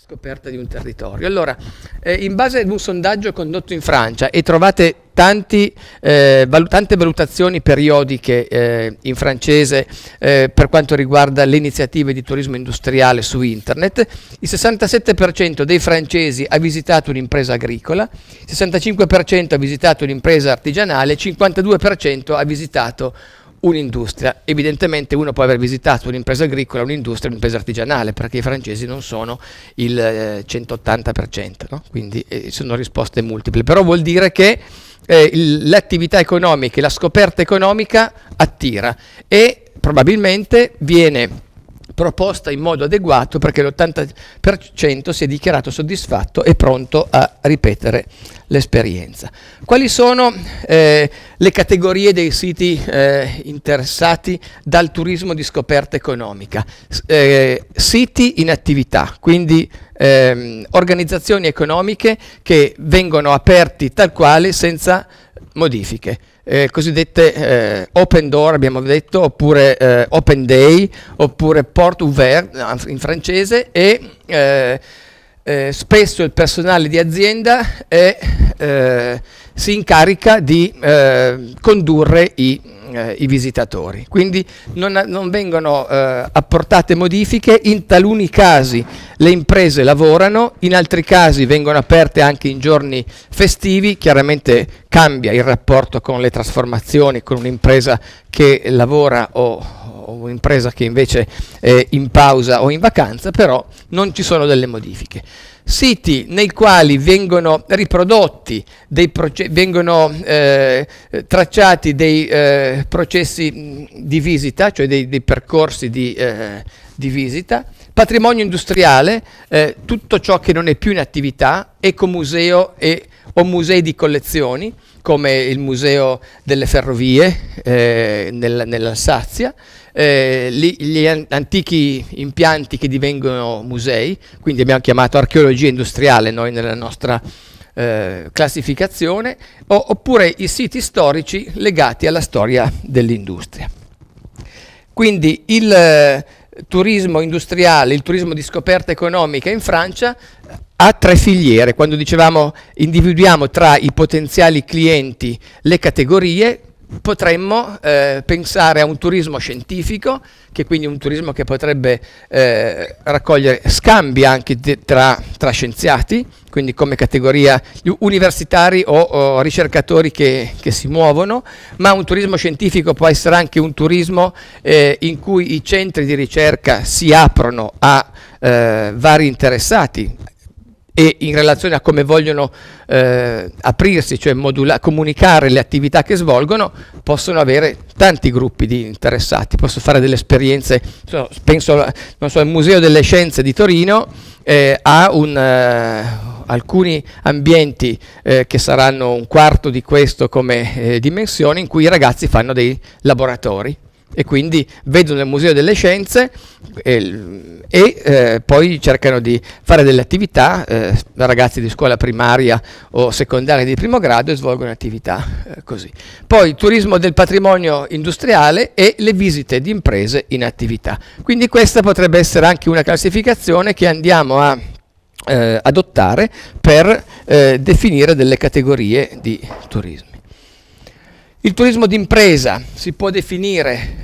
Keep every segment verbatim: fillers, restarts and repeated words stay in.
scoperta di un territorio. Allora, eh, in base ad un sondaggio condotto in Francia, e trovate tanti, eh, valu tante valutazioni periodiche eh, in francese eh, per quanto riguarda le iniziative di turismo industriale su internet, il sessantasette per cento dei francesi ha visitato un'impresa agricola, il sessantacinque per cento ha visitato un'impresa artigianale, il cinquantadue per cento ha visitato un'industria. Evidentemente uno può aver visitato un'impresa agricola, un'industria, un'impresa artigianale, perché i francesi non sono il eh, centottanta per cento, no? Quindi eh, sono risposte multiple, però vuol dire che eh, l'attività economica e la scoperta economica attira e probabilmente viene proposta in modo adeguato, perché l'ottanta per cento si è dichiarato soddisfatto e pronto a ripetere l'esperienza. Quali sono eh, le categorie dei siti eh, interessati dal turismo di scoperta economica? S eh, siti in attività, quindi ehm, organizzazioni economiche che vengono aperti tal quale senza modifiche. Eh, cosiddette eh, open door, abbiamo detto, oppure eh, open day, oppure porte ouvert in francese, e eh, eh, spesso il personale di azienda è, eh, si incarica di eh, condurre i, eh, i visitatori. Quindi non, non vengono eh, apportate modifiche, in taluni casi le imprese lavorano, in altri casi vengono aperte anche in giorni festivi, chiaramente cambia il rapporto con le trasformazioni, con un'impresa che lavora o, o un'impresa che invece è in pausa o in vacanza, però non ci sono delle modifiche. Siti nei quali vengono riprodotti, dei vengono eh, tracciati dei eh, processi di visita, cioè dei, dei percorsi di, eh, di visita. Patrimonio industriale, eh, tutto ciò che non è più in attività, ecomuseo e o musei di collezioni, come il Museo delle Ferrovie eh, nel, nell'Alsazia, eh, gli, gli antichi impianti che divengono musei, quindi abbiamo chiamato archeologia industriale noi nella nostra eh, classificazione, o, oppure i siti storici legati alla storia dell'industria. Quindi il eh, turismo industriale, il turismo di scoperta economica in Francia ha tre filiere. Quando dicevamo individuiamo tra i potenziali clienti le categorie, potremmo eh, pensare a un turismo scientifico, che quindi è un turismo che potrebbe eh, raccogliere scambi anche tra, tra scienziati, quindi come categoria universitari o, o ricercatori che, che si muovono, ma un turismo scientifico può essere anche un turismo eh, in cui i centri di ricerca si aprono a eh, vari interessati, e in relazione a come vogliono eh, aprirsi, cioè comunicare le attività che svolgono, possono avere tanti gruppi di interessati, possono fare delle esperienze. Penso non so, al Museo delle Scienze di Torino eh, ha un, eh, alcuni ambienti eh, che saranno un quarto di questo come eh, dimensione, in cui i ragazzi fanno dei laboratori e quindi vedono il Museo delle Scienze e, e eh, poi cercano di fare delle attività, eh, ragazzi di scuola primaria o secondaria di primo grado, e svolgono attività eh, così. Poi turismo del patrimonio industriale e le visite di imprese in attività. Quindi questa potrebbe essere anche una classificazione che andiamo a eh, adottare per eh, definire delle categorie di turismi. Il turismo d'impresa si può definire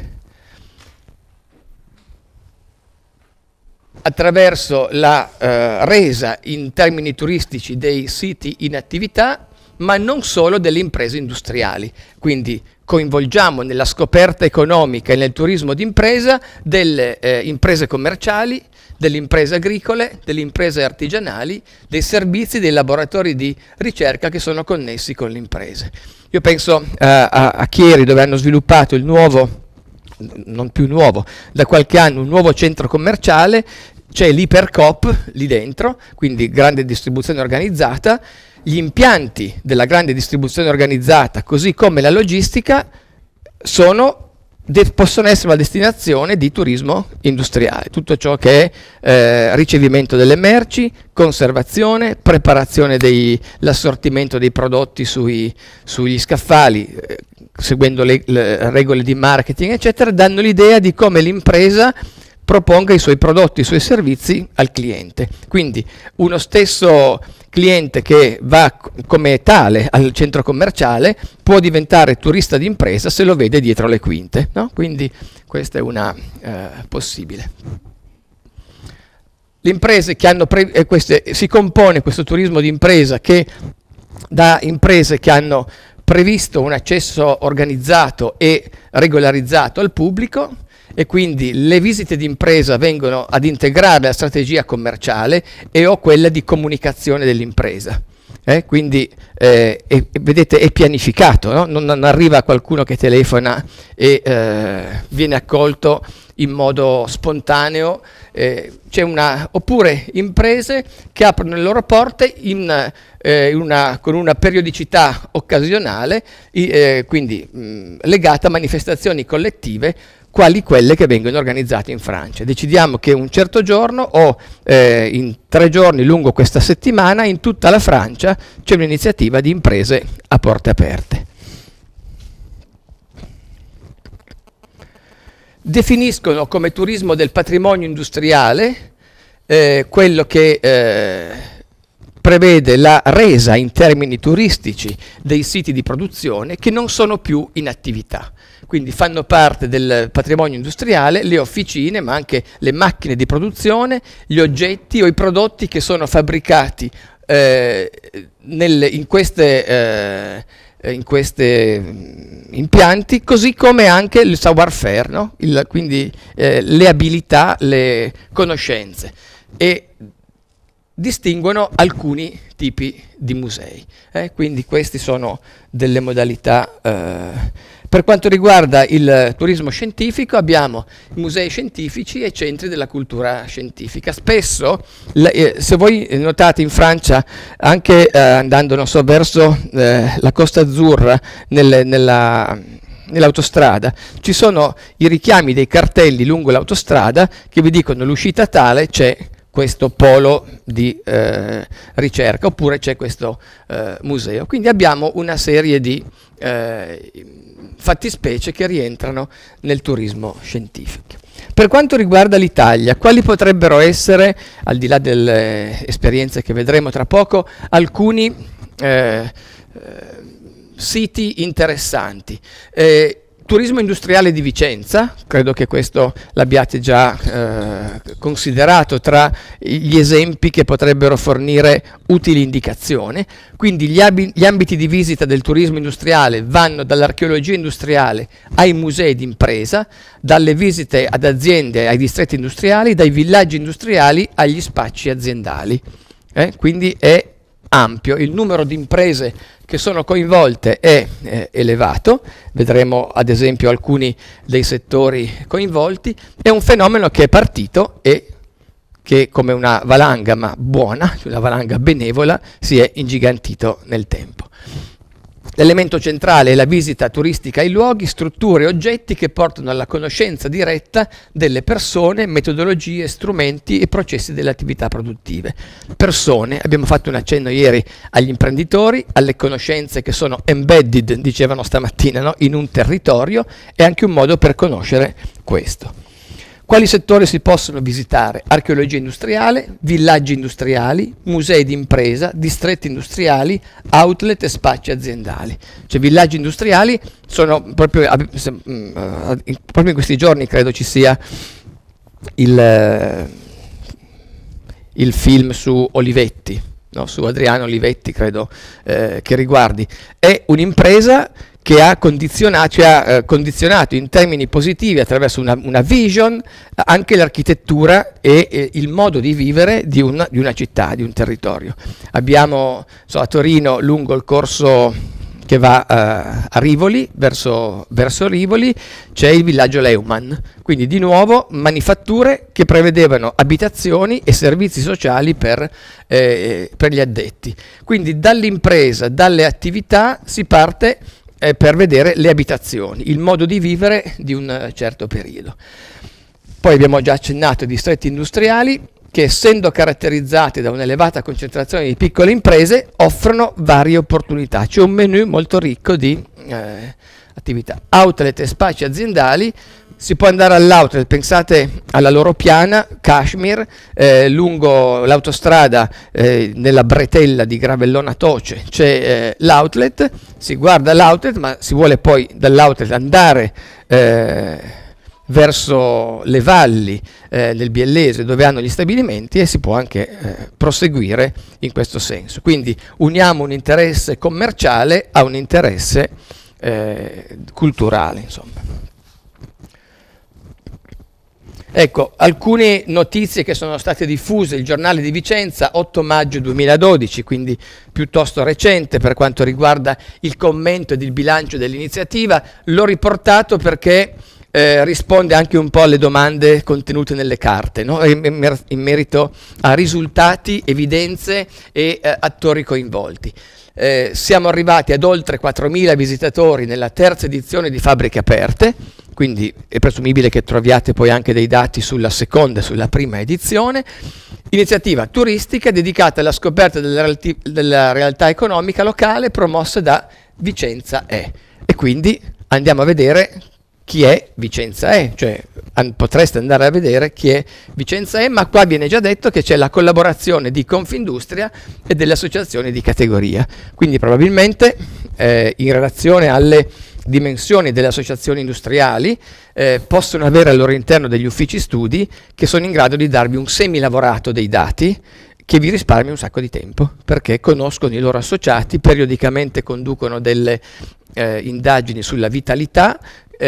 attraverso la eh, resa in termini turistici dei siti in attività, ma non solo delle imprese industriali. Quindi coinvolgiamo nella scoperta economica e nel turismo d'impresa delle eh, imprese commerciali, delle imprese agricole, delle imprese artigianali, dei servizi, dei laboratori di ricerca che sono connessi con le imprese. Io penso uh, a, a Chieri, dove hanno sviluppato il nuovo, non più nuovo, da qualche anno un nuovo centro commerciale, c'è l'Ipercoop lì dentro, quindi grande distribuzione organizzata, gli impianti della grande distribuzione organizzata, così come la logistica, sono possono essere una destinazione di turismo industriale, tutto ciò che è eh, ricevimento delle merci, conservazione, preparazione dell'assortimento dei prodotti sui, sugli scaffali, eh, seguendo le, le regole di marketing eccetera, danno l'idea di come l'impresa proponga i suoi prodotti, i suoi servizi al cliente. Quindi uno stesso cliente che va come tale al centro commerciale può diventare turista d'impresa se lo vede dietro le quinte, no? Quindi questa è una eh, possibile. Le imprese che hanno pre- eh, queste, si compone questo turismo d'impresa che da imprese che hanno previsto un accesso organizzato e regolarizzato al pubblico, e quindi le visite d'impresa vengono ad integrare la strategia commerciale e o quella di comunicazione dell'impresa. Eh, quindi eh, è, vedete, è pianificato, no? non, non arriva qualcuno che telefona e eh, viene accolto in modo spontaneo, eh, c'è una, oppure imprese che aprono le loro porte in, eh, una, con una periodicità occasionale, eh, quindi mh, legata a manifestazioni collettive quali quelle che vengono organizzate in Francia. Decidiamo che un certo giorno o eh, in tre giorni lungo questa settimana in tutta la Francia c'è un'iniziativa di imprese a porte aperte. Definiscono come turismo del patrimonio industriale eh, quello che eh, prevede la resa in termini turistici dei siti di produzione che non sono più in attività. Quindi fanno parte del patrimonio industriale le officine, ma anche le macchine di produzione, gli oggetti o i prodotti che sono fabbricati eh, nel, in queste eh, in questi impianti, così come anche il savoir-faire, no? il, quindi eh, le abilità, le conoscenze, e distinguono alcuni tipi di musei. Eh? Quindi queste sono delle modalità. Eh. Per quanto riguarda il turismo scientifico abbiamo musei scientifici e centri della cultura scientifica. Spesso, eh, se voi notate in Francia, anche eh, andando non so, verso eh, la Costa Azzurra, nel, nella... nell'autostrada, ci sono i richiami dei cartelli lungo l'autostrada che vi dicono l'uscita tale c'è questo polo di eh, ricerca, oppure c'è questo eh, museo. Quindi abbiamo una serie di eh, fattispecie che rientrano nel turismo scientifico. Per quanto riguarda l'Italia, quali potrebbero essere, al di là delle esperienze che vedremo tra poco, alcuni eh, siti interessanti? Eh, Turismo industriale di Vicenza, credo che questo l'abbiate già eh, considerato tra gli esempi che potrebbero fornire utili indicazioni. Quindi gli, gli ambiti di visita del turismo industriale vanno dall'archeologia industriale ai musei d'impresa, dalle visite ad aziende ai distretti industriali, dai villaggi industriali agli spacci aziendali. Eh? Quindi è ampio, il numero di imprese che sono coinvolte è eh, elevato, vedremo ad esempio alcuni dei settori coinvolti. È un fenomeno che è partito e che, come una valanga ma buona, una valanga benevola, si è ingigantito nel tempo. L'elemento centrale è la visita turistica ai luoghi, strutture e oggetti che portano alla conoscenza diretta delle persone, metodologie, strumenti e processi delle attività produttive. Persone, abbiamo fatto un accenno ieri agli imprenditori, alle conoscenze che sono embedded, dicevano stamattina, no? in un territorio, e anche un modo per conoscere questo. Quali settori si possono visitare? Archeologia industriale, villaggi industriali, musei di impresa, distretti industriali, outlet e spacci aziendali. Cioè villaggi industriali sono proprio, proprio in questi giorni credo ci sia il, il film su Olivetti, no? Su Adriano Olivetti credo eh, che riguardi. È un'impresa che ha condizionato, cioè ha eh, condizionato in termini positivi attraverso una, una vision anche l'architettura e eh, il modo di vivere di una, di una città, di un territorio. Abbiamo so, a Torino, lungo il corso che va uh, a Rivoli, verso, verso Rivoli, c'è il villaggio Leumann, quindi di nuovo manifatture che prevedevano abitazioni e servizi sociali per, eh, per gli addetti. Quindi dall'impresa, dalle attività si parte eh, per vedere le abitazioni, il modo di vivere di un certo periodo. Poi abbiamo già accennato ai distretti industriali, che essendo caratterizzati da un'elevata concentrazione di piccole imprese offrono varie opportunità. C'è un menu molto ricco di eh, attività. Outlet e spacci aziendali Si può andare all'outlet, pensate alla loro piana, Kashmir, eh, lungo l'autostrada eh, nella bretella di Gravellona Toce c'è eh, l'outlet, si guarda l'outlet, ma si vuole poi dall'outlet andare eh, verso le valli eh, del Biellese dove hanno gli stabilimenti e si può anche eh, proseguire in questo senso. Quindi uniamo un interesse commerciale a un interesse eh, culturale, insomma. Ecco, alcune notizie che sono state diffuse, il giornale di Vicenza, otto maggio duemiladodici, quindi piuttosto recente per quanto riguarda il commento ed il bilancio dell'iniziativa, l'ho riportato perché eh, risponde anche un po' alle domande contenute nelle carte, no? in, in, in merito a risultati, evidenze e eh, attori coinvolti. Eh, siamo arrivati ad oltre quattromila visitatori nella terza edizione di Fabbriche Aperte, quindi è presumibile che troviate poi anche dei dati sulla seconda e sulla prima edizione. Iniziativa turistica dedicata alla scoperta della, della realtà economica locale promossa da Vicenza È. E quindi andiamo a vedere chi è Vicenza È, cioè an- potreste andare a vedere chi è Vicenza È, ma qua viene già detto che c'è la collaborazione di Confindustria e delle associazioni di categoria. Quindi probabilmente eh, in relazione alle dimensioni delle associazioni industriali eh, possono avere al loro interno degli uffici studi che sono in grado di darvi un semilavorato dei dati che vi risparmia un sacco di tempo, perché conoscono i loro associati, periodicamente conducono delle eh, indagini sulla vitalità,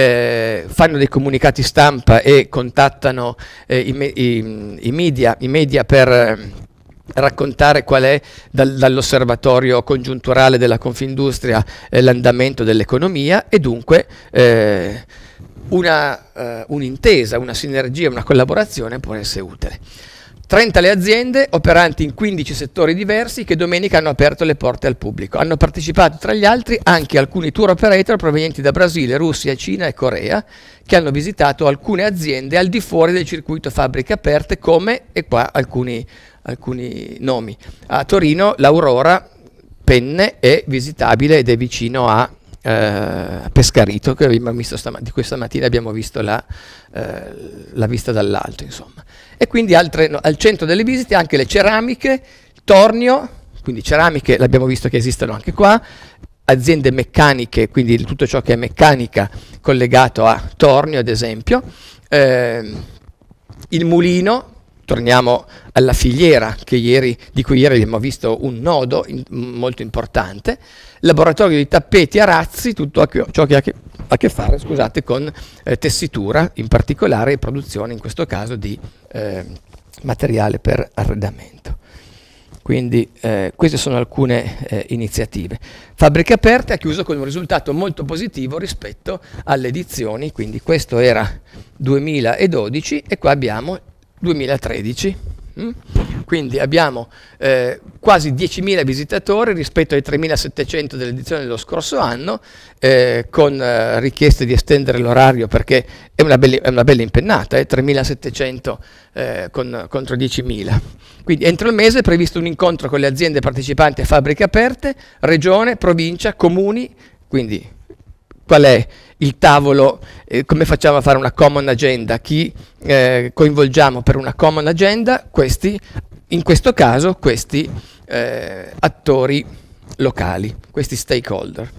eh, fanno dei comunicati stampa e contattano eh, i, me i, i, media, i media per eh, raccontare qual è dal, dall'osservatorio congiunturale della Confindustria eh, l'andamento dell'economia e dunque eh, una, eh, un'intesa, una sinergia, una collaborazione può essere utile. trenta le aziende operanti in quindici settori diversi che domenica hanno aperto le porte al pubblico. Hanno partecipato tra gli altri anche alcuni tour operator provenienti da Brasile, Russia, Cina e Corea che hanno visitato alcune aziende al di fuori del circuito Fabbriche Aperte come, e qua alcuni alcuni nomi. A Torino l'Aurora Penne è visitabile ed è vicino a eh, Pescarito, che abbiamo visto di questa mattina abbiamo visto la, eh, la vista dall'alto, insomma. E quindi altre, no, al centro delle visite anche le ceramiche, tornio, quindi ceramiche l'abbiamo visto che esistono anche qua, aziende meccaniche, quindi tutto ciò che è meccanica collegato a tornio ad esempio, eh, il mulino. Torniamo alla filiera che ieri, di cui ieri abbiamo visto un nodo in, molto importante, laboratorio di tappeti a razzi, tutto a, ciò che ha che, a che fare scusate, con eh, tessitura, in particolare e produzione in questo caso di eh, materiale per arredamento. Quindi eh, queste sono alcune eh, iniziative. Fabbriche Aperte ha chiuso con un risultato molto positivo rispetto alle edizioni, quindi questo era duemiladodici e qua abbiamo duemilatredici, mm? Quindi abbiamo eh, quasi diecimila visitatori rispetto ai tremilasettecento dell'edizione dello scorso anno, eh, con eh, richieste di estendere l'orario perché è una bella, è una bella impennata, eh, tremilasettecento eh, con, contro diecimila. Quindi entro il mese è previsto un incontro con le aziende partecipanti a Fabbriche Aperte, regione, provincia, comuni, quindi qual è il tavolo, eh, come facciamo a fare una common agenda, chi eh, coinvolgiamo per una common agenda, questi, in questo caso questi eh, attori locali, questi stakeholder.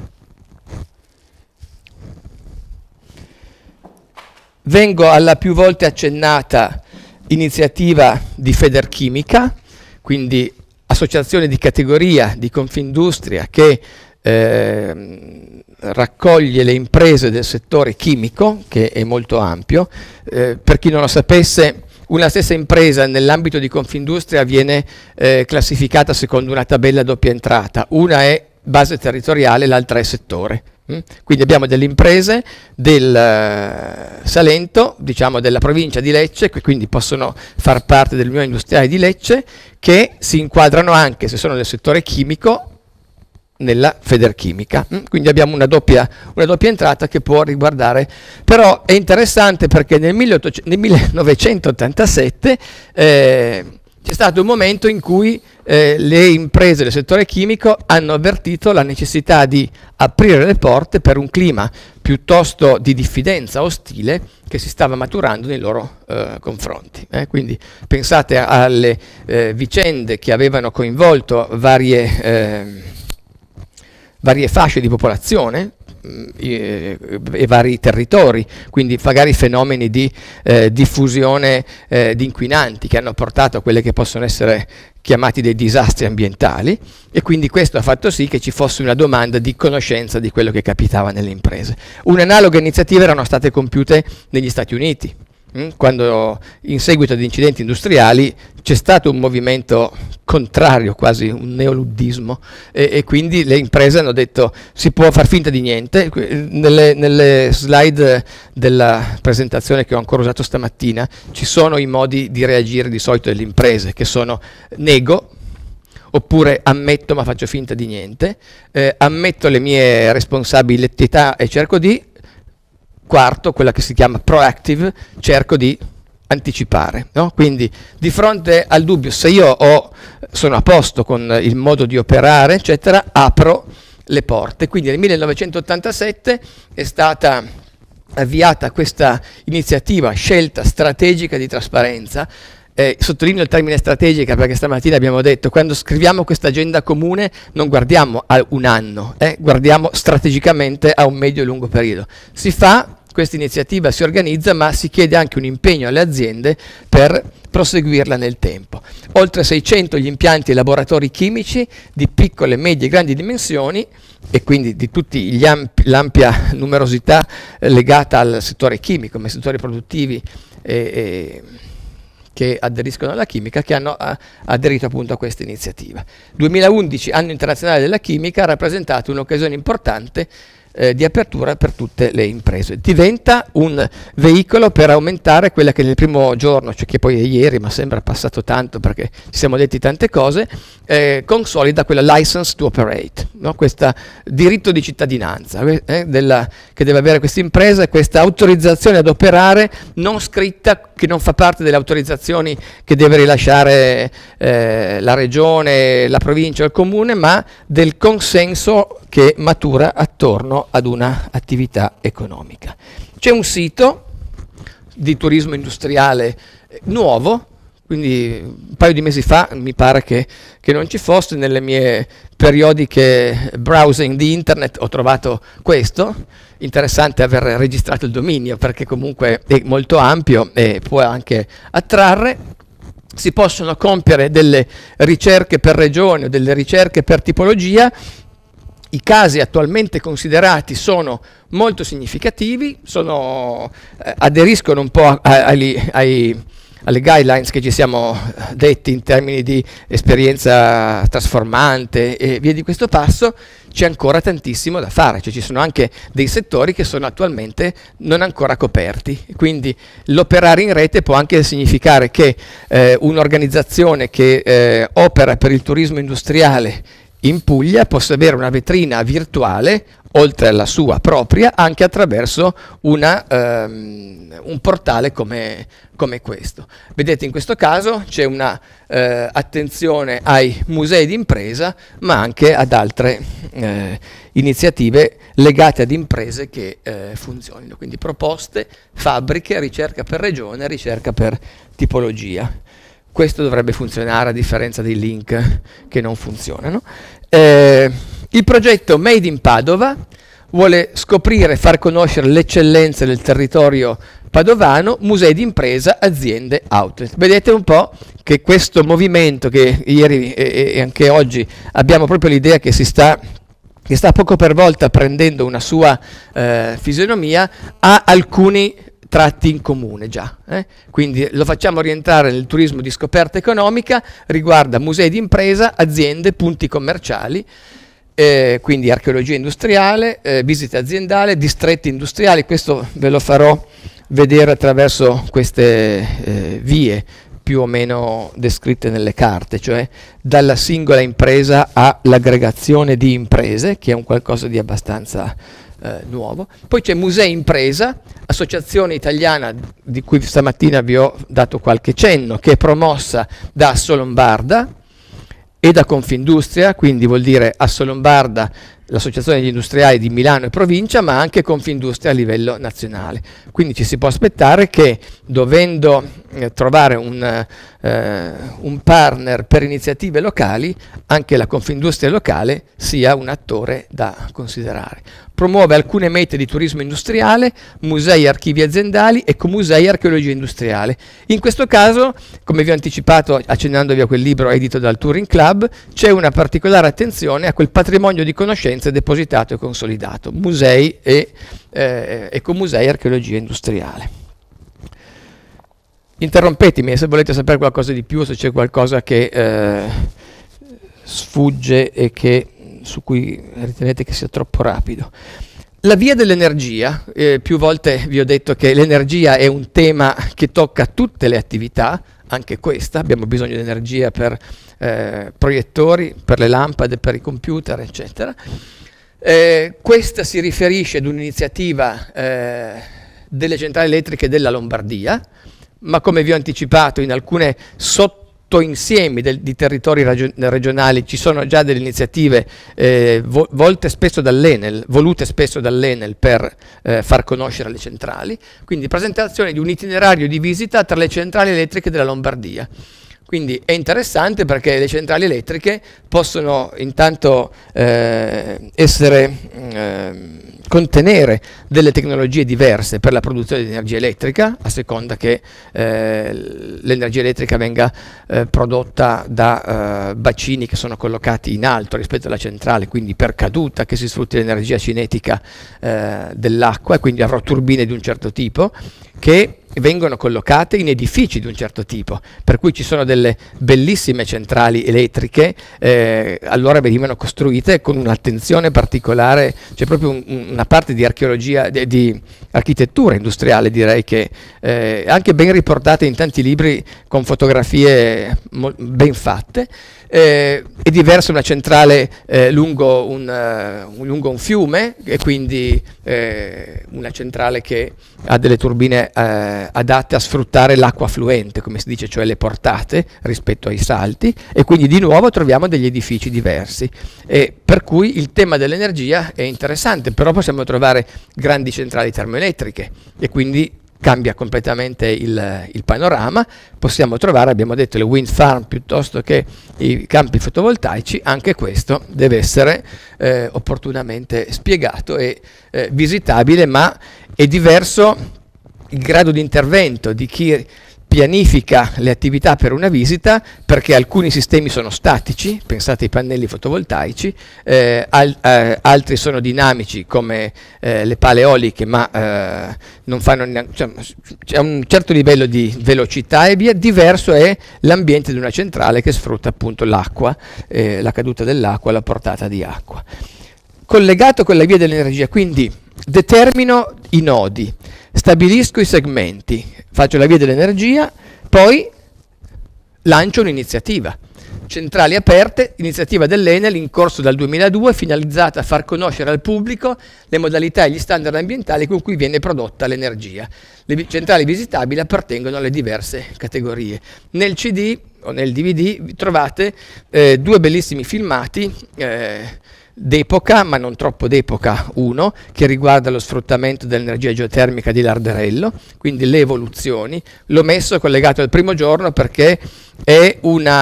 Vengo alla più volte accennata iniziativa di Federchimica, quindi associazione di categoria di Confindustria che eh, raccoglie le imprese del settore chimico, che è molto ampio. Eh, per chi non lo sapesse, una stessa impresa nell'ambito di Confindustria viene eh, classificata secondo una tabella a doppia entrata. Una è base territoriale, l'altra è settore. Mm? Quindi abbiamo delle imprese del uh, Salento, diciamo della provincia di Lecce, che quindi possono far parte dell'Unione Industriale di Lecce, che si inquadrano anche, se sono del settore chimico, nella Federchimica. Quindi abbiamo una doppia, una doppia entrata che può riguardare, però è interessante perché nel, nel millenovecentottantasette eh, c'è stato un momento in cui eh, le imprese del settore chimico hanno avvertito la necessità di aprire le porte per un clima piuttosto di diffidenza ostile che si stava maturando nei loro eh, confronti. Eh? Quindi pensate alle eh, vicende che avevano coinvolto varie, eh, varie fasce di popolazione e, e vari territori, quindi magari fenomeni di eh, diffusione eh, di inquinanti che hanno portato a quelle che possono essere chiamati dei disastri ambientali, e quindi questo ha fatto sì che ci fosse una domanda di conoscenza di quello che capitava nelle imprese. Un'analoga iniziativa erano state compiute negli Stati Uniti, mh? quando in seguito ad incidenti industriali c'è stato un movimento contrario, quasi un neoluddismo, e, e quindi le imprese hanno detto si può far finta di niente. Nelle, nelle slide della presentazione che ho ancora usato stamattina ci sono i modi di reagire di solito delle imprese, che sono nego, oppure ammetto ma faccio finta di niente, eh, ammetto le mie responsabilità e cerco di, quarto, quella che si chiama proactive, cerco di anticipare, no? Quindi di fronte al dubbio se io ho, sono a posto con il modo di operare eccetera, apro le porte. Quindi nel millenovecentottantasette è stata avviata questa iniziativa, scelta strategica di trasparenza. Eh, sottolineo il termine strategica perché stamattina abbiamo detto quando scriviamo questa agenda comune non guardiamo a un anno, eh, guardiamo strategicamente a un medio e lungo periodo. Si fa questa iniziativa, si organizza, ma si chiede anche un impegno alle aziende per proseguirla nel tempo. Oltre seicento gli impianti e laboratori chimici di piccole, medie e grandi dimensioni, e quindi di tutti gli ampi, l'ampia numerosità eh, legata al settore chimico, come settori produttivi e, e che aderiscono alla chimica, che hanno a, aderito appunto a questa iniziativa. duemilaundici, anno internazionale della chimica, ha rappresentato un'occasione importante eh, di apertura per tutte le imprese. Diventa un veicolo per aumentare quella che nel primo giorno, cioè che poi è ieri, ma sembra passato tanto perché ci siamo detti tante cose, eh, consolida quella license to operate, no? Questo diritto di cittadinanza eh, della, che deve avere questa impresa, questa autorizzazione ad operare non scritta, che non fa parte delle autorizzazioni che deve rilasciare eh, la regione, la provincia o il comune, ma del consenso che matura attorno ad una attività economica. C'è un sito di turismo industriale nuovo, quindi un paio di mesi fa mi pare che, che non ci fosse. Nelle mie periodiche browsing di internet ho trovato questo. Interessante aver registrato il dominio perché comunque è molto ampio e può anche attrarre. Si possono compiere delle ricerche per regione o delle ricerche per tipologia. I casi attualmente considerati sono molto significativi, sono, eh, aderiscono un po' a, a, ai, ai, alle guidelines che ci siamo detti in termini di esperienza trasformante e via di questo passo. C'è ancora tantissimo da fare, cioè ci sono anche dei settori che sono attualmente non ancora coperti, quindi l'operare in rete può anche significare che eh, un'organizzazione che eh, opera per il turismo industriale in Puglia possa avere una vetrina virtuale, oltre alla sua propria, anche attraverso una, um, un portale come, come questo. Vedete, in questo caso c'è una eh, attenzione ai musei di impresa, ma anche ad altre eh, iniziative legate ad imprese che eh, funzionino. Quindi proposte, fabbriche, ricerca per regione, ricerca per tipologia. Questo dovrebbe funzionare a differenza dei link che non funzionano. Eh, il progetto Made in Padova vuole scoprire e far conoscere le eccellenze del territorio padovano, musei di impresa, aziende, outlet. Vedete un po' che questo movimento che ieri e, e anche oggi abbiamo proprio l'idea che si sta che sta poco per volta prendendo una sua eh, fisionomia, ha alcuni tratti in comune già, eh? Quindi lo facciamo rientrare nel turismo di scoperta economica, riguarda musei di impresa, aziende, punti commerciali, eh, quindi archeologia industriale, eh, visite aziendali, distretti industriali. Questo ve lo farò vedere attraverso queste eh, vie più o meno descritte nelle carte, cioè dalla singola impresa all'aggregazione di imprese, che è un qualcosa di abbastanza Eh, nuovo. Poi c'è Musei Impresa, associazione italiana di cui stamattina vi ho dato qualche cenno, che è promossa da Assolombarda e da Confindustria, quindi vuol dire Assolombarda l'Associazione degli Industriali di Milano e provincia, ma anche Confindustria a livello nazionale. Quindi ci si può aspettare che, dovendo eh, trovare un, eh, un partner per iniziative locali, anche la Confindustria locale sia un attore da considerare. Promuove alcune mete di turismo industriale, musei e archivi aziendali, ecomusei e archeologia industriale. In questo caso, come vi ho anticipato accennandovi a quel libro edito dal Touring Club, c'è una particolare attenzione a quel patrimonio di conoscenze depositato e consolidato, musei e eh, ecomusei e archeologia industriale. Interrompetemi se volete sapere qualcosa di più, se c'è qualcosa che eh, sfugge e che su cui ritenete che sia troppo rapido. La via dell'energia, eh, più volte vi ho detto che l'energia è un tema che tocca tutte le attività, anche questa, abbiamo bisogno di energia per eh, proiettori, per le lampade, per i computer, eccetera. Eh, questa si riferisce ad un'iniziativa eh, delle centrali elettriche della Lombardia, ma come vi ho anticipato in alcune sotto insiemi del, di territori ragion, regionali ci sono già delle iniziative eh, vo, volte spesso dall'Enel, volute spesso dall'Enel per eh, far conoscere le centrali, quindi presentazione di un itinerario di visita tra le centrali elettriche della Lombardia. Quindi è interessante perché le centrali elettriche possono intanto eh, essere, eh, contenere delle tecnologie diverse per la produzione di energia elettrica, a seconda che eh, l'energia elettrica venga eh, prodotta da eh, bacini che sono collocati in alto rispetto alla centrale, quindi per caduta, che si sfrutti l'energia cinetica eh, dell'acqua, e quindi avrò turbine di un certo tipo che vengono collocate in edifici di un certo tipo, per cui ci sono delle bellissime centrali elettriche, eh, allora venivano costruite con un'attenzione particolare, c'è proprio un, una parte di archeologia, di, di architettura industriale, direi, che eh, anche ben riportate in tanti libri con fotografie ben fatte. Eh, è diversa una centrale eh, lungo, un, uh, lungo un fiume, e quindi eh, una centrale che ha delle turbine eh, adatte a sfruttare l'acqua affluente, come si dice, cioè le portate rispetto ai salti, e quindi di nuovo troviamo degli edifici diversi, e per cui il tema dell'energia è interessante, però possiamo trovare grandi centrali termoelettriche e quindi cambia completamente il, il panorama. Possiamo trovare, abbiamo detto, le wind farm piuttosto che i campi fotovoltaici. Anche questo deve essere eh, opportunamente spiegato e eh, visitabile, ma è diverso il grado di intervento di chi pianifica le attività per una visita, perché alcuni sistemi sono statici, pensate ai pannelli fotovoltaici, eh, al, eh, altri sono dinamici come eh, le pale eoliche, ma eh, non fanno neanche, cioè, c'è un certo livello di velocità e via. Diverso è l'ambiente di una centrale che sfrutta appunto l'acqua, eh, la caduta dell'acqua, la portata di acqua. Collegato con la via dell'energia, quindi determino i nodi, stabilisco i segmenti, faccio la via dell'energia, poi lancio un'iniziativa. Centrali aperte, iniziativa dell'Enel in corso dal duemiladue, finalizzata a far conoscere al pubblico le modalità e gli standard ambientali con cui viene prodotta l'energia. Le centrali visitabili appartengono alle diverse categorie. Nel C D o nel D V D trovate eh, due bellissimi filmati eh, d'epoca, ma non troppo d'epoca, uno che riguarda lo sfruttamento dell'energia geotermica di Larderello, quindi le evoluzioni. L'ho messo collegato al primo giorno perché è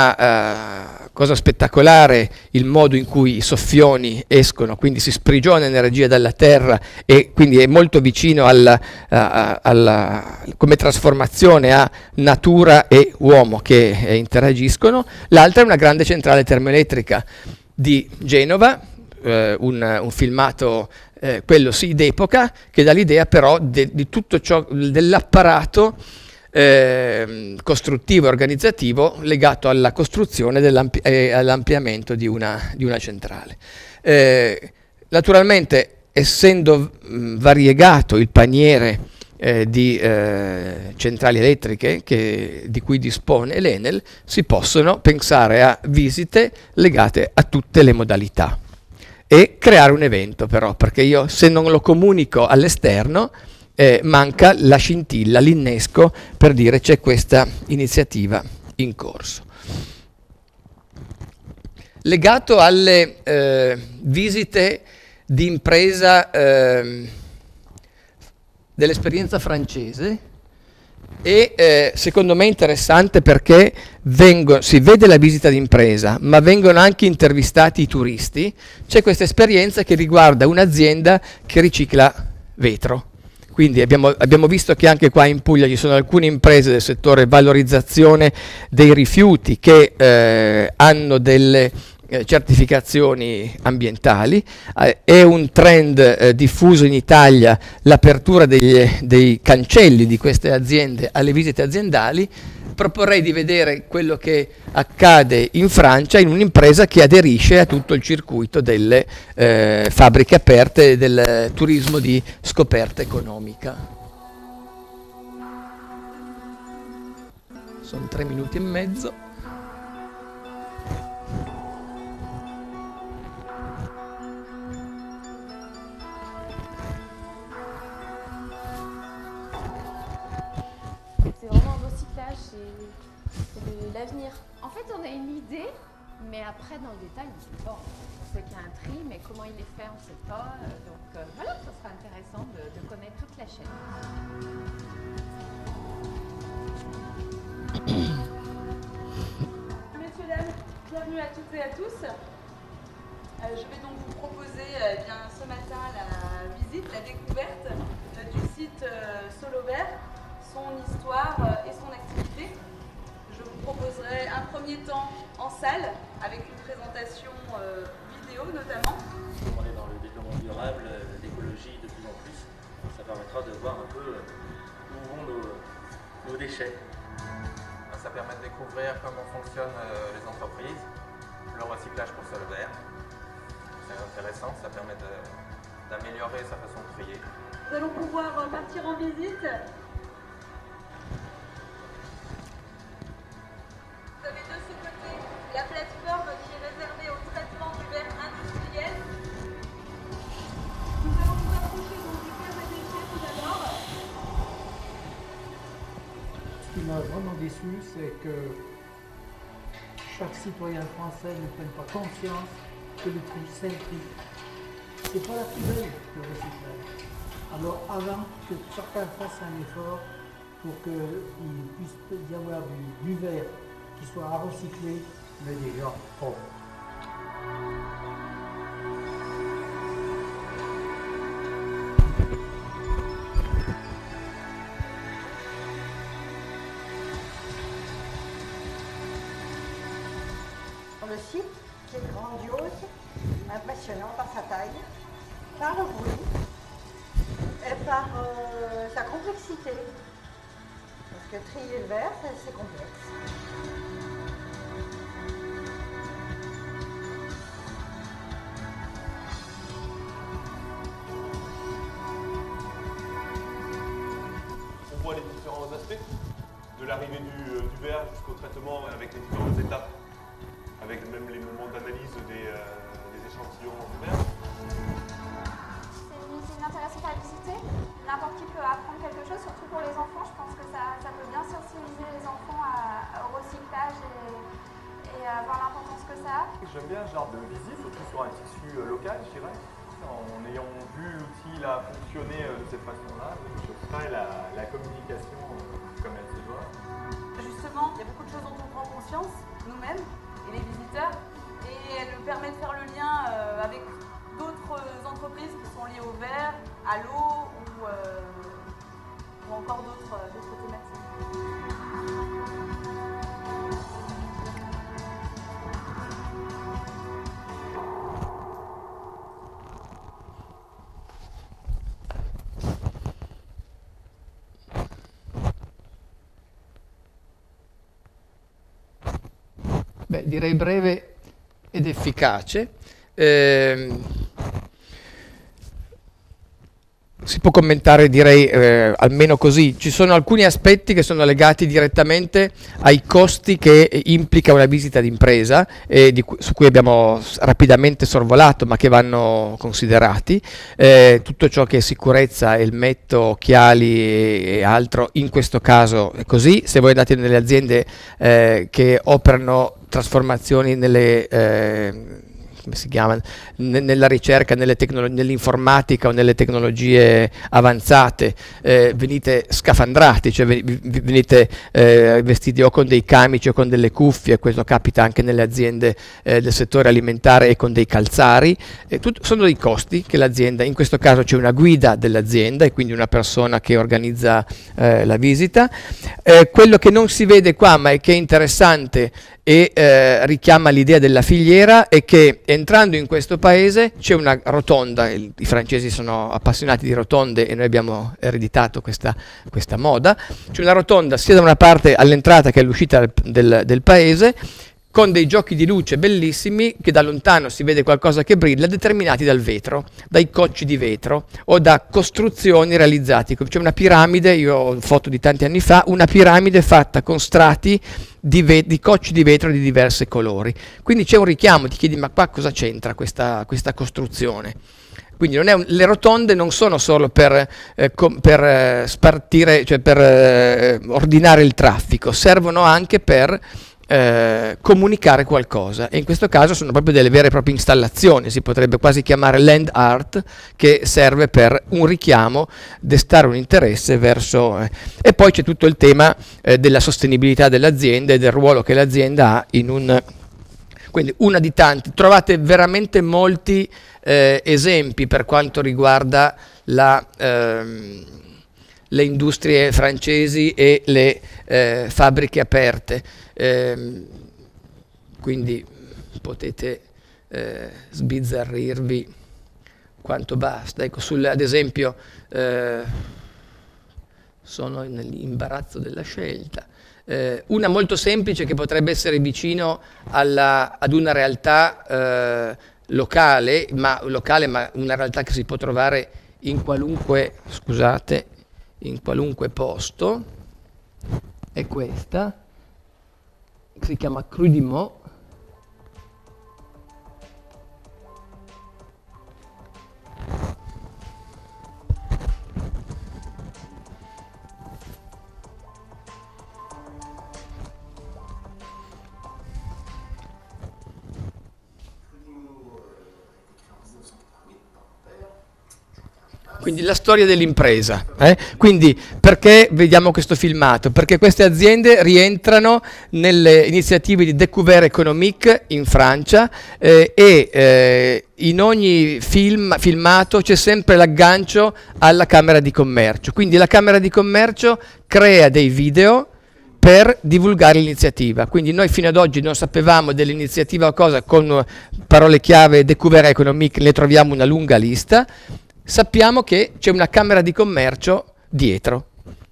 una uh, cosa spettacolare il modo in cui i soffioni escono, quindi si sprigiona energia dalla terra, e quindi è molto vicino alla, uh, alla, come trasformazione a natura e uomo che eh, interagiscono. L'altra è una grande centrale termoelettrica di Genova, Uh, un, un filmato, eh, quello sì d'epoca, che dà l'idea però de, di tutto ciò, dell'apparato eh, costruttivo e organizzativo legato alla costruzione e eh, all'ampliamento di una, di una centrale. Eh, naturalmente, essendo mh, variegato il paniere eh, di eh, centrali elettriche che, di cui dispone l'Enel, si possono pensare a visite legate a tutte le modalità. E creare un evento, però, perché io, se non lo comunico all'esterno, eh, manca la scintilla, l'innesco per dire c'è questa iniziativa in corso. Legato alle eh, visite di impresa ehm, dell'esperienza francese e eh, secondo me è interessante perché vengo, si vede la visita d'impresa, ma vengono anche intervistati i turisti. C'è questa esperienza che riguarda un'azienda che ricicla vetro. Quindi abbiamo, abbiamo visto che anche qua in Puglia ci sono alcune imprese del settore valorizzazione dei rifiuti che eh, hanno delle eh, certificazioni ambientali. Eh, è un trend eh, diffuso in Italia l'apertura degli, dei cancelli di queste aziende alle visite aziendali. Proporrei di vedere quello che accade in Francia in un'impresa che aderisce a tutto il circuito delle eh, fabbriche aperte e del turismo di scoperta economica. Sono tre minuti e mezzo. C'est vraiment un recyclage, c'est l'avenir. En fait, on a une idée, mais après, dans le détail, on sait pas. On sait qu'il y a un tri, mais comment il est fait, on ne sait pas. Donc euh, voilà, ça sera intéressant de, de connaître toute la chaîne. Messieurs, dames, bienvenue à toutes et à tous. Euh, je vais donc vous proposer euh, eh bien, ce matin la visite, la découverte euh, du site euh, Solovert, son histoire euh, et son activité. Je vous proposerai un premier temps en salle avec une présentation euh, vidéo notamment. On est dans le développement durable, l'écologie de plus en plus. Ça permettra de voir un peu où vont nos, nos déchets. Ça permet de découvrir comment fonctionnent les entreprises, le recyclage pour Solovert. C'est intéressant, ça permet d'améliorer sa façon de trier. Nous allons pouvoir partir en visite. Vous avez de ce côté la plateforme qui est réservée au traitement du verre industriel. Nous allons nous approcher donc du ferme à déchets tout d'abord. Ce qui m'a vraiment déçu, c'est que chaque citoyen français ne prenne pas conscience que le tri, c'est le tri. C'est pas la poubelle le recyclage. Alors avant que chacun fasse un effort pour qu'il puisse y avoir du, du verre qui soit à recycler, mais des gens pauvres. Le site qui est grandiose, impressionnant par sa taille, par le bruit et par euh, sa complexité. Parce que trier le verre, c'est complexe. On voit les différents aspects, de l'arrivée du, du verre jusqu'au traitement avec les différentes étapes, avec même les moments d'analyse des, euh, des échantillons du verre. C'est une usine intéressante à visiter. N'importe qui peut apprendre quelque chose, surtout pour les enfants. Je pense que ça, ça peut bien sensibiliser les enfants à, au recyclage et, et à voir l'importance que ça a. J'aime bien ce genre de visite, surtout sur un tissu local, je dirais. En ayant vu l'outil là fonctionner de cette façon-là, je ferai la, la communication comme elle se doit. Justement, il y a beaucoup de choses dont on prend conscience, nous-mêmes et les visiteurs, et elle nous permet de faire le lien euh, avec d'autres entreprises qui sont liées au verre, à l'eau ou, euh, ou encore d'autres thématiques. Beh, direi breve ed efficace. Eh, si può commentare, direi, eh, almeno così. Ci sono alcuni aspetti che sono legati direttamente ai costi che implica una visita d'impresa, e di cu- su cui abbiamo rapidamente sorvolato, ma che vanno considerati. Eh, tutto ciò che è sicurezza, elmetto, occhiali e, e altro, in questo caso è così. Se voi andate nelle aziende eh, che operano trasformazioni nelle... Eh, come si chiama, N- nella ricerca, nelle tecnolo- nell'informatica o nelle tecnologie avanzate, eh, venite scafandrati, cioè ve- vi- venite eh, vestiti o con dei camici o con delle cuffie, questo capita anche nelle aziende eh, del settore alimentare, e con dei calzari. Eh, tut- sono dei costi che l'azienda, in questo caso c'è una guida dell'azienda e quindi una persona che organizza eh, la visita. Eh, quello che non si vede qua, ma è che è interessante e eh, richiama l'idea della filiera, è che entrando in questo paese c'è una rotonda. Il, i francesi sono appassionati di rotonde e noi abbiamo ereditato questa, questa moda. C'è una rotonda sia da una parte all'entrata che all'uscita del, del, del paese, con dei giochi di luce bellissimi, che da lontano si vede qualcosa che brilla, determinati dal vetro, dai cocci di vetro o da costruzioni realizzate. C'è una piramide, io ho foto di tanti anni fa, una piramide fatta con strati di, ve- di cocci di vetro di diversi colori. Quindi c'è un richiamo, ti chiedi ma qua cosa c'entra questa, questa costruzione? Quindi non è un, le rotonde non sono solo per, eh, com, per eh, spartire, cioè per eh, ordinare il traffico, servono anche per Eh, comunicare qualcosa, e in questo caso sono proprio delle vere e proprie installazioni, si potrebbe quasi chiamare land art, che serve per un richiamo, destare un interesse verso eh. E poi c'è tutto il tema eh, della sostenibilità dell'azienda e del ruolo che l'azienda ha in un, quindi una di tanti, trovate veramente molti eh, esempi per quanto riguarda la ehm, le industrie francesi e le eh, fabbriche aperte, eh, quindi potete eh, sbizzarrirvi quanto basta. Ecco, sul, ad esempio, eh, sono nell'imbarazzo della scelta. Eh, una molto semplice che potrebbe essere vicino alla, ad una realtà eh, locale, ma, locale, ma una realtà che si può trovare in qualunque, scusate, in qualunque posto, è questa, si chiama Cru di Meaux. Quindi la storia dell'impresa. Eh? Quindi perché vediamo questo filmato? Perché queste aziende rientrano nelle iniziative di Découvert Économique in Francia eh, e eh, in ogni film, filmato c'è sempre l'aggancio alla Camera di Commercio. Quindi la Camera di Commercio crea dei video per divulgare l'iniziativa. Quindi noi fino ad oggi non sapevamo dell'iniziativa o cosa, con parole chiave Découvert Économique ne troviamo una lunga lista. Sappiamo che c'è una Camera di Commercio dietro.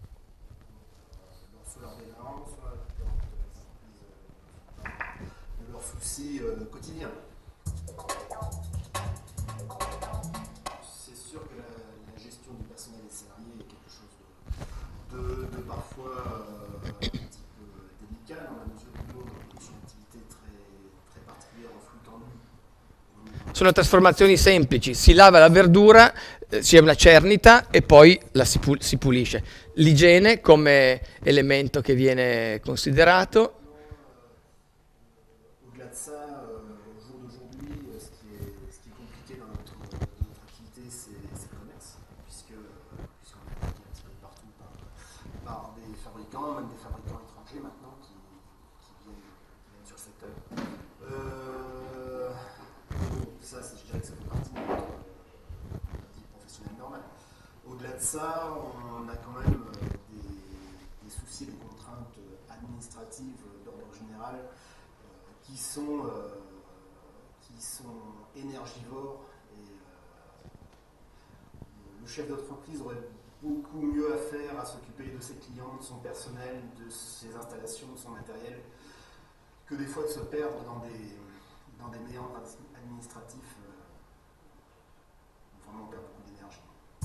Sono trasformazioni semplici, si lava la verdura, eh, c'è una cernita e poi la si, pul- si pulisce. L'igiene come elemento che viene considerato. Au-delà de ça, euh, au jour d'aujourd'hui, ce qui est, ce qui est compliqué dans notre, dans notre activité, c'est le commerce, puisque, puisqu'on est attaqué un petit peu partout par, par des fabricants, même des fabricants étrangers maintenant, qui, qui, viennent, qui viennent sur le secteur. Euh, ça, je dirais que ça fait partie de notre vie professionnelle normale. Au-delà de ça, on a quand même des, des soucis, des contraintes administratives d'ordre général qui sont, euh, qui sont énergivores. Et, euh, le chef d'entreprise aurait beaucoup mieux à faire à s'occuper de ses clients, de son personnel, de ses installations, de son matériel, que des fois de se perdre dans des, dans des méandres administratifs. Euh, vraiment, on perd beaucoup d'énergie.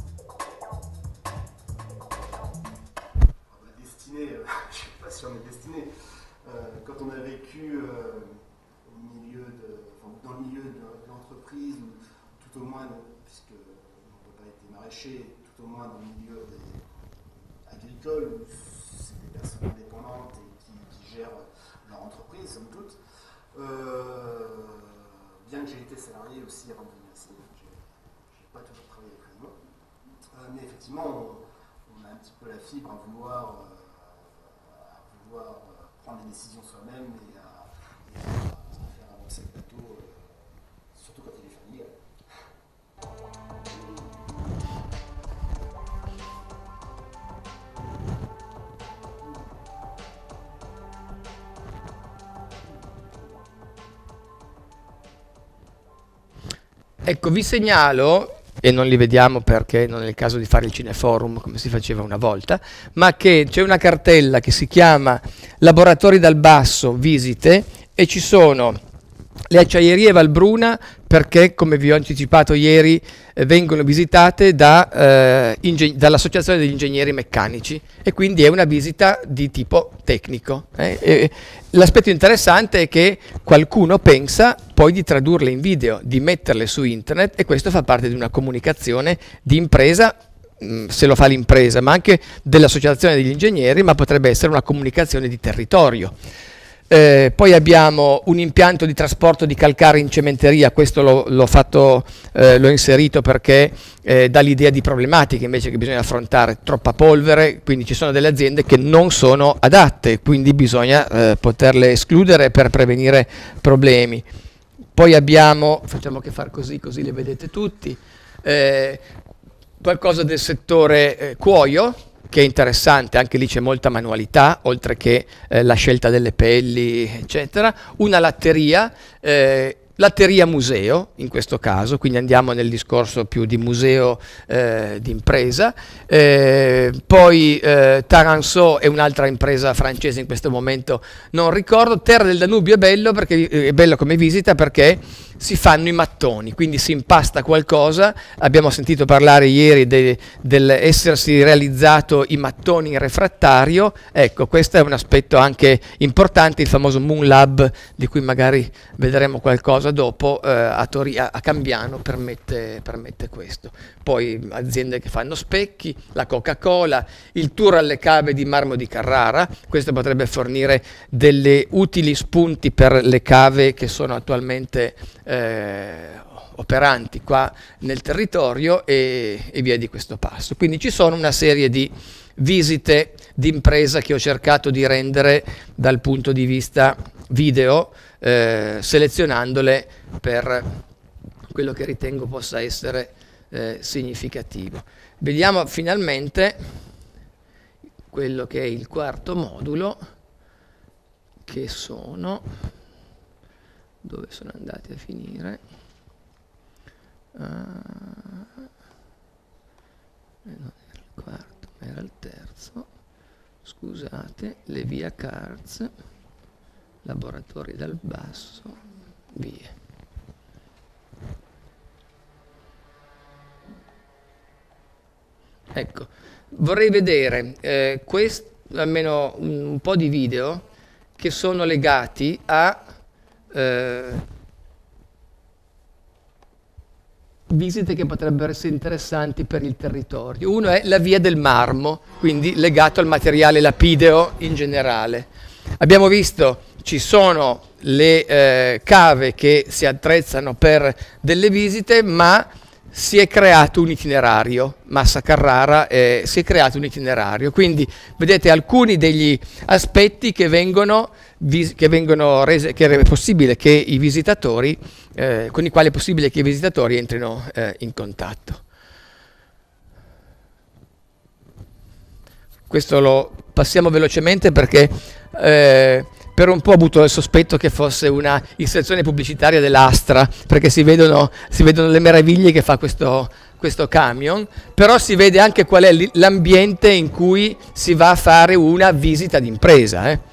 Ah bah, destiné, euh, je ne sais pas si on est destiné. Euh, quand on a vécu euh, au milieu de, enfin, dans le milieu de l'entreprise, ou tout au moins, puisque on ne peut pas être maraîcher, tout au moins dans le milieu des agricoles, où c'est des personnes indépendantes et qui, qui gèrent leur entreprise, somme toute, euh, bien bien que j'ai été salarié aussi avant de venir ici. Je n'ai pas toujours travaillé avec Raymond. Euh, mais effectivement, on, on a un petit peu la fibre à vouloir, euh, à vouloir euh, prendre les décisions soi-même et à, et à, à faire avancer le bateau, euh, surtout quand il est familial. Ecco, vi segnalo, e non li vediamo perché non è il caso di fare il cineforum come si faceva una volta, ma che c'è una cartella che si chiama Laboratori dal Basso, visite, e ci sono le acciaierie Valbruna perché, come vi ho anticipato ieri, eh, vengono visitate da, eh, inge- dall'Associazione degli Ingegneri Meccanici e quindi è una visita di tipo tecnico. Eh? E l'aspetto interessante è che qualcuno pensa poi di tradurle in video, di metterle su internet, e questo fa parte di una comunicazione di impresa, mh, se lo fa l'impresa, ma anche dell'Associazione degli Ingegneri, ma potrebbe essere una comunicazione di territorio. Eh, poi abbiamo un impianto di trasporto di calcare in cementeria, questo l'ho, l'ho fatto, eh, l'ho inserito perché eh, dà l'idea di problematiche invece che bisogna affrontare, troppa polvere, quindi ci sono delle aziende che non sono adatte, quindi bisogna eh, poterle escludere per prevenire problemi. Poi abbiamo, facciamo che far così, così le vedete tutti, eh, qualcosa del settore eh, cuoio, che è interessante, anche lì c'è molta manualità, oltre che eh, la scelta delle pelli, eccetera. Una latteria, eh, latteria museo in questo caso, quindi andiamo nel discorso più di museo eh, di impresa. Eh, poi eh, Taranceau è un'altra impresa francese, in questo momento non ricordo. Terra del Danubio è bello, perché, è bello come visita perché si fanno i mattoni, quindi si impasta qualcosa. Abbiamo sentito parlare ieri de, dell'essersi realizzato i mattoni in refrattario. Ecco, questo è un aspetto anche importante, il famoso Moon Lab, di cui magari vedremo qualcosa dopo, eh, a, Tori- a Cambiano permette, permette questo. Poi aziende che fanno specchi, la Coca-Cola, il tour alle cave di marmo di Carrara, questo potrebbe fornire delle utili spunti per le cave che sono attualmente Eh, operanti qua nel territorio, e, e via di questo passo. Quindi ci sono una serie di visite d'impresa che ho cercato di rendere dal punto di vista video, eh, selezionandole per quello che ritengo possa essere eh, significativo. Vediamo finalmente quello che è il quarto modulo, che sono... dove sono andati a finire? Uh, non era il quarto, ma era il terzo. Scusate, le via Cards, laboratori dal basso, vie. Ecco, vorrei vedere eh, quest, almeno un, un po' di video che sono legati a Eh, visite che potrebbero essere interessanti per il territorio. Uno è la via del marmo, quindi legato al materiale lapideo in generale. Abbiamo visto, ci sono le eh, cave che si attrezzano per delle visite, ma si è creato un itinerario, Massa Carrara, eh, si è creato un itinerario, quindi vedete alcuni degli aspetti che vengono, che vengono rese, che è possibile che i visitatori, eh, con i quali è possibile che i visitatori entrino eh, in contatto. Questo lo passiamo velocemente perché eh, per un po' ho avuto il sospetto che fosse una inserzione pubblicitaria dell'Astra, perché si vedono, si vedono le meraviglie che fa questo, questo camion, però si vede anche qual è l'ambiente in cui si va a fare una visita d'impresa. Eh.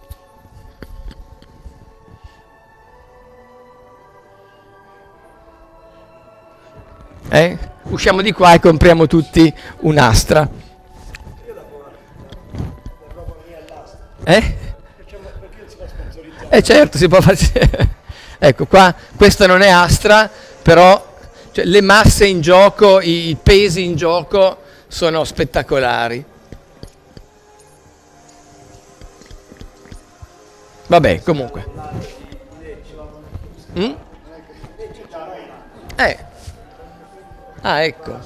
Eh? Usciamo di qua e compriamo tutti un'Astra. Eh? Eh certo, si può fare. Ecco qua, questa non è Astra, però cioè, le masse in gioco, i, i pesi in gioco sono spettacolari. Vabbè, comunque. Mm? Eh. Ah, ecco.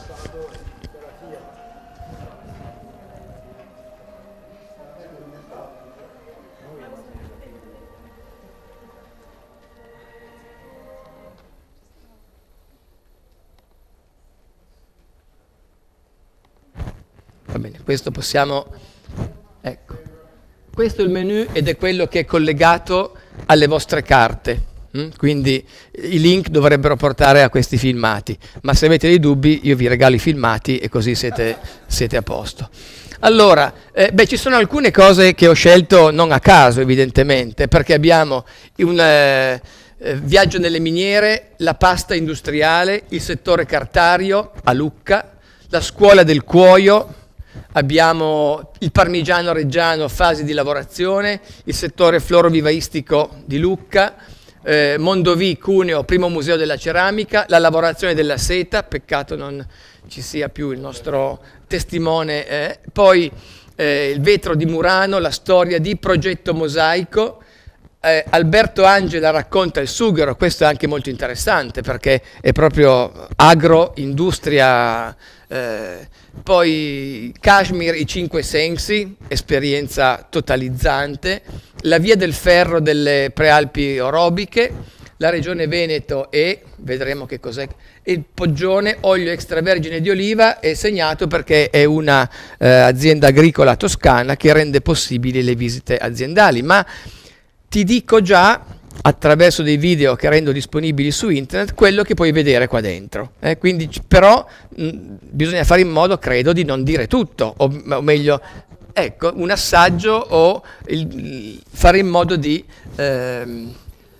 Va bene, questo possiamo... Ecco. Questo è il menu ed è quello che è collegato alle vostre carte. Quindi i link dovrebbero portare a questi filmati, ma se avete dei dubbi io vi regalo i filmati e così siete, siete a posto. Allora, eh, beh, ci sono alcune cose che ho scelto non a caso evidentemente, perché abbiamo un eh, eh, viaggio nelle miniere, la pasta industriale, il settore cartario a Lucca, la scuola del cuoio, abbiamo il parmigiano reggiano, fasi di lavorazione, il settore florovivaistico di Lucca, Eh, Mondovì, Cuneo, primo museo della ceramica, la lavorazione della seta, peccato non ci sia più il nostro testimone, eh. Poi eh, il vetro di Murano, la storia di Progetto Mosaico, eh, Alberto Angela racconta il sughero, questo è anche molto interessante perché è proprio agro, industria, eh, poi Kashmir, i cinque sensi, esperienza totalizzante, la via del ferro delle prealpi orobiche, la regione Veneto e, vedremo che cos'è, il Poggione, olio extravergine di oliva, è segnato perché è una eh, azienda agricola toscana che rende possibili le visite aziendali, ma ti dico già, attraverso dei video che rendo disponibili su internet, quello che puoi vedere qua dentro. Eh? Quindi, però mh, bisogna fare in modo, credo, di non dire tutto, o, o meglio, ecco, un assaggio o il, il, fare in modo di ehm,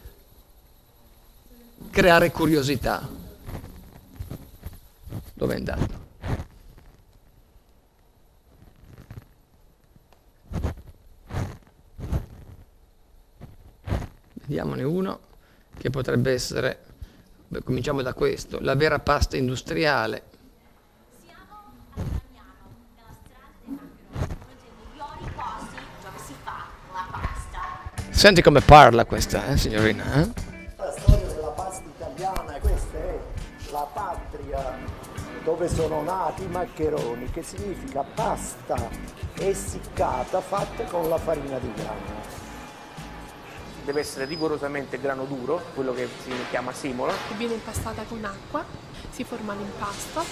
creare curiosità. Dove è andato? Vediamone uno che potrebbe essere, beh, cominciamo da questo, la vera pasta industriale. Siamo a Fagnano, nella strada dei maccheroni, uno dei migliori posti dove si fa la pasta. Senti come parla questa, eh, signorina? Eh? La storia della pasta italiana, questa è la patria dove sono nati i maccheroni, che significa pasta essiccata fatta con la farina di grano. Deve essere rigorosamente grano duro, quello che si chiama semola. Viene impastata con acqua, si forma l'impasto.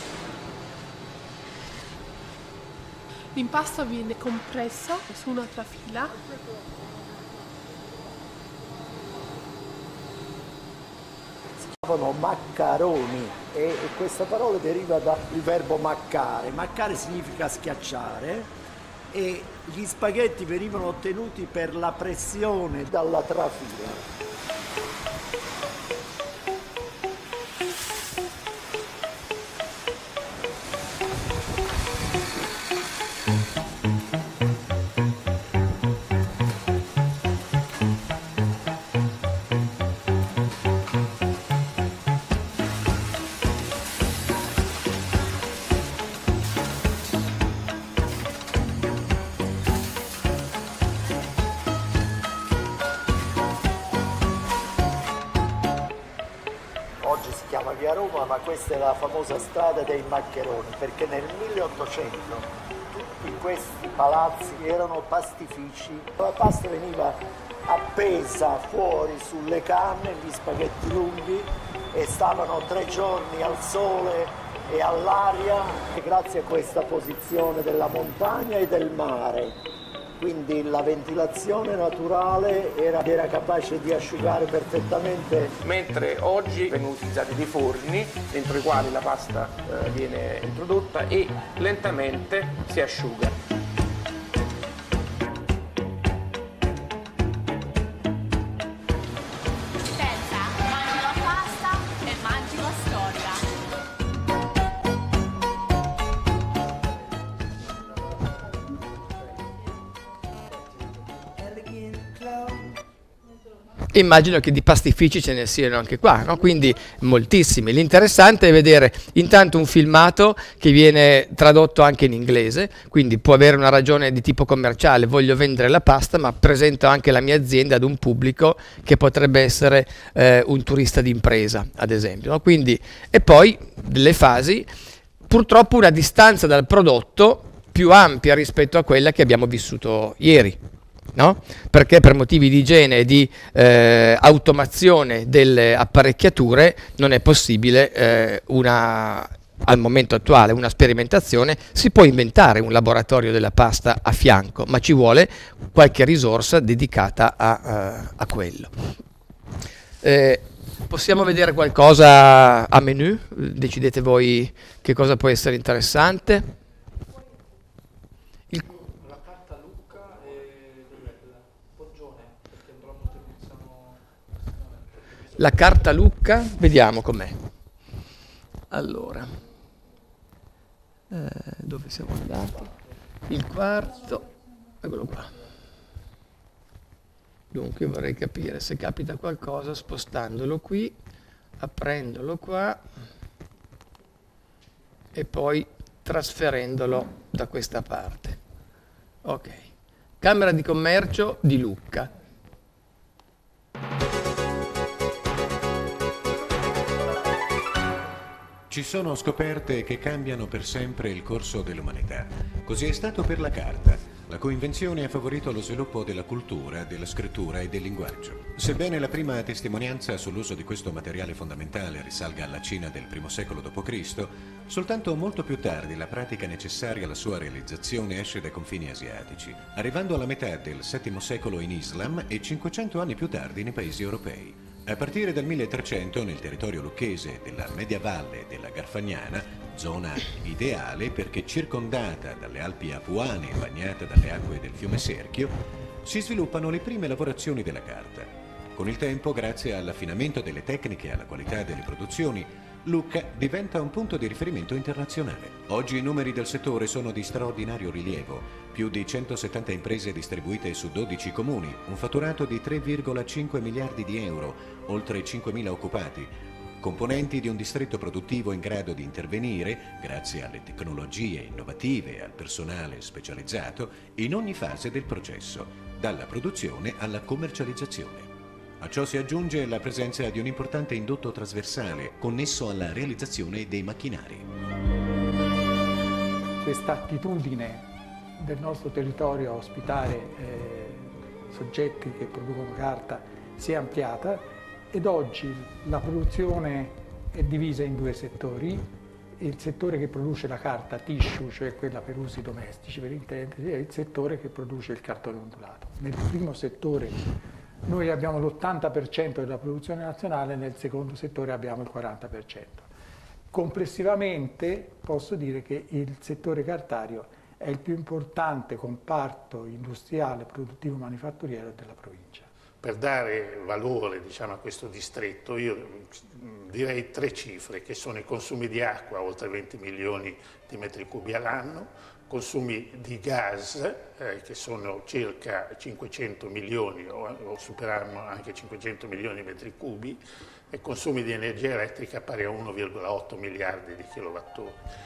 L'impasto viene compresso su una trafila. Si chiamano maccaroni e questa parola deriva dal verbo maccare. Maccare significa schiacciare. E gli spaghetti venivano ottenuti per la pressione dalla trafila. Oggi si chiama via Roma, ma questa è la famosa strada dei maccheroni, perché nel milleottocento tutti questi palazzi erano pastifici. La pasta veniva appesa fuori sulle canne, gli spaghetti lunghi, e stavano tre giorni al sole e all'aria, e grazie a questa posizione della montagna e del mare. Quindi la ventilazione naturale era, era capace di asciugare perfettamente. Mentre oggi vengono utilizzati dei forni dentro i quali la pasta eh, viene introdotta e lentamente si asciuga. Pensa, mangi la pasta e mangi la storia. Immagino che di pastifici ce ne siano anche qua, no? Quindi moltissimi. L'interessante è vedere intanto un filmato che viene tradotto anche in inglese, quindi può avere una ragione di tipo commerciale, voglio vendere la pasta ma presento anche la mia azienda ad un pubblico che potrebbe essere eh, un turista d'impresa, ad esempio, no? Quindi, e poi delle fasi, purtroppo una distanza dal prodotto più ampia rispetto a quella che abbiamo vissuto ieri. No? Perché per motivi di igiene e di eh, automazione delle apparecchiature non è possibile eh, una, al momento attuale una sperimentazione. Si può inventare un laboratorio della pasta a fianco, ma ci vuole qualche risorsa dedicata a, uh, a quello. Eh, possiamo vedere qualcosa a menu? Decidete voi che cosa può essere interessante. La carta Lucca, vediamo com'è. Allora, eh, dove siamo andati? Il quarto, eccolo qua. Dunque vorrei capire se capita qualcosa spostandolo qui, aprendolo qua e poi trasferendolo da questa parte. Ok, Camera di Commercio di Lucca. Ci sono scoperte che cambiano per sempre il corso dell'umanità. Così è stato per la carta, la cui invenzione ha favorito lo sviluppo della cultura, della scrittura e del linguaggio. Sebbene la prima testimonianza sull'uso di questo materiale fondamentale risalga alla Cina del primo secolo dopo Cristo, soltanto molto più tardi la pratica necessaria alla sua realizzazione esce dai confini asiatici, arrivando alla metà del settimo secolo in Islam e cinquecento anni più tardi nei paesi europei. A partire dal milletrecento, nel territorio lucchese della Media Valle della Garfagnana, zona ideale perché circondata dalle Alpi Apuane e bagnata dalle acque del fiume Serchio, si sviluppano le prime lavorazioni della carta. Con il tempo, grazie all'affinamento delle tecniche e alla qualità delle produzioni, Lucca diventa un punto di riferimento internazionale. Oggi i numeri del settore sono di straordinario rilievo, più di centosettanta imprese distribuite su dodici comuni, un fatturato di tre virgola cinque miliardi di euro, oltre cinquemila occupati, componenti di un distretto produttivo in grado di intervenire, grazie alle tecnologie innovative e al personale specializzato, in ogni fase del processo, dalla produzione alla commercializzazione. A ciò si aggiunge la presenza di un importante indotto trasversale connesso alla realizzazione dei macchinari. Questa attitudine del nostro territorio a ospitare eh, soggetti che producono carta si è ampliata ed oggi la produzione è divisa in due settori. Il settore che produce la carta tissue, cioè quella per usi domestici per intendersi, e il settore che produce il cartone ondulato. Nel primo settore noi abbiamo l'ottanta per cento della produzione nazionale, nel secondo settore abbiamo il quaranta per cento. Complessivamente posso dire che il settore cartario è il più importante comparto industriale, produttivo, manifatturiero della provincia. Per dare valore, diciamo, a questo distretto, io direi tre cifre, che sono i consumi di acqua, oltre venti milioni di metri cubi all'anno, consumi di gas, eh, che sono circa cinquecento milioni, o, o superiamo anche cinquecento milioni di metri cubi, e consumi di energia elettrica pari a uno virgola otto miliardi di kilowattora.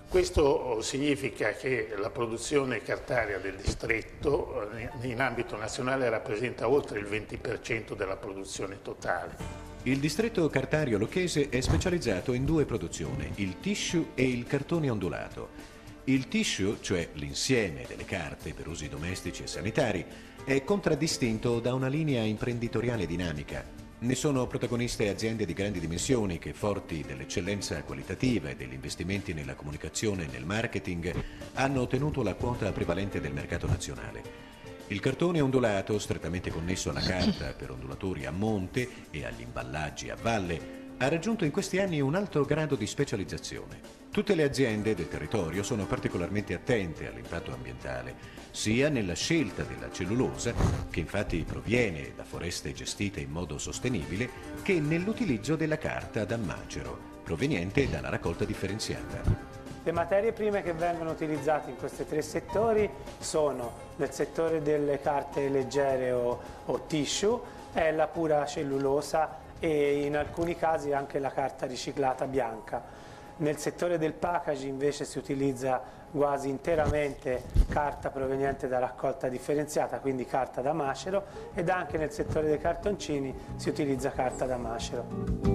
Questo significa che la produzione cartaria del distretto in ambito nazionale rappresenta oltre il venti per cento della produzione totale. Il distretto cartario lucchese è specializzato in due produzioni, il tissue e il cartone ondulato. Il tissue, cioè l'insieme delle carte per usi domestici e sanitari, è contraddistinto da una linea imprenditoriale dinamica. Ne sono protagoniste aziende di grandi dimensioni che, forti dell'eccellenza qualitativa e degli investimenti nella comunicazione e nel marketing, hanno ottenuto la quota prevalente del mercato nazionale. Il cartone ondulato, strettamente connesso alla carta per ondulatori a monte e agli imballaggi a valle, ha raggiunto in questi anni un alto grado di specializzazione. Tutte le aziende del territorio sono particolarmente attente all'impatto ambientale, sia nella scelta della cellulosa, che infatti proviene da foreste gestite in modo sostenibile, che nell'utilizzo della carta da macero, proveniente dalla raccolta differenziata. Le materie prime che vengono utilizzate in questi tre settori sono nel settore delle carte leggere o, o tissue, è la pura cellulosa e in alcuni casi anche la carta riciclata bianca. Nel settore del packaging invece si utilizza quasi interamente carta proveniente da raccolta differenziata, quindi carta da macero, ed anche nel settore dei cartoncini si utilizza carta da macero.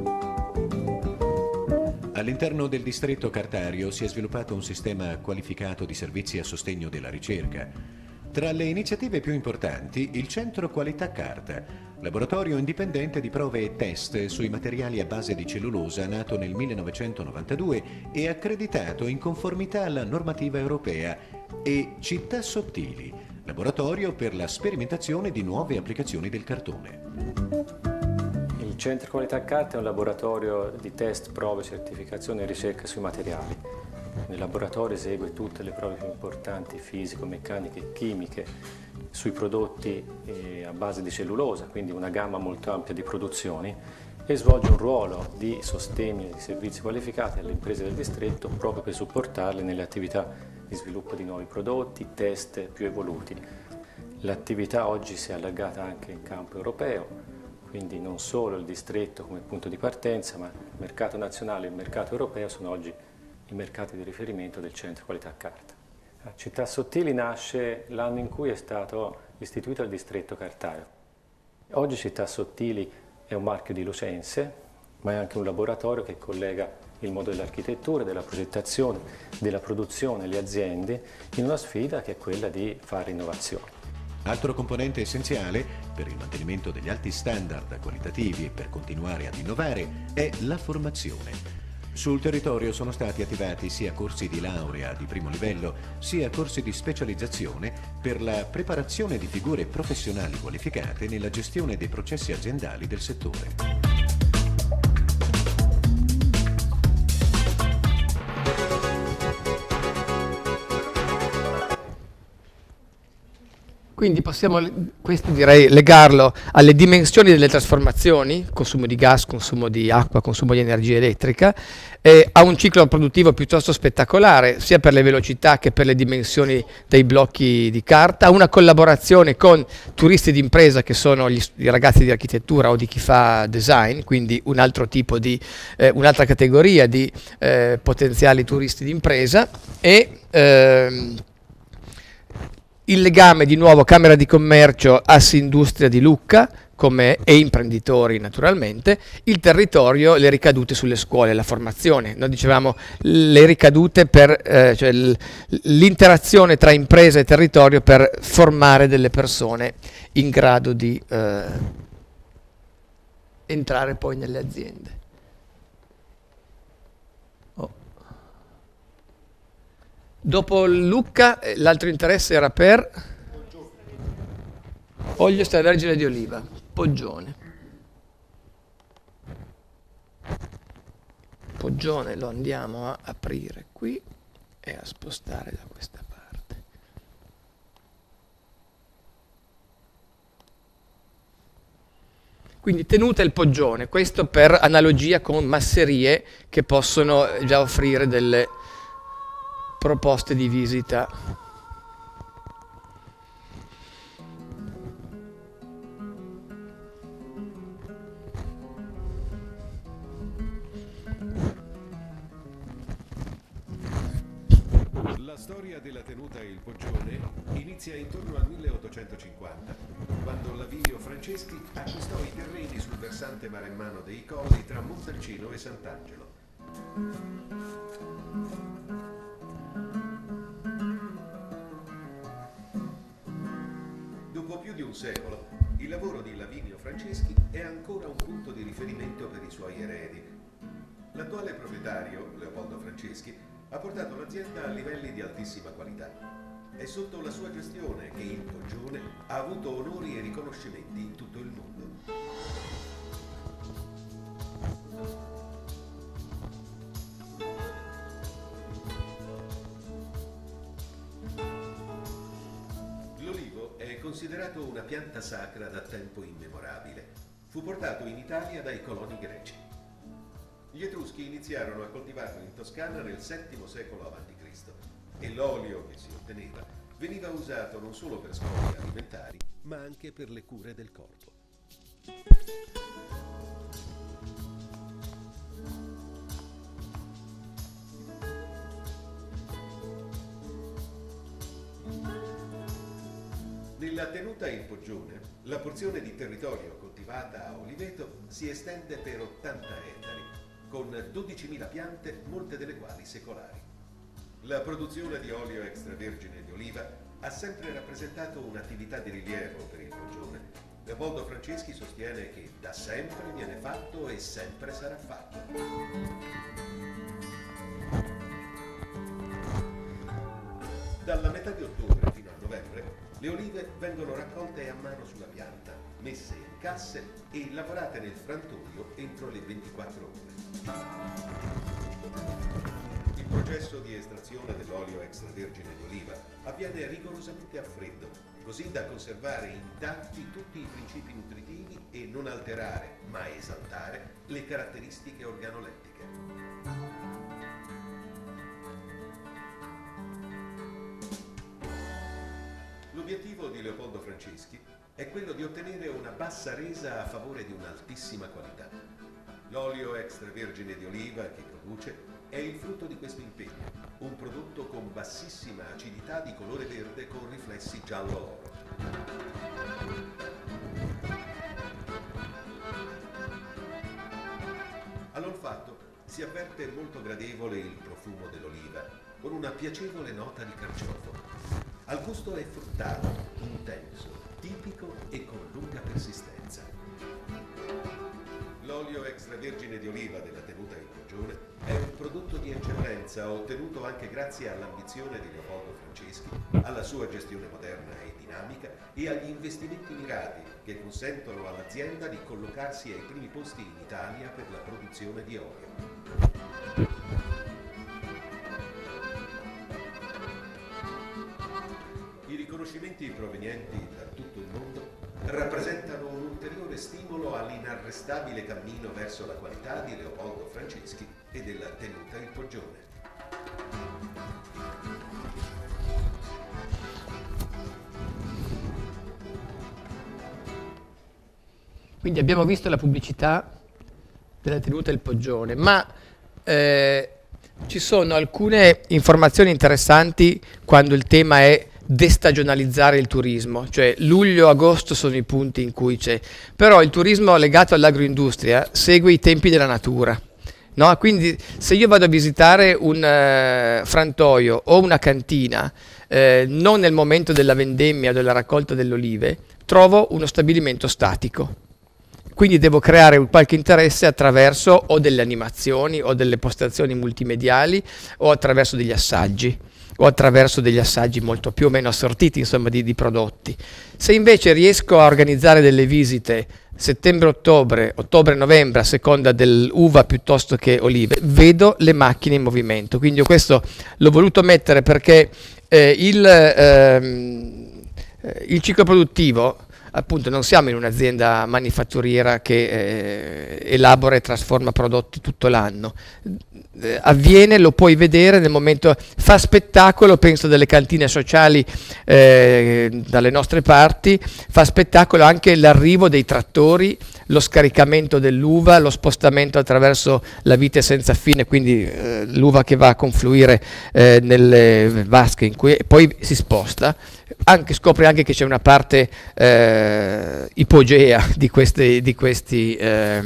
All'interno del distretto cartario si è sviluppato un sistema qualificato di servizi a sostegno della ricerca. Tra le iniziative più importanti, il Centro Qualità Carta, laboratorio indipendente di prove e test sui materiali a base di cellulosa, nato nel millenovecentonovantadue e accreditato in conformità alla normativa europea, e Città Sottili, laboratorio per la sperimentazione di nuove applicazioni del cartone. Il Centro Qualità Carta è un laboratorio di test, prove, certificazione e ricerca sui materiali. Nel laboratorio esegue tutte le prove più importanti, fisico-meccaniche e chimiche, sui prodotti eh, a base di cellulosa, quindi una gamma molto ampia di produzioni, e svolge un ruolo di sostegno e di servizi qualificati alle imprese del distretto proprio per supportarle nelle attività di sviluppo di nuovi prodotti, test più evoluti. L'attività oggi si è allargata anche in campo europeo, quindi non solo il distretto come punto di partenza, ma il mercato nazionale e il mercato europeo sono oggi i mercati di riferimento del Centro Qualità Carta. Città Sottili nasce l'anno in cui è stato istituito il distretto cartario. Oggi Città Sottili è un marchio di Lucense, ma è anche un laboratorio che collega il mondo dell'architettura, della progettazione, della produzione, le aziende, in una sfida che è quella di fare innovazione. Altro componente essenziale per il mantenimento degli alti standard qualitativi e per continuare ad innovare è la formazione. Sul territorio sono stati attivati sia corsi di laurea di primo livello, sia corsi di specializzazione per la preparazione di figure professionali qualificate nella gestione dei processi aziendali del settore. Quindi possiamo, questo direi, legarlo alle dimensioni delle trasformazioni, consumo di gas, consumo di acqua, consumo di energia elettrica, e a un ciclo produttivo piuttosto spettacolare, sia per le velocità che per le dimensioni dei blocchi di carta, a una collaborazione con turisti di impresa che sono gli, i ragazzi di architettura o di chi fa design, quindi un altro tipo di, eh, un'altra categoria di eh, potenziali turisti di impresa, e ehm, il legame di nuovo Camera di Commercio, Assindustria di Lucca come, e imprenditori naturalmente, il territorio, le ricadute sulle scuole, la formazione. Noi dicevamo le ricadute per eh, cioè l'interazione tra impresa e territorio per formare delle persone in grado di eh, entrare poi nelle aziende. Dopo Lucca, l'altro interesse era per olio extravergine di oliva, Poggione. Poggione lo andiamo a aprire qui e a spostare da questa parte. Quindi tenuta il Poggione, questo per analogia con masserie che possono già offrire delle proposte di visita. La storia della tenuta Il Poggione inizia intorno al milleottocentocinquanta, quando Lavinio Franceschi acquistò i terreni sul versante maremmano dei Colli tra Montalcino e Sant'Angelo. Dopo più di un secolo, il lavoro di Lavinio Franceschi è ancora un punto di riferimento per i suoi eredi. L'attuale proprietario, Leopoldo Franceschi, ha portato l'azienda a livelli di altissima qualità. È sotto la sua gestione che il Poggione ha avuto onori e riconoscimenti in tutto il mondo. L'olivo è considerato una pianta sacra da tempo immemorabile. Fu portato in Italia dai coloni greci. Gli Etruschi iniziarono a coltivarlo in Toscana nel settimo secolo avanti Cristo e l'olio che si otteneva veniva usato non solo per scopi alimentari, ma anche per le cure del corpo. Nella tenuta in Poggione, la porzione di territorio coltivata a oliveto si estende per ottanta ettari, con dodicimila piante, molte delle quali secolari. La produzione di olio extravergine di oliva ha sempre rappresentato un'attività di rilievo per il Poggione. Leopoldo Franceschi sostiene che da sempre viene fatto e sempre sarà fatto. Dalla metà di ottobre fino a novembre le olive vengono raccolte a mano sulla pianta, messe in casse e lavorate nel frantoio entro le ventiquattro ore. Il processo di estrazione dell'olio extravergine di oliva avviene rigorosamente a freddo, così da conservare intatti tutti i principi nutritivi e non alterare, ma esaltare, le caratteristiche organolettiche. L'obiettivo di Leopoldo Franceschi è quello di ottenere una bassa resa a favore di un'altissima qualità. L'olio extravergine di oliva che produce è il frutto di questo impegno, un prodotto con bassissima acidità di colore verde con riflessi giallo-oro. All'olfatto si avverte molto gradevole il profumo dell'oliva, con una piacevole nota di carciofo. Al gusto è fruttato, intenso, tipico e con lunga persistenza. L'olio extravergine di oliva della tenuta in Poggione è un prodotto di eccellenza ottenuto anche grazie all'ambizione di Leopoldo Franceschi, alla sua gestione moderna e dinamica e agli investimenti mirati che consentono all'azienda di collocarsi ai primi posti in Italia per la produzione di olio. I riconoscimenti provenienti da tutto il mondo rappresentano un ulteriore stimolo all'inarrestabile cammino verso la qualità di Leopoldo Franceschi e della tenuta in Poggione. Quindi abbiamo visto la pubblicità della tenuta il Poggione, ma eh, ci sono alcune informazioni interessanti quando il tema è destagionalizzare il turismo, cioè luglio-agosto sono i punti in cui c'è, però il turismo legato all'agroindustria segue i tempi della natura, no? Quindi se io vado a visitare un eh, frantoio o una cantina eh, non nel momento della vendemmia o della raccolta delle olive, trovo uno stabilimento statico. Quindi devo creare qualche interesse attraverso o delle animazioni o delle postazioni multimediali o attraverso degli assaggi o attraverso degli assaggi molto più o meno assortiti, insomma, di, di prodotti. Se invece riesco a organizzare delle visite settembre-ottobre, ottobre-novembre, a seconda dell'uva piuttosto che olive, vedo le macchine in movimento. Quindi io questo l'ho voluto mettere perché eh, il, ehm, il ciclo produttivo, appunto, non siamo in un'azienda manifatturiera che eh, elabora e trasforma prodotti tutto l'anno. Eh, avviene, lo puoi vedere nel momento, fa spettacolo, penso delle cantine sociali eh, dalle nostre parti, fa spettacolo anche l'arrivo dei trattori, lo scaricamento dell'uva, lo spostamento attraverso la vite senza fine, quindi eh, l'uva che va a confluire eh, nelle vasche in cui poi si sposta. Anche, scopri anche che c'è una parte eh, ipogea di queste di questi, eh,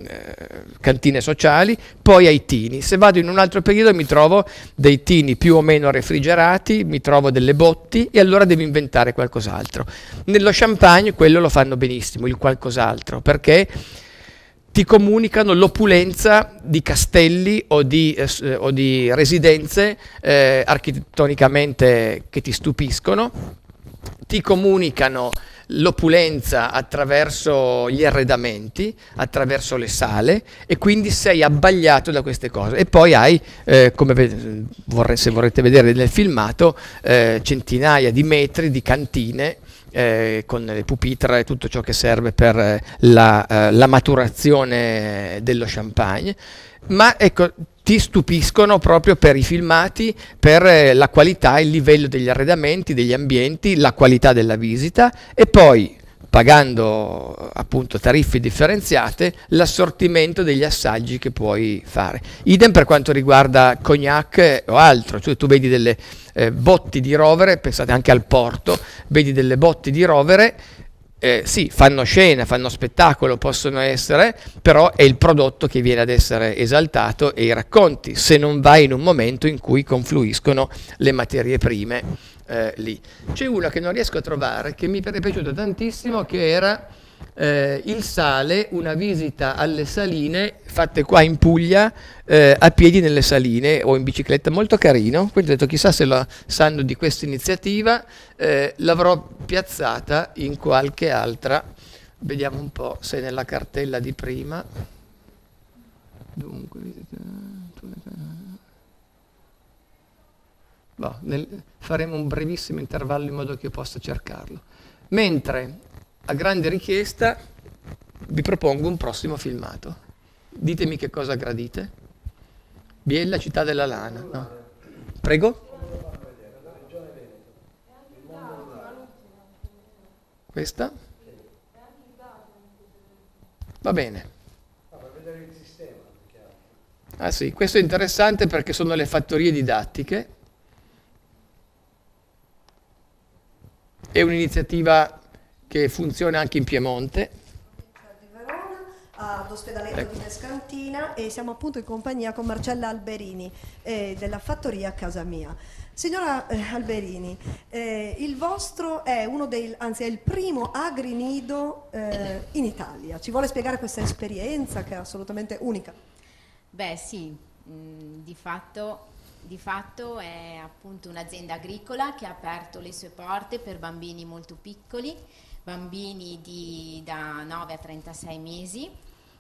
cantine sociali, poi ai tini. Se vado in un altro periodo mi trovo dei tini più o meno refrigerati, mi trovo delle botti e allora devo inventare qualcos'altro. Nello champagne quello lo fanno benissimo, il qualcos'altro, perché ti comunicano l'opulenza di castelli o di, eh, o di residenze eh, architettonicamente che ti stupiscono, ti comunicano l'opulenza attraverso gli arredamenti, attraverso le sale, e quindi sei abbagliato da queste cose. E poi hai, eh, come vorrei, se vorrete vedere nel filmato, eh, centinaia di metri di cantine Eh, con le pupitre e tutto ciò che serve per eh, la, eh, la maturazione dello champagne, ma ecco, ti stupiscono proprio per i filmati, per eh, la qualità, il livello degli arredamenti, degli ambienti, la qualità della visita, e poi pagando appunto tariffe differenziate, l'assortimento degli assaggi che puoi fare. Idem per quanto riguarda cognac o altro, cioè tu vedi delle eh, botti di rovere, pensate anche al porto, vedi delle botti di rovere, eh, sì, fanno scena, fanno spettacolo, possono essere, però è il prodotto che viene ad essere esaltato e i racconti, se non vai in un momento in cui confluiscono le materie prime. Eh, lì c'è una che non riesco a trovare, che mi è piaciuta tantissimo, che era eh, il sale, una visita alle saline fatte qua in Puglia, eh, a piedi nelle saline o in bicicletta, molto carino. Quindi ho detto chissà se lo sanno di questa iniziativa, eh, l'avrò piazzata in qualche altra, vediamo un po' se nella cartella di prima. Dunque Boh, nel, faremo un brevissimo intervallo in modo che io possa cercarlo. Mentre, a grande richiesta, vi propongo un prossimo filmato. Ditemi che cosa gradite. Biella, città della lana. No. Prego? Questa? Va bene. Ah sì, questo è interessante perché sono le fattorie didattiche. È un'iniziativa che funziona anche in Piemonte. Di Verona, ad Ospedaletto Ecco. di Mescantina, e siamo appunto in compagnia con Marcella Alberini eh, della fattoria Casa Mia. Signora eh, Alberini, eh, il vostro è uno dei, anzi è il primo agrinido eh, in Italia. Ci vuole spiegare questa esperienza che è assolutamente unica? Beh sì, mh, di fatto... Di fatto è appunto un'azienda agricola che ha aperto le sue porte per bambini molto piccoli, bambini di, da nove a trentasei mesi,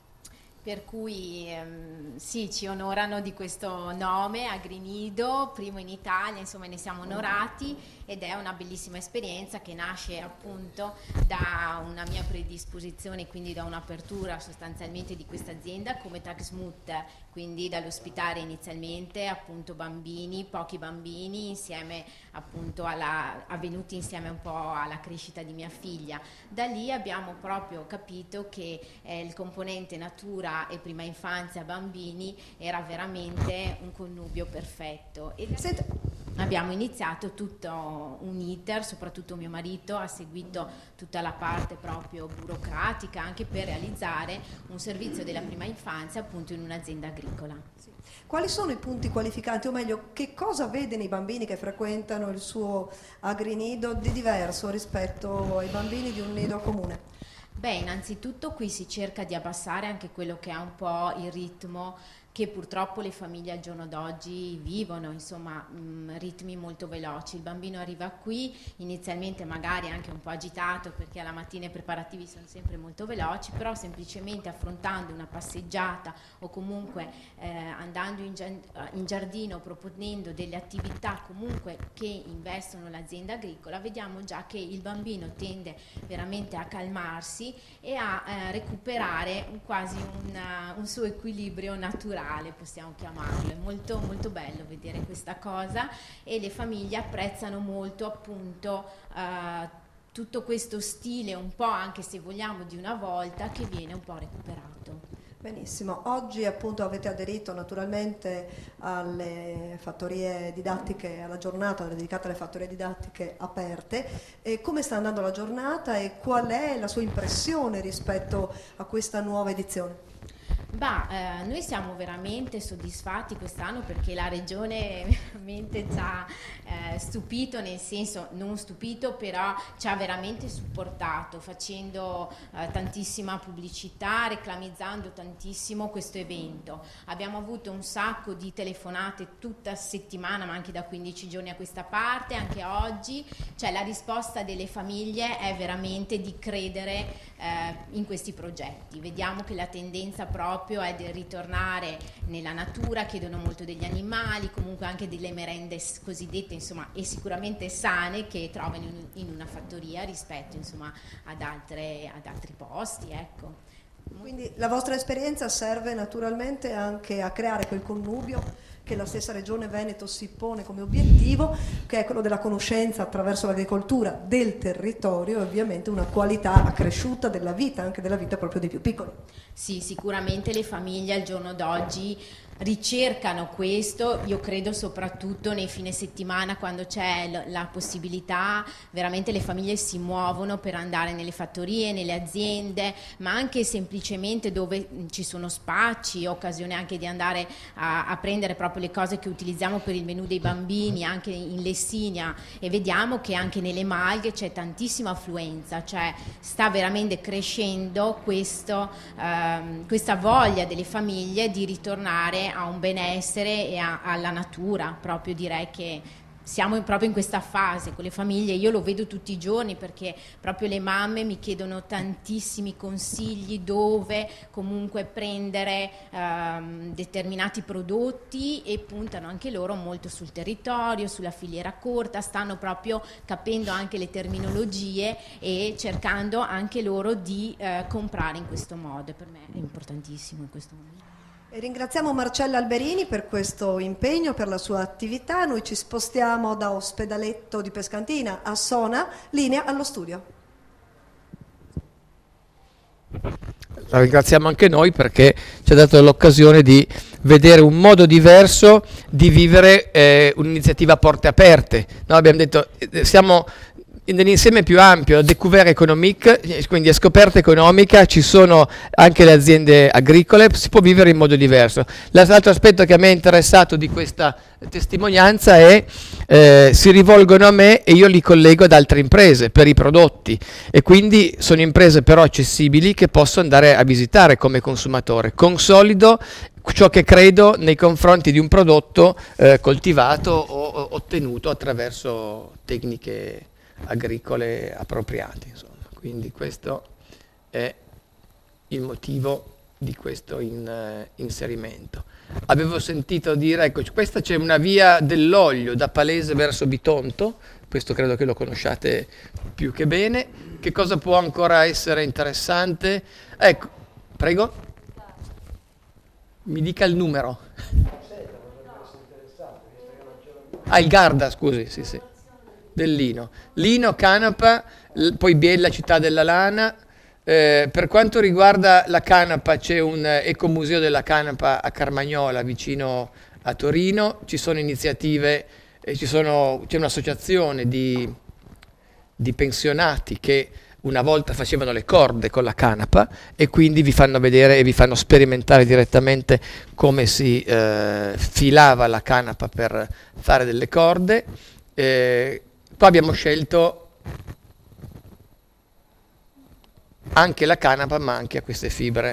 per cui ehm, sì, ci onorano di questo nome, Agrinido, primo in Italia, insomma ne siamo onorati, ed è una bellissima esperienza che nasce appunto da una mia predisposizione, quindi da un'apertura sostanzialmente di questa azienda come Tagsmut, quindi dall'ospitare inizialmente appunto bambini, pochi bambini, insieme appunto alla, avvenuti insieme un po' alla crescita di mia figlia. Da lì abbiamo proprio capito che eh, il componente natura e prima infanzia bambini era veramente un connubio perfetto. E abbiamo iniziato tutto un iter, soprattutto mio marito ha seguito tutta la parte proprio burocratica anche per realizzare un servizio della prima infanzia appunto in un'azienda agricola. Sì. Quali sono i punti qualificanti, o meglio, che cosa vede nei bambini che frequentano il suo agrinido di diverso rispetto ai bambini di un nido comune? Beh, innanzitutto qui si cerca di abbassare anche quello che è un po' il ritmo che purtroppo le famiglie al giorno d'oggi vivono, insomma mh, ritmi molto veloci. Il bambino arriva qui inizialmente magari anche un po' agitato perché alla mattina i preparativi sono sempre molto veloci, però semplicemente affrontando una passeggiata o comunque eh, andando in, in giardino, proponendo delle attività comunque che investono l'azienda agricola, vediamo già che il bambino tende veramente a calmarsi e a eh, recuperare un, quasi una, un suo equilibrio naturale, possiamo chiamarlo. È molto molto bello vedere questa cosa e le famiglie apprezzano molto appunto eh, tutto questo stile un po' anche se vogliamo di una volta che viene un po' recuperato. Benissimo, oggi appunto avete aderito naturalmente alle fattorie didattiche, alla giornata dedicata alle fattorie didattiche aperte. E come sta andando la giornata e qual è la sua impressione rispetto a questa nuova edizione? Bah, eh, noi siamo veramente soddisfatti quest'anno perché la regione veramente ci ha eh, stupito, nel senso non stupito, però ci ha veramente supportato facendo eh, tantissima pubblicità, reclamizzando tantissimo questo evento. Abbiamo avuto un sacco di telefonate tutta settimana, ma anche da quindici giorni a questa parte, anche oggi, cioè la risposta delle famiglie è veramente di credere eh, in questi progetti. Vediamo che la tendenza proprio è di ritornare nella natura, chiedono molto degli animali, comunque anche delle merende cosiddette, insomma, e sicuramente sane che trovano in, in una fattoria rispetto, insomma, ad, altre, ad altri posti, ecco. Quindi la vostra esperienza serve naturalmente anche a creare quel connubio che la stessa Regione Veneto si pone come obiettivo, che è quello della conoscenza attraverso l'agricoltura del territorio e ovviamente una qualità accresciuta della vita, anche della vita proprio dei più piccoli. Sì, sicuramente le famiglie al giorno d'oggi ricercano questo, io credo soprattutto nei fine settimana quando c'è la possibilità, veramente le famiglie si muovono per andare nelle fattorie, nelle aziende, ma anche semplicemente dove ci sono spazi, occasione anche di andare a, a prendere proprio le cose che utilizziamo per il menù dei bambini, anche in Lessinia, e vediamo che anche nelle malghe c'è tantissima affluenza, cioè sta veramente crescendo questo, ehm, questa voglia delle famiglie di ritornare a un benessere e a, alla natura. Proprio direi che siamo in, proprio in questa fase con le famiglie, io lo vedo tutti i giorni perché proprio le mamme mi chiedono tantissimi consigli dove comunque prendere ehm, determinati prodotti, e puntano anche loro molto sul territorio, sulla filiera corta, stanno proprio capendo anche le terminologie e cercando anche loro di eh, comprare in questo modo. Per me è importantissimo in questo momento. E ringraziamo Marcella Alberini per questo impegno, per la sua attività. Noi ci spostiamo da Ospedaletto di Pescantina a Sona, linea allo studio. La ringraziamo anche noi perché ci ha dato l'occasione di vedere un modo diverso di vivere eh, un'iniziativa a porte aperte. Noi abbiamo detto, eh, siamo nell'insieme più ampio, la découverte économique, quindi a scoperta economica, ci sono anche le aziende agricole, si può vivere in modo diverso. L'altro aspetto che a me è interessato di questa testimonianza è eh, si rivolgono a me e io li collego ad altre imprese per i prodotti, e quindi sono imprese però accessibili che posso andare a visitare come consumatore. Consolido ciò che credo nei confronti di un prodotto eh, coltivato o, o ottenuto attraverso tecniche agricole appropriate, insomma. Quindi questo è il motivo di questo in, eh, inserimento. Avevo sentito dire, ecco, questa c'è una via dell'olio da Palese verso Bitonto, questo credo che lo conosciate più che bene. Che cosa può ancora essere interessante? Ecco, prego, mi dica il numero. Ah, il Garda, scusi, sì, sì. Del lino, lino, canapa, poi Biella, città della lana. Eh, per quanto riguarda la canapa, c'è un ecomuseo della canapa a Carmagnola, vicino a Torino. Ci sono iniziative, eh, ci sono, c'è un'associazione di, di pensionati che una volta facevano le corde con la canapa e quindi vi fanno vedere e vi fanno sperimentare direttamente come si eh, filava la canapa per fare delle corde. Eh, Poi abbiamo scelto anche la canapa, ma anche a queste fibre.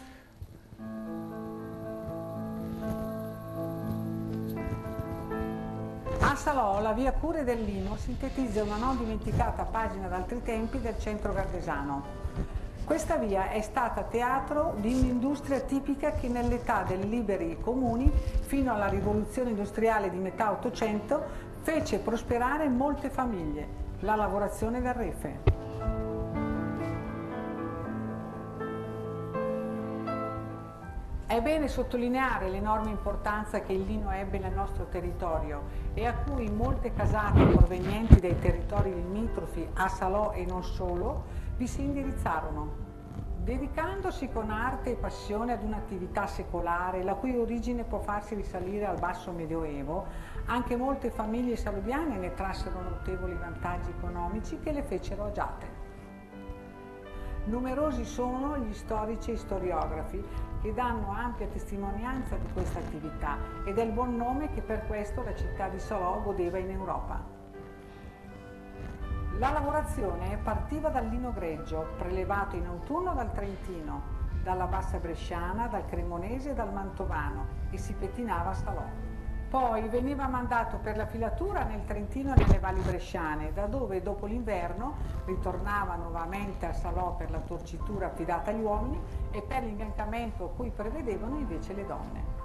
A Salò, la via Cure del Lino sintetizza una non dimenticata pagina d'altri tempi del centro gardesano. Questa via è stata teatro di un'industria tipica che nell'età dei liberi comuni, fino alla rivoluzione industriale di metà Ottocento, fece prosperare molte famiglie, la lavorazione del refe. È bene sottolineare l'enorme importanza che il lino ebbe nel nostro territorio e a cui molte casate provenienti dai territori limitrofi a Salò e non solo vi si indirizzarono. Dedicandosi con arte e passione ad un'attività secolare, la cui origine può farsi risalire al basso medioevo, anche molte famiglie salodiane ne trassero notevoli vantaggi economici che le fecero agiate. Numerosi sono gli storici e storiografi che danno ampia testimonianza di questa attività e del buon nome che per questo la città di Salò godeva in Europa. La lavorazione partiva dal lino greggio, prelevato in autunno dal Trentino, dalla Bassa Bresciana, dal Cremonese e dal Mantovano, e si pettinava a Salò. Poi veniva mandato per la filatura nel Trentino e nelle valli bresciane, da dove dopo l'inverno ritornava nuovamente a Salò per la torcitura affidata agli uomini e per l'imbiancamento cui prevedevano invece le donne.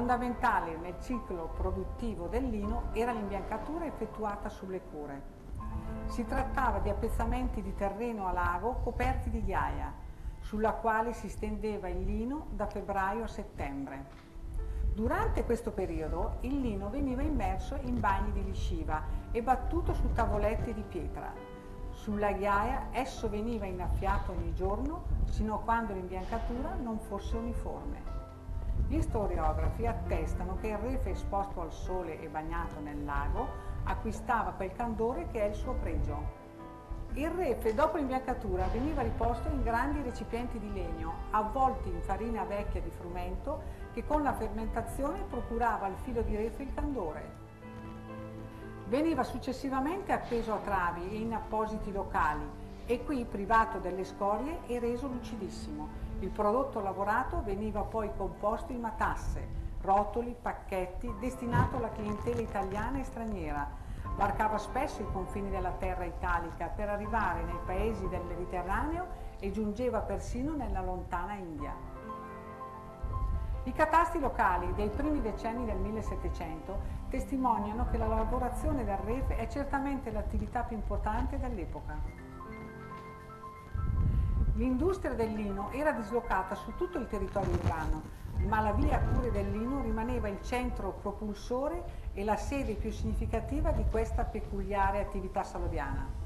Fondamentale nel ciclo produttivo del lino era l'imbiancatura effettuata sulle cure. Si trattava di appezzamenti di terreno a lago coperti di ghiaia, sulla quale si stendeva il lino da febbraio a settembre. Durante questo periodo il lino veniva immerso in bagni di lisciva e battuto su tavolette di pietra. Sulla ghiaia esso veniva innaffiato ogni giorno sino a quando l'imbiancatura non fosse uniforme. Gli storiografi attestano che il refe esposto al sole e bagnato nel lago acquistava quel candore che è il suo pregio. Il refe dopo l'imbiancatura veniva riposto in grandi recipienti di legno avvolti in farina vecchia di frumento che con la fermentazione procurava al filo di refe il candore. Veniva successivamente appeso a travi e in appositi locali e qui, privato delle scorie, e reso lucidissimo. Il prodotto lavorato veniva poi composto in matasse, rotoli, pacchetti, destinato alla clientela italiana e straniera. Varcava spesso i confini della terra italica per arrivare nei paesi del Mediterraneo e giungeva persino nella lontana India. I catasti locali dei primi decenni del millesettecento testimoniano che la lavorazione del refe è certamente l'attività più importante dell'epoca. L'industria del lino era dislocata su tutto il territorio urbano, ma la via Cure del Lino rimaneva il centro propulsore e la sede più significativa di questa peculiare attività saloviana.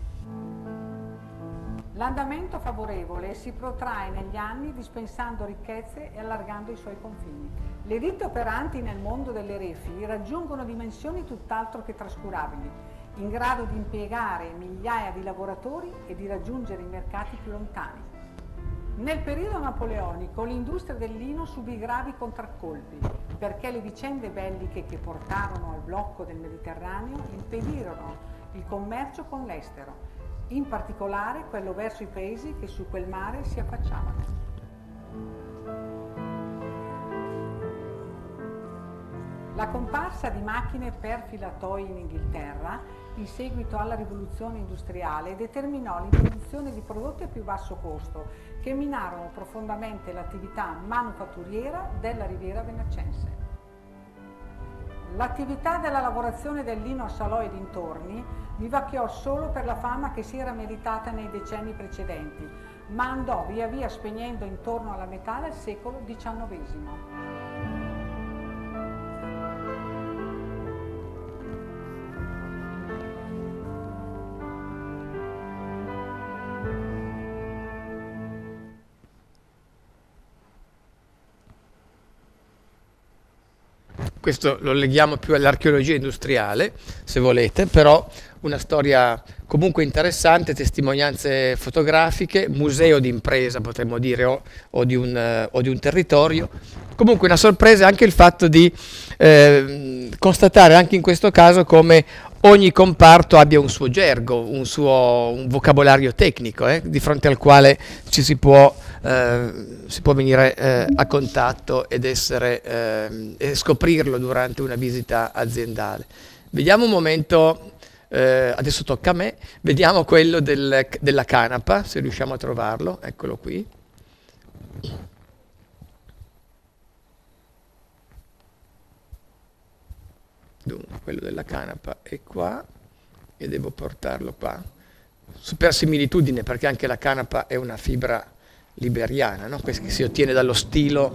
L'andamento favorevole si protrae negli anni dispensando ricchezze e allargando i suoi confini. Le ditte operanti nel mondo delle refi raggiungono dimensioni tutt'altro che trascurabili, in grado di impiegare migliaia di lavoratori e di raggiungere i mercati più lontani. Nel periodo napoleonico l'industria del lino subì gravi contraccolpi perché le vicende belliche che portarono al blocco del Mediterraneo impedirono il commercio con l'estero, in particolare quello verso i paesi che su quel mare si affacciavano. La comparsa di macchine perfilatoi in Inghilterra, in seguito alla rivoluzione industriale, determinò l'introduzione di prodotti a più basso costo che minarono profondamente l'attività manufatturiera della Riviera Venacense. L'attività della lavorazione del lino a Salò e dintorni vivacchiò solo per la fama che si era meritata nei decenni precedenti, ma andò via via spegnendo intorno alla metà del secolo diciannovesimo. Questo lo leghiamo più all'archeologia industriale, se volete, però una storia comunque interessante, testimonianze fotografiche, museo d'impresa potremmo dire, o, o, di un, uh, o di un territorio. Comunque una sorpresa anche il fatto di eh, constatare anche in questo caso come ogni comparto abbia un suo gergo, un suo un vocabolario tecnico, eh, di fronte al quale ci si può, eh, si può venire eh, a contatto ed essere, eh, e scoprirlo durante una visita aziendale. Vediamo un momento, eh, adesso tocca a me, vediamo quello del, della canapa, se riusciamo a trovarlo, eccolo qui. Dunque, quello della canapa è qua e devo portarlo qua, per similitudine, perché anche la canapa è una fibra liberiana, no? Questa che si ottiene dallo stilo.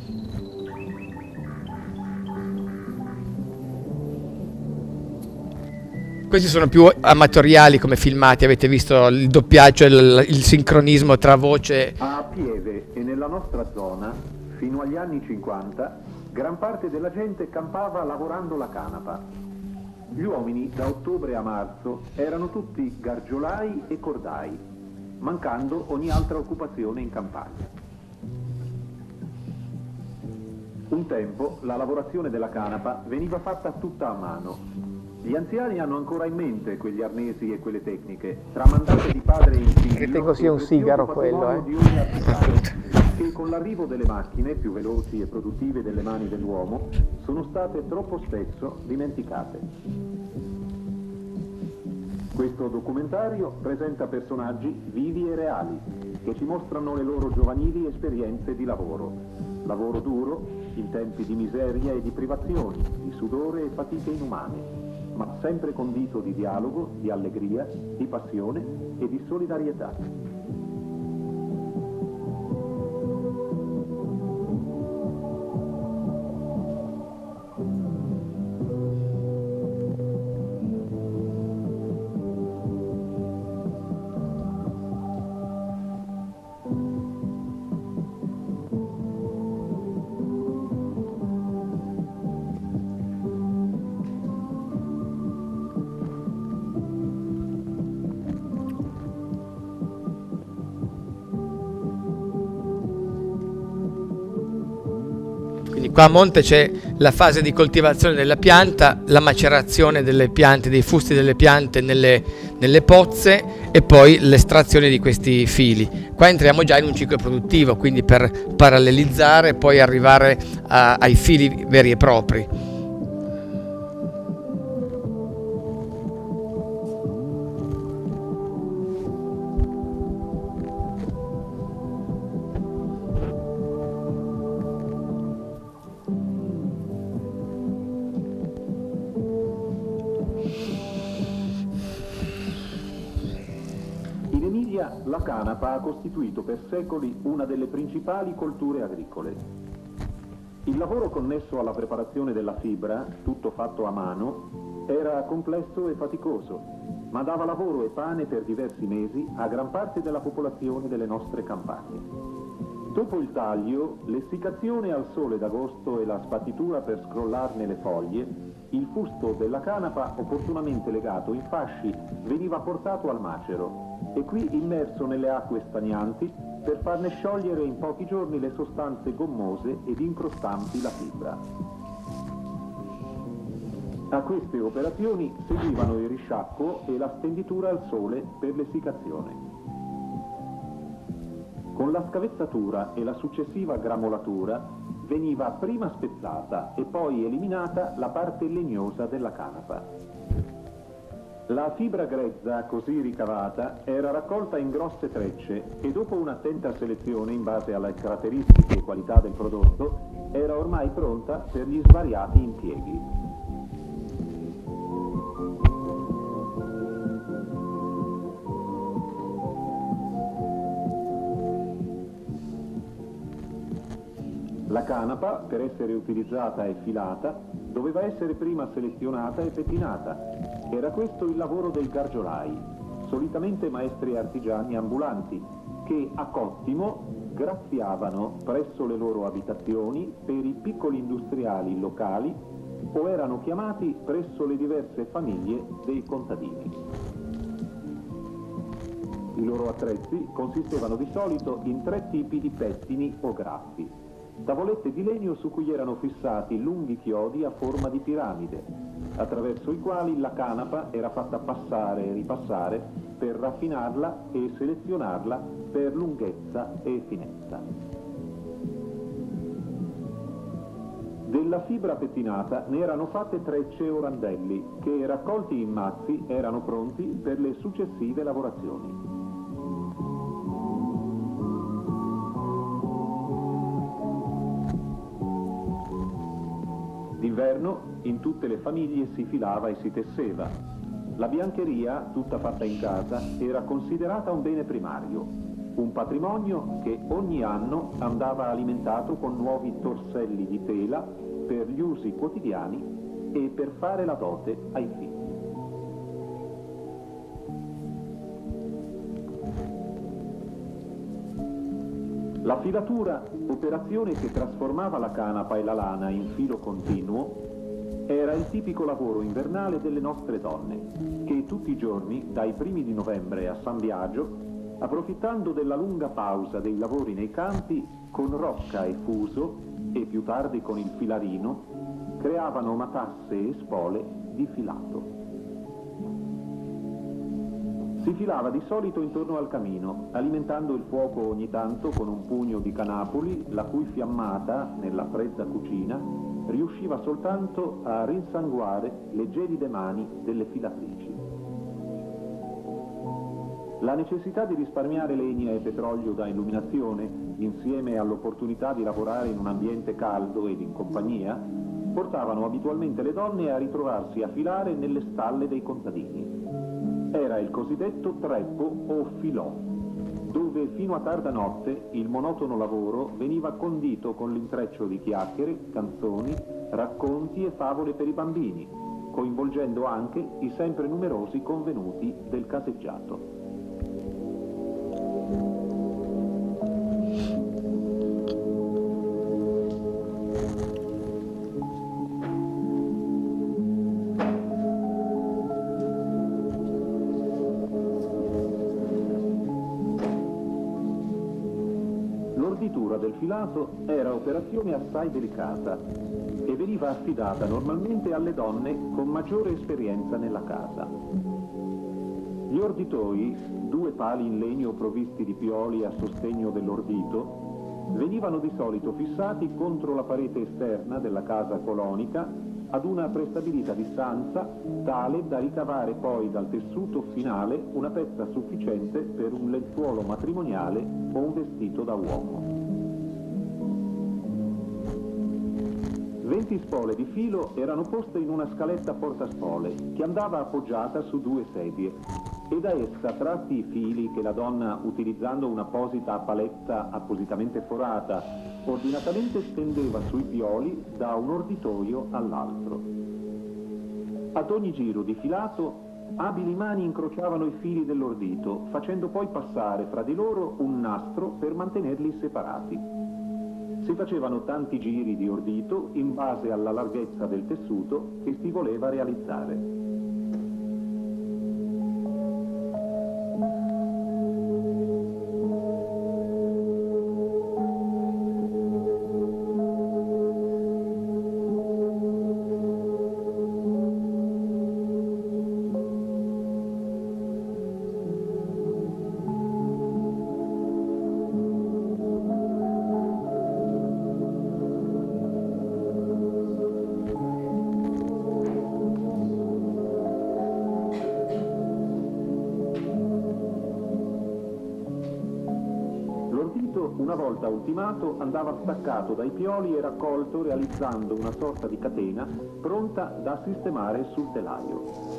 Questi sono più amatoriali come filmati, avete visto il doppiaggio, il, il sincronismo tra voce. A Pieve e nella nostra zona, fino agli anni cinquanta, gran parte della gente campava lavorando la canapa. Gli uomini da ottobre a marzo erano tutti gargiolai e cordai, mancando ogni altra occupazione in campagna. Un tempo la lavorazione della canapa veniva fatta tutta a mano. Gli anziani hanno ancora in mente quegli arnesi e quelle tecniche, tramandate di padre in figlio. Ritengo sia un sigaro quello, eh. Di ogni artigiano, che con l'arrivo delle macchine più veloci e produttive delle mani dell'uomo sono state troppo spesso dimenticate. Questo documentario presenta personaggi vivi e reali che ci mostrano le loro giovanili esperienze di lavoro. Lavoro duro, in tempi di miseria e di privazioni, di sudore e fatiche inumane. ma sempre condito di dialogo, di allegria, di passione e di solidarietà. Qua a monte c'è la fase di coltivazione della pianta, la macerazione delle piante, dei fusti delle piante nelle, nelle pozze e poi l'estrazione di questi fili. Qua entriamo già in un ciclo produttivo, quindi per parallelizzare e poi arrivare a, ai fili veri e propri. La canapa ha costituito per secoli una delle principali colture agricole. Il lavoro connesso alla preparazione della fibra, tutto fatto a mano, era complesso e faticoso, ma dava lavoro e pane per diversi mesi a gran parte della popolazione delle nostre campagne. Dopo il taglio, l'essiccazione al sole d'agosto e la spattitura per scrollarne le foglie, il fusto della canapa, opportunamente legato in fasci, veniva portato al macero e qui immerso nelle acque stagnanti per farne sciogliere in pochi giorni le sostanze gommose ed incrostanti la fibra. A queste operazioni seguivano il risciacquo e la stenditura al sole per l'essiccazione. Con la scavezzatura e la successiva gramolatura veniva prima spezzata e poi eliminata la parte legnosa della canapa. La fibra grezza, così ricavata, era raccolta in grosse trecce e dopo un'attenta selezione in base alle caratteristiche e qualità del prodotto, era ormai pronta per gli svariati impieghi. La canapa, per essere utilizzata e filata, doveva essere prima selezionata e pettinata. Era questo il lavoro dei gargiolai, solitamente maestri artigiani ambulanti, che a cottimo graziavano presso le loro abitazioni per i piccoli industriali locali o erano chiamati presso le diverse famiglie dei contadini. I loro attrezzi consistevano di solito in tre tipi di pettini o graffi. Tavolette di legno su cui erano fissati lunghi chiodi a forma di piramide, attraverso i quali la canapa era fatta passare e ripassare per raffinarla e selezionarla per lunghezza e finezza. Della fibra pettinata ne erano fatte trecce o randelli che, raccolti in mazzi, erano pronti per le successive lavorazioni. D'inverno in tutte le famiglie si filava e si tesseva. La biancheria, tutta fatta in casa, era considerata un bene primario, un patrimonio che ogni anno andava alimentato con nuovi torselli di tela per gli usi quotidiani e per fare la dote ai figli. La filatura, operazione che trasformava la canapa e la lana in filo continuo, era il tipico lavoro invernale delle nostre donne, che tutti i giorni, dai primi di novembre a San Biagio, approfittando della lunga pausa dei lavori nei campi, con rocca e fuso, e più tardi con il filarino, creavano matasse e spole di filato. Si filava di solito intorno al camino, alimentando il fuoco ogni tanto con un pugno di canapoli, la cui fiammata, nella fredda cucina, riusciva soltanto a rinsanguare le gelide mani delle filatrici. La necessità di risparmiare legna e petrolio da illuminazione, insieme all'opportunità di lavorare in un ambiente caldo ed in compagnia, portavano abitualmente le donne a ritrovarsi a filare nelle stalle dei contadini. Era il cosiddetto treppo o filò, dove fino a tarda notte il monotono lavoro veniva condito con l'intreccio di chiacchiere, canzoni, racconti e favole per i bambini, coinvolgendo anche i sempre numerosi convenuti del caseggiato. L'orditura del filato era operazione assai delicata e veniva affidata normalmente alle donne con maggiore esperienza nella casa. Gli orditoi, due pali in legno provvisti di pioli a sostegno dell'ordito, venivano di solito fissati contro la parete esterna della casa colonica ad una prestabilita distanza tale da ricavare poi dal tessuto finale una pezza sufficiente per un lenzuolo matrimoniale o un vestito da uomo. venti spole di filo erano poste in una scaletta portaspole che andava appoggiata su due sedie e da essa tratti i fili che la donna, utilizzando un'apposita paletta appositamente forata, ordinatamente stendeva sui pioli da un orditoio all'altro. Ad ogni giro di filato, abili mani incrociavano i fili dell'ordito, facendo poi passare fra di loro un nastro per mantenerli separati. Si facevano tanti giri di ordito in base alla larghezza del tessuto che si voleva realizzare. Una volta ultimato andava staccato dai pioli e raccolto realizzando una sorta di catena pronta da sistemare sul telaio.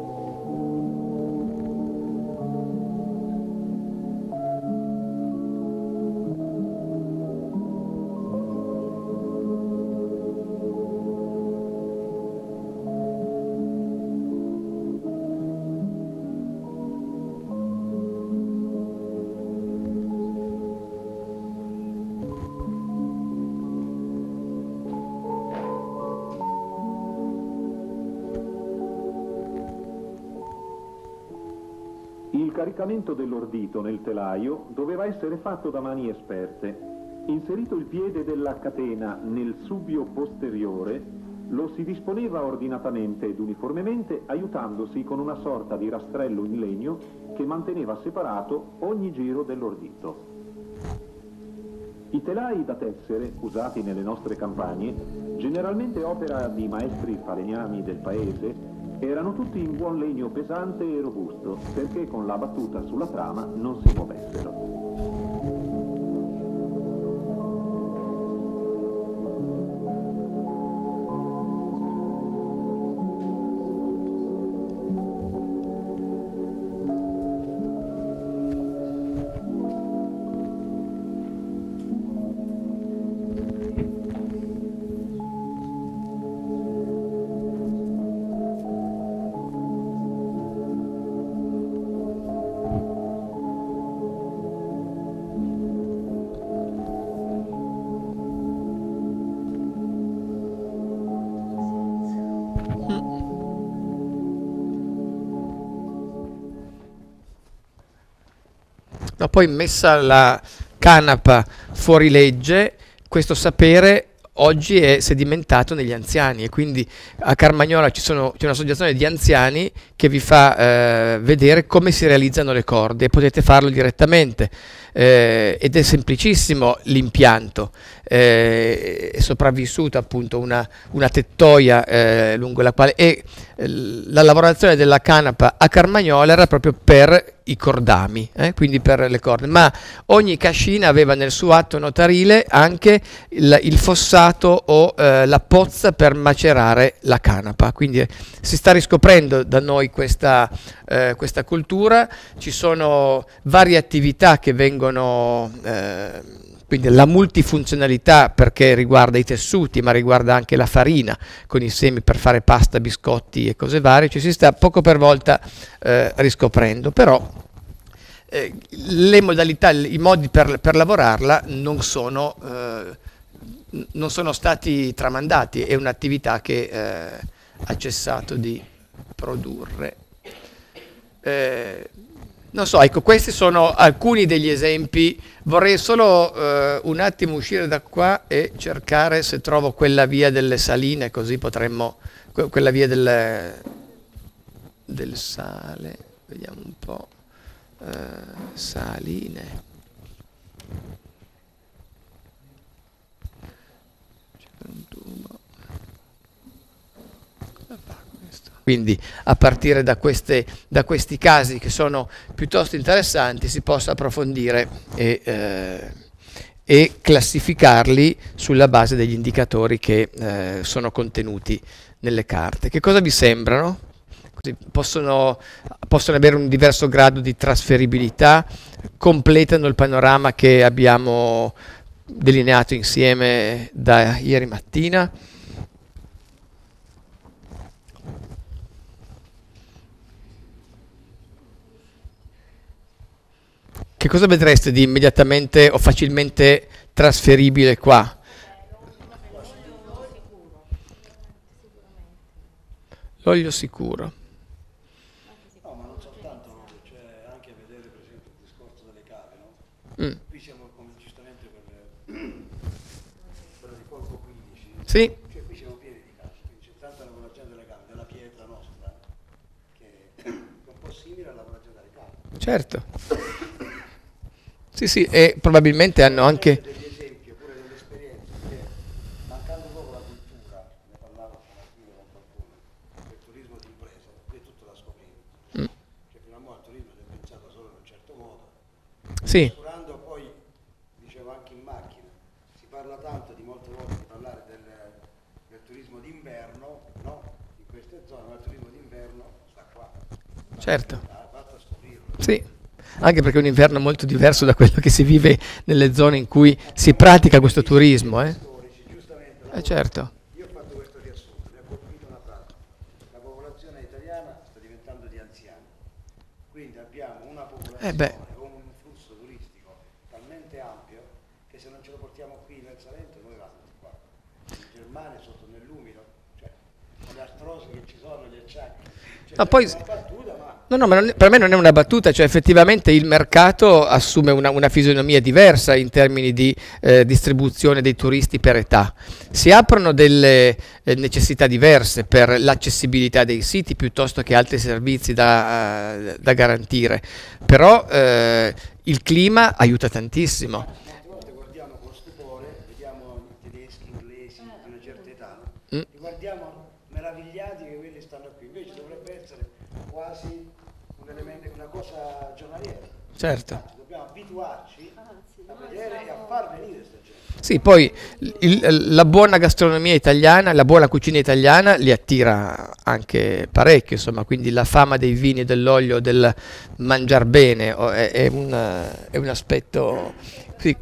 Il caricamento dell'ordito nel telaio doveva essere fatto da mani esperte. Inserito il piede della catena nel subbio posteriore, lo si disponeva ordinatamente ed uniformemente aiutandosi con una sorta di rastrello in legno che manteneva separato ogni giro dell'ordito. I telai da tessere, usati nelle nostre campagne, generalmente opera di maestri falegnami del paese, erano tutti in buon legno pesante e robusto, perché con la battuta sulla trama non si muovessero. No, poi messa la canapa fuori legge, questo sapere oggi è sedimentato negli anziani e quindi a Carmagnola ci sono, c'è un'associazione di anziani che vi fa eh, vedere come si realizzano le corde e potete farlo direttamente eh, ed è semplicissimo l'impianto. Eh, è sopravvissuta appunto una, una tettoia eh, lungo la quale e la lavorazione della canapa a Carmagnola era proprio per i cordami, eh, quindi per le corde, ma ogni cascina aveva nel suo atto notarile anche il, il fossato o eh, la pozza per macerare la canapa, quindi eh, si sta riscoprendo da noi questa, eh, questa cultura, ci sono varie attività che vengono... Eh, quindi la multifunzionalità perché riguarda i tessuti, ma riguarda anche la farina, con i semi per fare pasta, biscotti e cose varie, ci si sta poco per volta eh, riscoprendo, però eh, le modalità, i modi per, per lavorarla non sono, eh, non sono stati tramandati, è un'attività che eh, ha cessato di produrre. Eh, Non so, ecco, questi sono alcuni degli esempi. Vorrei solo eh, un attimo uscire da qua e cercare se trovo quella via delle saline, così potremmo, quella via del, del sale, vediamo un po', eh, saline. C'è un tubo. Cosa fa questo? Quindi a partire da, queste, da questi casi che sono piuttosto interessanti si possa approfondire e, eh, e classificarli sulla base degli indicatori che eh, sono contenuti nelle carte. Che cosa vi sembrano? Così possono, possono avere un diverso grado di trasferibilità, completano il panorama che abbiamo delineato insieme da ieri mattina. Che cosa vedreste di immediatamente o facilmente trasferibile qua? L'olio sicuro. No, ma non soltanto, cioè anche a vedere per esempio il discorso delle cave, no? Mm. Qui siamo come giustamente per quello di Folco quindici. Sì. Cioè qui siamo pieni di cave, quindi c'è tanta lavorazione delle cave, della pietra nostra, che è un po' simile alla lavorazione delle cave. Certo. Sì, sì, e probabilmente hanno anche... degli esempi oppure delle esperienze che mancando proprio la cultura, ne parlavo stamattina con qualcuno, del turismo di impresa, qui è tutto da scoprire. Mm. Cioè fino a mo' il turismo è pensato solo in un certo modo. Sì. Trascurando poi, dicevo anche in macchina, si parla tanto di molte volte di parlare del, del turismo d'inverno, no? In queste zone, ma il turismo d'inverno sta qua. Certo. Basta scoprirlo. Sì. Anche perché è un inverno molto diverso da quello che si vive nelle zone in cui si pratica questo turismo. Eh, eh certo. Io ho fatto questo riassunto, mi ha colpito una frase. La popolazione italiana sta diventando di anziani. Quindi abbiamo una popolazione Eh beh. con un flusso turistico talmente ampio che se non ce lo portiamo qui nel Salento noi vamo qua. In Germania sotto nell'umido, cioè con le artrosi che ci sono, gli acciacchi. Cioè, No, poi... è una battuta, ma No, no, ma non- per me non è una battuta, cioè effettivamente il mercato assume una, una fisionomia diversa in termini di eh, distribuzione dei turisti per età. Si aprono delle eh, necessità diverse per l'accessibilità dei siti piuttosto che altri servizi da, eh, da garantire, però eh, il clima aiuta tantissimo. molte volte guardiamo con stupore, vediamo i tedeschi, inglesi di una certa età, Mm. li guardiamo meravigliati che quelli stanno qui, invece dovrebbe essere quasi un elemento, una cosa giornaliera. Certo. Anzi, dobbiamo abituarci a vedere e a far venire questa gente. Sì, poi il- la buona gastronomia italiana, la buona cucina italiana li attira anche parecchio, insomma, quindi la fama dei vini e dell'olio, del mangiar bene o- è, è un, è un aspetto... Sì.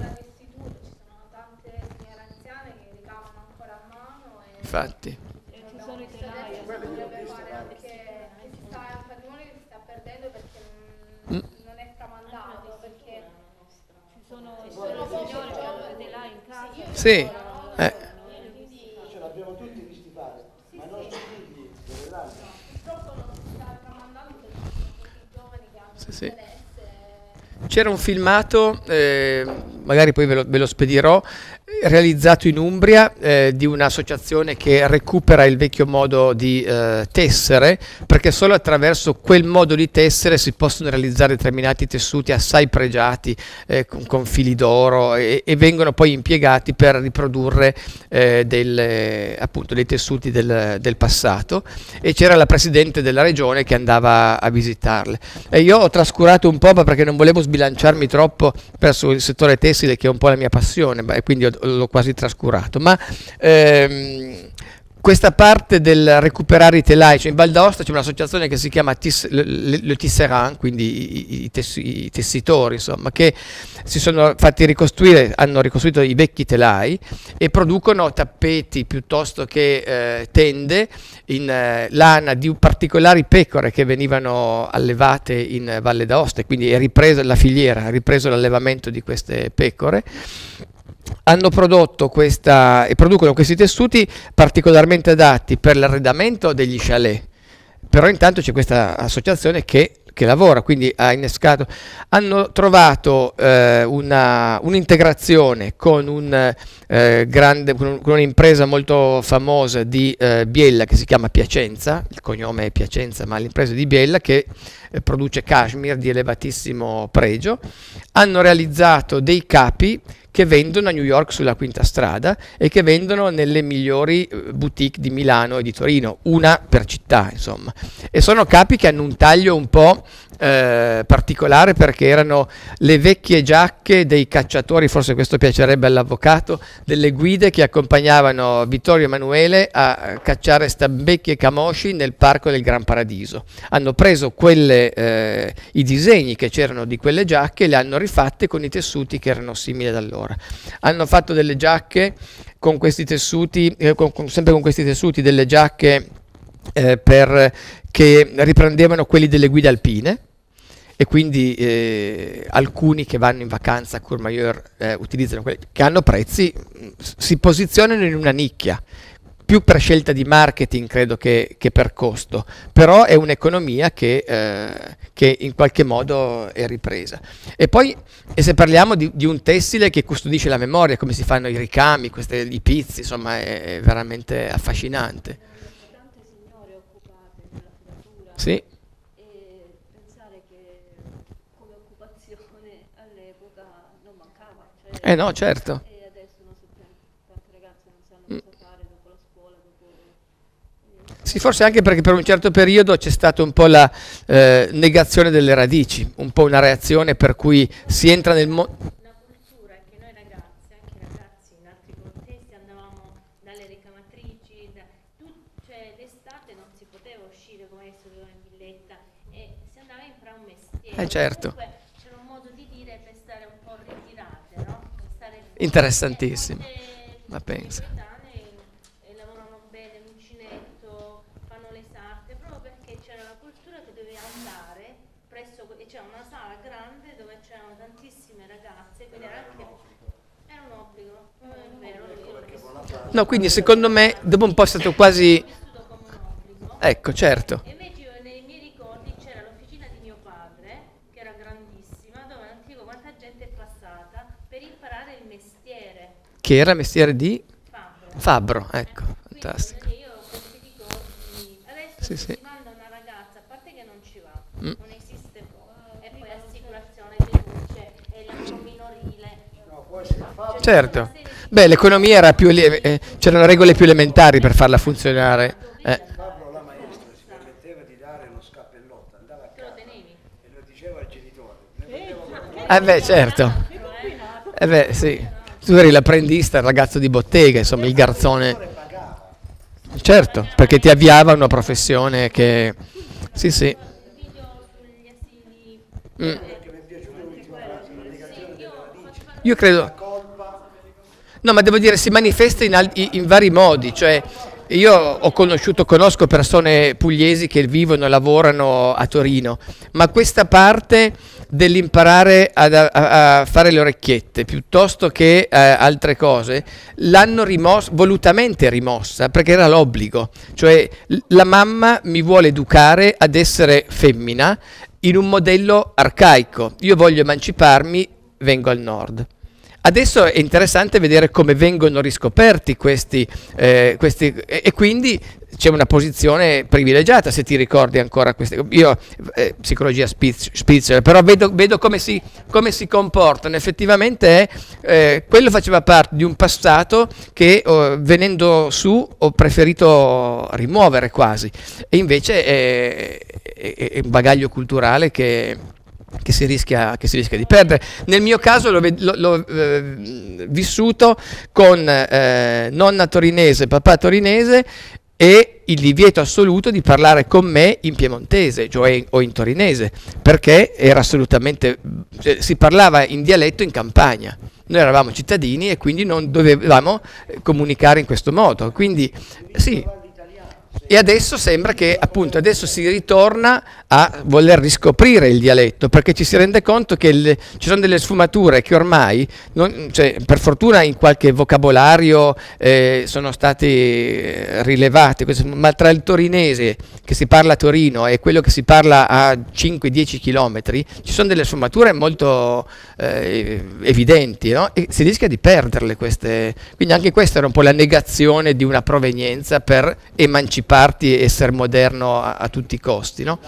Infatti. Ci sono i telai, dovrebbe fare anche si sta è un patrimonio che si sta perdendo perché non, Mm. non è tramandato, perché ci sono, ci sono signore che hanno i telai in casa. Sì, eh. Ce l'abbiamo tutti visti fare, ma i nostri figli vedranno. Purtroppo non si sta tramandando perché ci sono tutti i giovani che hanno Sì, sì. interesse. C'era un filmato, eh, magari poi ve lo, ve lo spedirò, realizzato in Umbria eh, di un'associazione che recupera il vecchio modo di eh, tessere, perché solo attraverso quel modo di tessere si possono realizzare determinati tessuti assai pregiati eh, con, con fili d'oro e, e vengono poi impiegati per riprodurre eh, del, appunto, dei tessuti del, del passato, e c'era la presidente della regione che andava a visitarle e io ho trascurato un po' perché non volevo sbilanciarmi troppo verso il settore tessile, che è un po' la mia passione, e quindi ho l'ho quasi trascurato, ma ehm, questa parte del recuperare i telai, cioè in Val d'Aosta c'è un'associazione che si chiama Tis, le, le Tisserand, quindi i, i, tessi, i tessitori, insomma, che si sono fatti ricostruire, hanno ricostruito i vecchi telai e producono tappeti piuttosto che eh, tende in eh, lana di particolari pecore che venivano allevate in Valle d'Aosta, quindi è ripresa la filiera, ha ripreso l'allevamento di queste pecore. Hanno prodotto questa e producono questi tessuti particolarmente adatti per l'arredamento degli chalet, però intanto c'è questa associazione che, che lavora, quindi ha innescato, hanno trovato eh, un'integrazione con, un, eh, grande, con un'impresa molto famosa di eh, Biella che si chiama Piacenza, il cognome è Piacenza ma l'impresa di Biella che eh, produce cashmere di elevatissimo pregio, hanno realizzato dei capi che vendono a New York sulla Quinta Strada e che vendono nelle migliori boutique di Milano e di Torino, una per città insomma, e sono capi che hanno un taglio un po' eh, particolare perché erano le vecchie giacche dei cacciatori, forse questo piacerebbe all'avvocato, delle guide che accompagnavano Vittorio Emanuele a cacciare stambecchi e camosci nel parco del Gran Paradiso. Hanno preso quelle, eh, i disegni che c'erano di quelle giacche e le hanno rifatte con i tessuti che erano simili ad allora. Hanno fatto delle giacche con questi tessuti, eh, con, con, sempre con questi tessuti, delle giacche eh, per, che riprendevano quelli delle guide alpine, e quindi eh, alcuni che vanno in vacanza a Courmayeur eh, utilizzano quelli che hanno prezzi, si posizionano in una nicchia, più per scelta di marketing credo che, che per costo, però è un'economia che, eh, che in qualche modo è ripresa. E poi e se parliamo di, di un tessile che custodisce la memoria, come si fanno i ricami, queste, i pizzi, insomma è, è veramente affascinante. Sì. Eh no, certo. Sì, forse anche perché per un certo periodo c'è stata un po' la eh, negazione delle radici, un po' una reazione per cui si entra nel mondo. La cultura è che noi ragazzi, anche i ragazzi in altri contesti, andavamo dalle ricamatrici, da, tu, cioè d'estate non si poteva uscire come adesso in villetta e si andava a imparare un mestiere. Eh certo. Comunque c'era un modo di dire per stare un po' ritirate, no? Per stare Interessantissimo, ma pensa. No, quindi secondo me dopo un po' è stato quasi... Ecco, certo. E invece io nei miei ricordi c'era l'officina di mio padre, che era grandissima, dove non dico quanta gente è passata per imparare il mestiere. Che era mestiere di? Fabbro. Fabbro, ecco, eh, fantastico. Quindi io ho questi ricordi, adesso sì, si sì. manda una ragazza, a parte che non ci va, Mm. non esiste più, e poi assicurazione di luce, e lavoro minorile. No, può essere fatto. Certo. Beh, l'economia era più, eh, c'erano regole più elementari per farla funzionare. Eh. Pablo, la maestra, si permetteva di dare lo scappellotto, andava a casa e lo diceva al genitore. Eh beh, certo. Eh beh, sì. Tu eri l'apprendista, il ragazzo di bottega, insomma, il garzone. Certo, perché ti avviava a una professione che... Sì, sì. Mm. Io credo... No, ma devo dire, si manifesta in, in vari modi, cioè io ho conosciuto, conosco persone pugliesi che vivono e lavorano a Torino, ma questa parte dell'imparare a, a, a fare le orecchiette piuttosto che eh, altre cose l'hanno rimossa, volutamente rimossa, perché era l'obbligo, cioè la mamma mi vuole educare ad essere femmina in un modello arcaico, io voglio emanciparmi, vengo al nord. Adesso è interessante vedere come vengono riscoperti questi, eh, questi e, e quindi c'è una posizione privilegiata, se ti ricordi ancora queste. Io eh, psicologia Spitzer, però vedo, vedo come, si, come si comportano. Effettivamente è, eh, quello faceva parte di un passato che oh, venendo su ho preferito rimuovere quasi, e invece è, è, è un bagaglio culturale che Che si, rischia, che si rischia di perdere. Nel mio caso l'ho, l'ho, l'ho eh, vissuto con eh, nonna torinese, papà torinese, e il divieto assoluto di parlare con me in piemontese, cioè o in torinese, perché era assolutamente, cioè, si parlava in dialetto in campagna. Noi eravamo cittadini e quindi non dovevamo comunicare in questo modo. Quindi sì. E adesso sembra che appunto adesso si ritorna a voler riscoprire il dialetto, perché ci si rende conto che il, ci sono delle sfumature che ormai, non, cioè, per fortuna in qualche vocabolario eh, sono state rilevate, ma tra il torinese che si parla a Torino e quello che si parla a cinque dieci chilometri ci sono delle sfumature molto eh, evidenti, no? E si rischia di perderle queste, quindi anche questa era un po' la negazione di una provenienza per emanciparti e essere moderno a, a tutti i costi, no?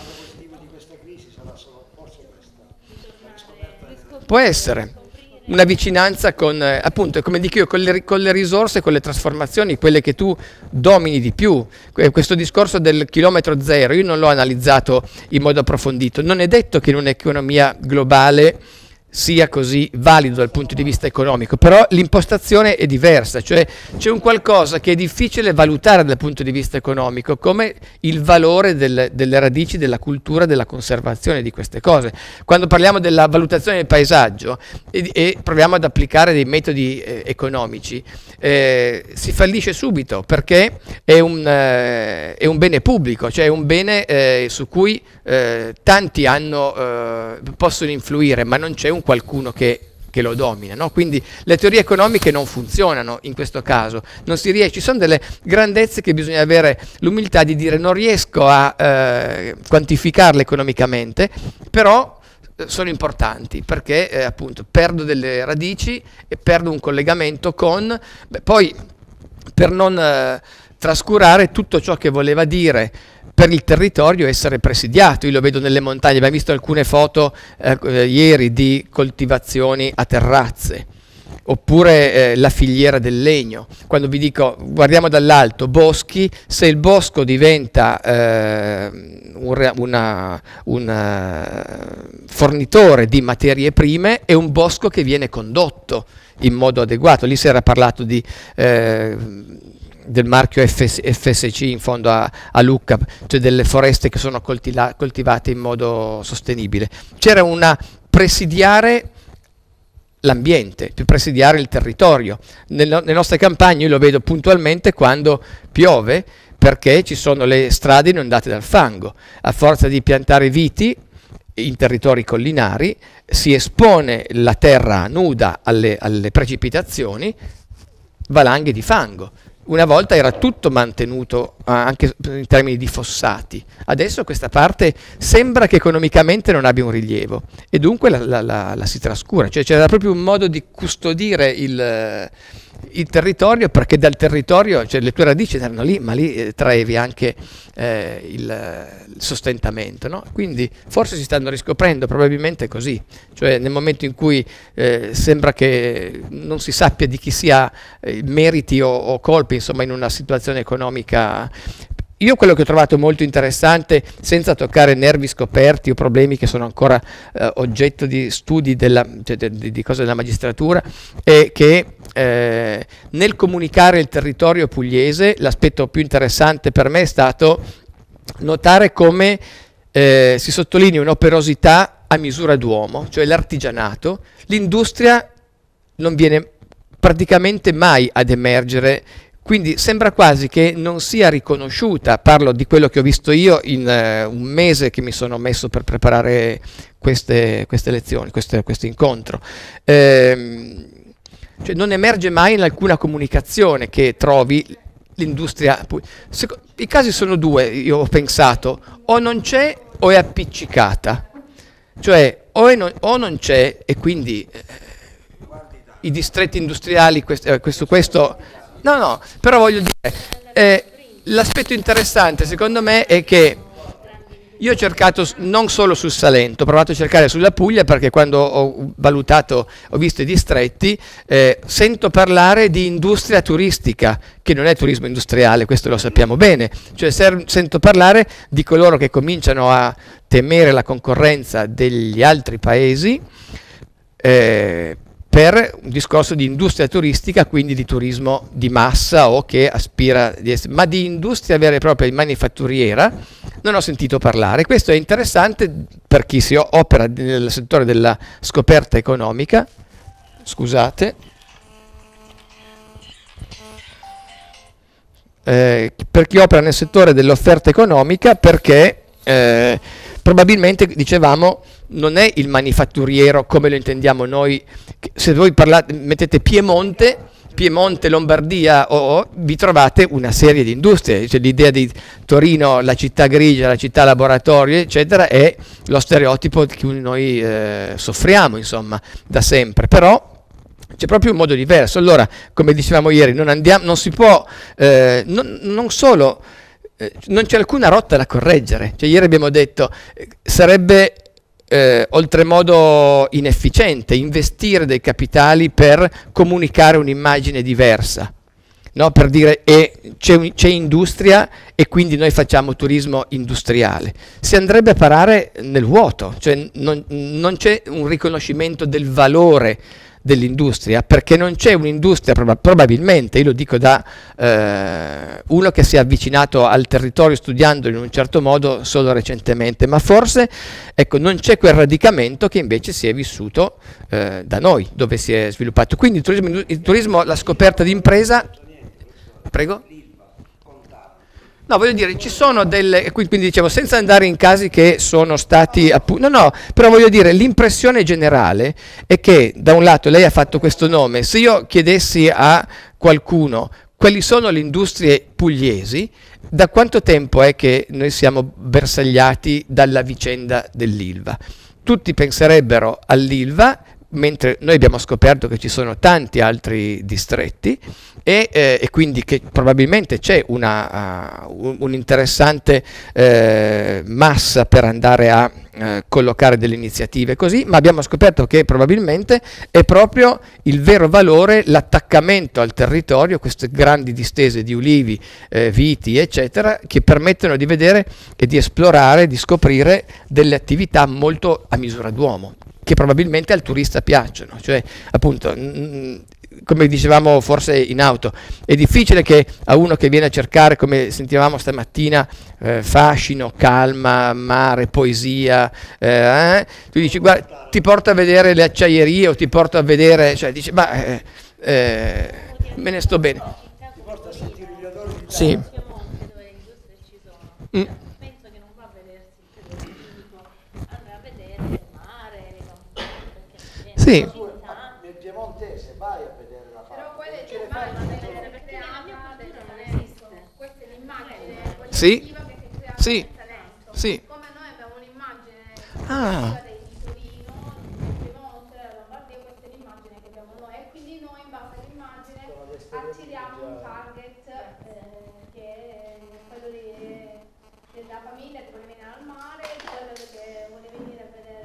Può essere una vicinanza con, eh, appunto, come dico io, con le, con le risorse, con le trasformazioni, quelle che tu domini di più. Questo discorso del chilometro zero, io non l'ho analizzato in modo approfondito, non è detto che in un'economia globale sia così valido dal punto di vista economico, però l'impostazione è diversa, cioè c'è un qualcosa che è difficile valutare dal punto di vista economico, come il valore del, delle radici della cultura, della conservazione di queste cose. Quando parliamo della valutazione del paesaggio e, e proviamo ad applicare dei metodi eh, economici, eh, si fallisce subito, perché è un, eh, è un bene pubblico, cioè è un bene eh, su cui eh, tanti hanno, eh, possono influire, ma non c'è un qualcuno che, che lo domina, no? Quindi le teorie economiche non funzionano in questo caso, non si riesce, ci sono delle grandezze che bisogna avere l'umiltà di dire non riesco a eh, quantificarle economicamente, però eh, sono importanti, perché eh, appunto perdo delle radici e perdo un collegamento con, beh, poi per non eh, trascurare tutto ciò che voleva dire per il territorio essere presidiato. Io lo vedo nelle montagne, abbiamo visto alcune foto eh, ieri di coltivazioni a terrazze, oppure eh, la filiera del legno. Quando vi dico, guardiamo dall'alto, boschi, se il bosco diventa eh, un, una, un fornitore di materie prime, è un bosco che viene condotto in modo adeguato. Lì si era parlato di eh, del marchio F S C in fondo a, a Lucca, cioè delle foreste che sono coltiva coltivate in modo sostenibile. C'era una presidiare l'ambiente, più presidiare il territorio. Nelle, nelle nostre campagne io lo vedo puntualmente quando piove, perché ci sono le strade inondate dal fango. A forza di piantare viti in territori collinari si espone la terra nuda alle, alle precipitazioni, valanghe di fango. Una volta era tutto mantenuto anche in termini di fossati, adesso questa parte sembra che economicamente non abbia un rilievo e dunque la, la, la, la si trascura, cioè c'era proprio un modo di custodire il, il territorio, perché dal territorio, cioè le tue radici erano lì, ma lì eh, traevi anche eh, il, il sostentamento, no? Quindi forse si stanno riscoprendo, probabilmente così, cioè nel momento in cui eh, sembra che non si sappia di chi sia eh, meriti o, o colpi, insomma, in una situazione economica. Io quello che ho trovato molto interessante, senza toccare nervi scoperti o problemi che sono ancora eh, oggetto di studi della, cioè, di, di cose della magistratura, è che eh, nel comunicare il territorio pugliese l'aspetto più interessante per me è stato notare come eh, si sottolinea un'operosità a misura d'uomo, cioè l'artigianato. L'industria non viene praticamente mai ad emergere, quindi sembra quasi che non sia riconosciuta. Parlo di quello che ho visto io in uh, un mese che mi sono messo per preparare queste, queste lezioni, queste, questo incontro. Ehm, cioè non emerge mai in alcuna comunicazione che trovi l'industria. I casi sono due, io ho pensato, o non c'è o è appiccicata, cioè o, è non, o non c'è e quindi... Eh, i distretti industriali, questo, eh, questo, questo no, no, però voglio dire, eh, l'aspetto interessante secondo me è che io ho cercato non solo sul Salento, ho provato a cercare sulla Puglia perché quando ho valutato, ho visto i distretti, eh, sento parlare di industria turistica, che non è turismo industriale, questo lo sappiamo bene, cioè ser- sento parlare di coloro che cominciano a temere la concorrenza degli altri paesi, eh, per un discorso di industria turistica, quindi di turismo di massa o che aspira di essere, ma di industria vera e propria, di manifatturiera, non ho sentito parlare. Questo è interessante per chi si opera nel settore della scoperta economica. Scusate. Eh, per chi opera nel settore dell'offerta economica, perché eh, probabilmente, dicevamo, non è il manifatturiero come lo intendiamo noi. Se voi parlate, mettete Piemonte, Piemonte, Lombardia, o oh, vi trovate una serie di industrie, cioè l'idea di Torino, la città grigia, la città laboratorio, eccetera, è lo stereotipo di cui noi eh, soffriamo, insomma, da sempre, però c'è proprio un modo diverso. Allora, come dicevamo ieri, non, andiamo, non si può, eh, non, non solo, eh, non c'è alcuna rotta da correggere, cioè ieri abbiamo detto, eh, sarebbe Eh, oltremodo inefficiente investire dei capitali per comunicare un'immagine diversa, no? Per dire eh, c'è, un, c'è industria e quindi noi facciamo turismo industriale. Si andrebbe a parare nel vuoto, cioè non, non c'è un riconoscimento del valore dell'industria, perché non c'è un'industria, prob- probabilmente, io lo dico da eh, uno che si è avvicinato al territorio studiandolo in un certo modo solo recentemente, ma forse ecco, non c'è quel radicamento che invece si è vissuto eh, da noi, dove si è sviluppato. Quindi il turismo, il turismo, la scoperta di impresa, prego? No, voglio dire, ci sono delle, quindi dicevo, senza andare in casi che sono stati, appunto, no, no, però voglio dire, l'impressione generale è che, da un lato, lei ha fatto questo nome, se io chiedessi a qualcuno quali sono le industrie pugliesi, da quanto tempo è che noi siamo bersagliati dalla vicenda dell'Ilva? Tutti penserebbero all'Ilva, mentre noi abbiamo scoperto che ci sono tanti altri distretti e, eh, e quindi che probabilmente c'è una, uh, un'interessante eh, massa per andare a eh, collocare delle iniziative così, ma abbiamo scoperto che probabilmente è proprio il vero valore, l'attaccamento al territorio, queste grandi distese di ulivi, eh, viti, eccetera, che permettono di vedere e di esplorare, di scoprire delle attività molto a misura d'uomo, che probabilmente al turista piacciono, cioè appunto, mh, come dicevamo forse in auto, è difficile che a uno che viene a cercare, come sentivamo stamattina, eh, fascino, calma, mare, poesia, eh, tu dici guarda, ti porto a vedere le acciaierie o ti porto a vedere, cioè dici ma eh, eh, me ne sto bene. Ti porta a sentire gli odori di sì. Mm. Sì. Nel piemontese vai a vedere la però quelle ce le vai fai a vedere perché non esiste. Questa è l'immagine Sì. collettiva che si crea Sì. nel Salento. Sì. Come noi abbiamo un'immagine Ah. di Torino, del Piemonte, della Lombardia, questa è l'immagine che abbiamo noi e quindi noi in base all'immagine attiriamo un target eh, che è quello di, della famiglia che vuole venire al mare, quello che vuole venire a vedere.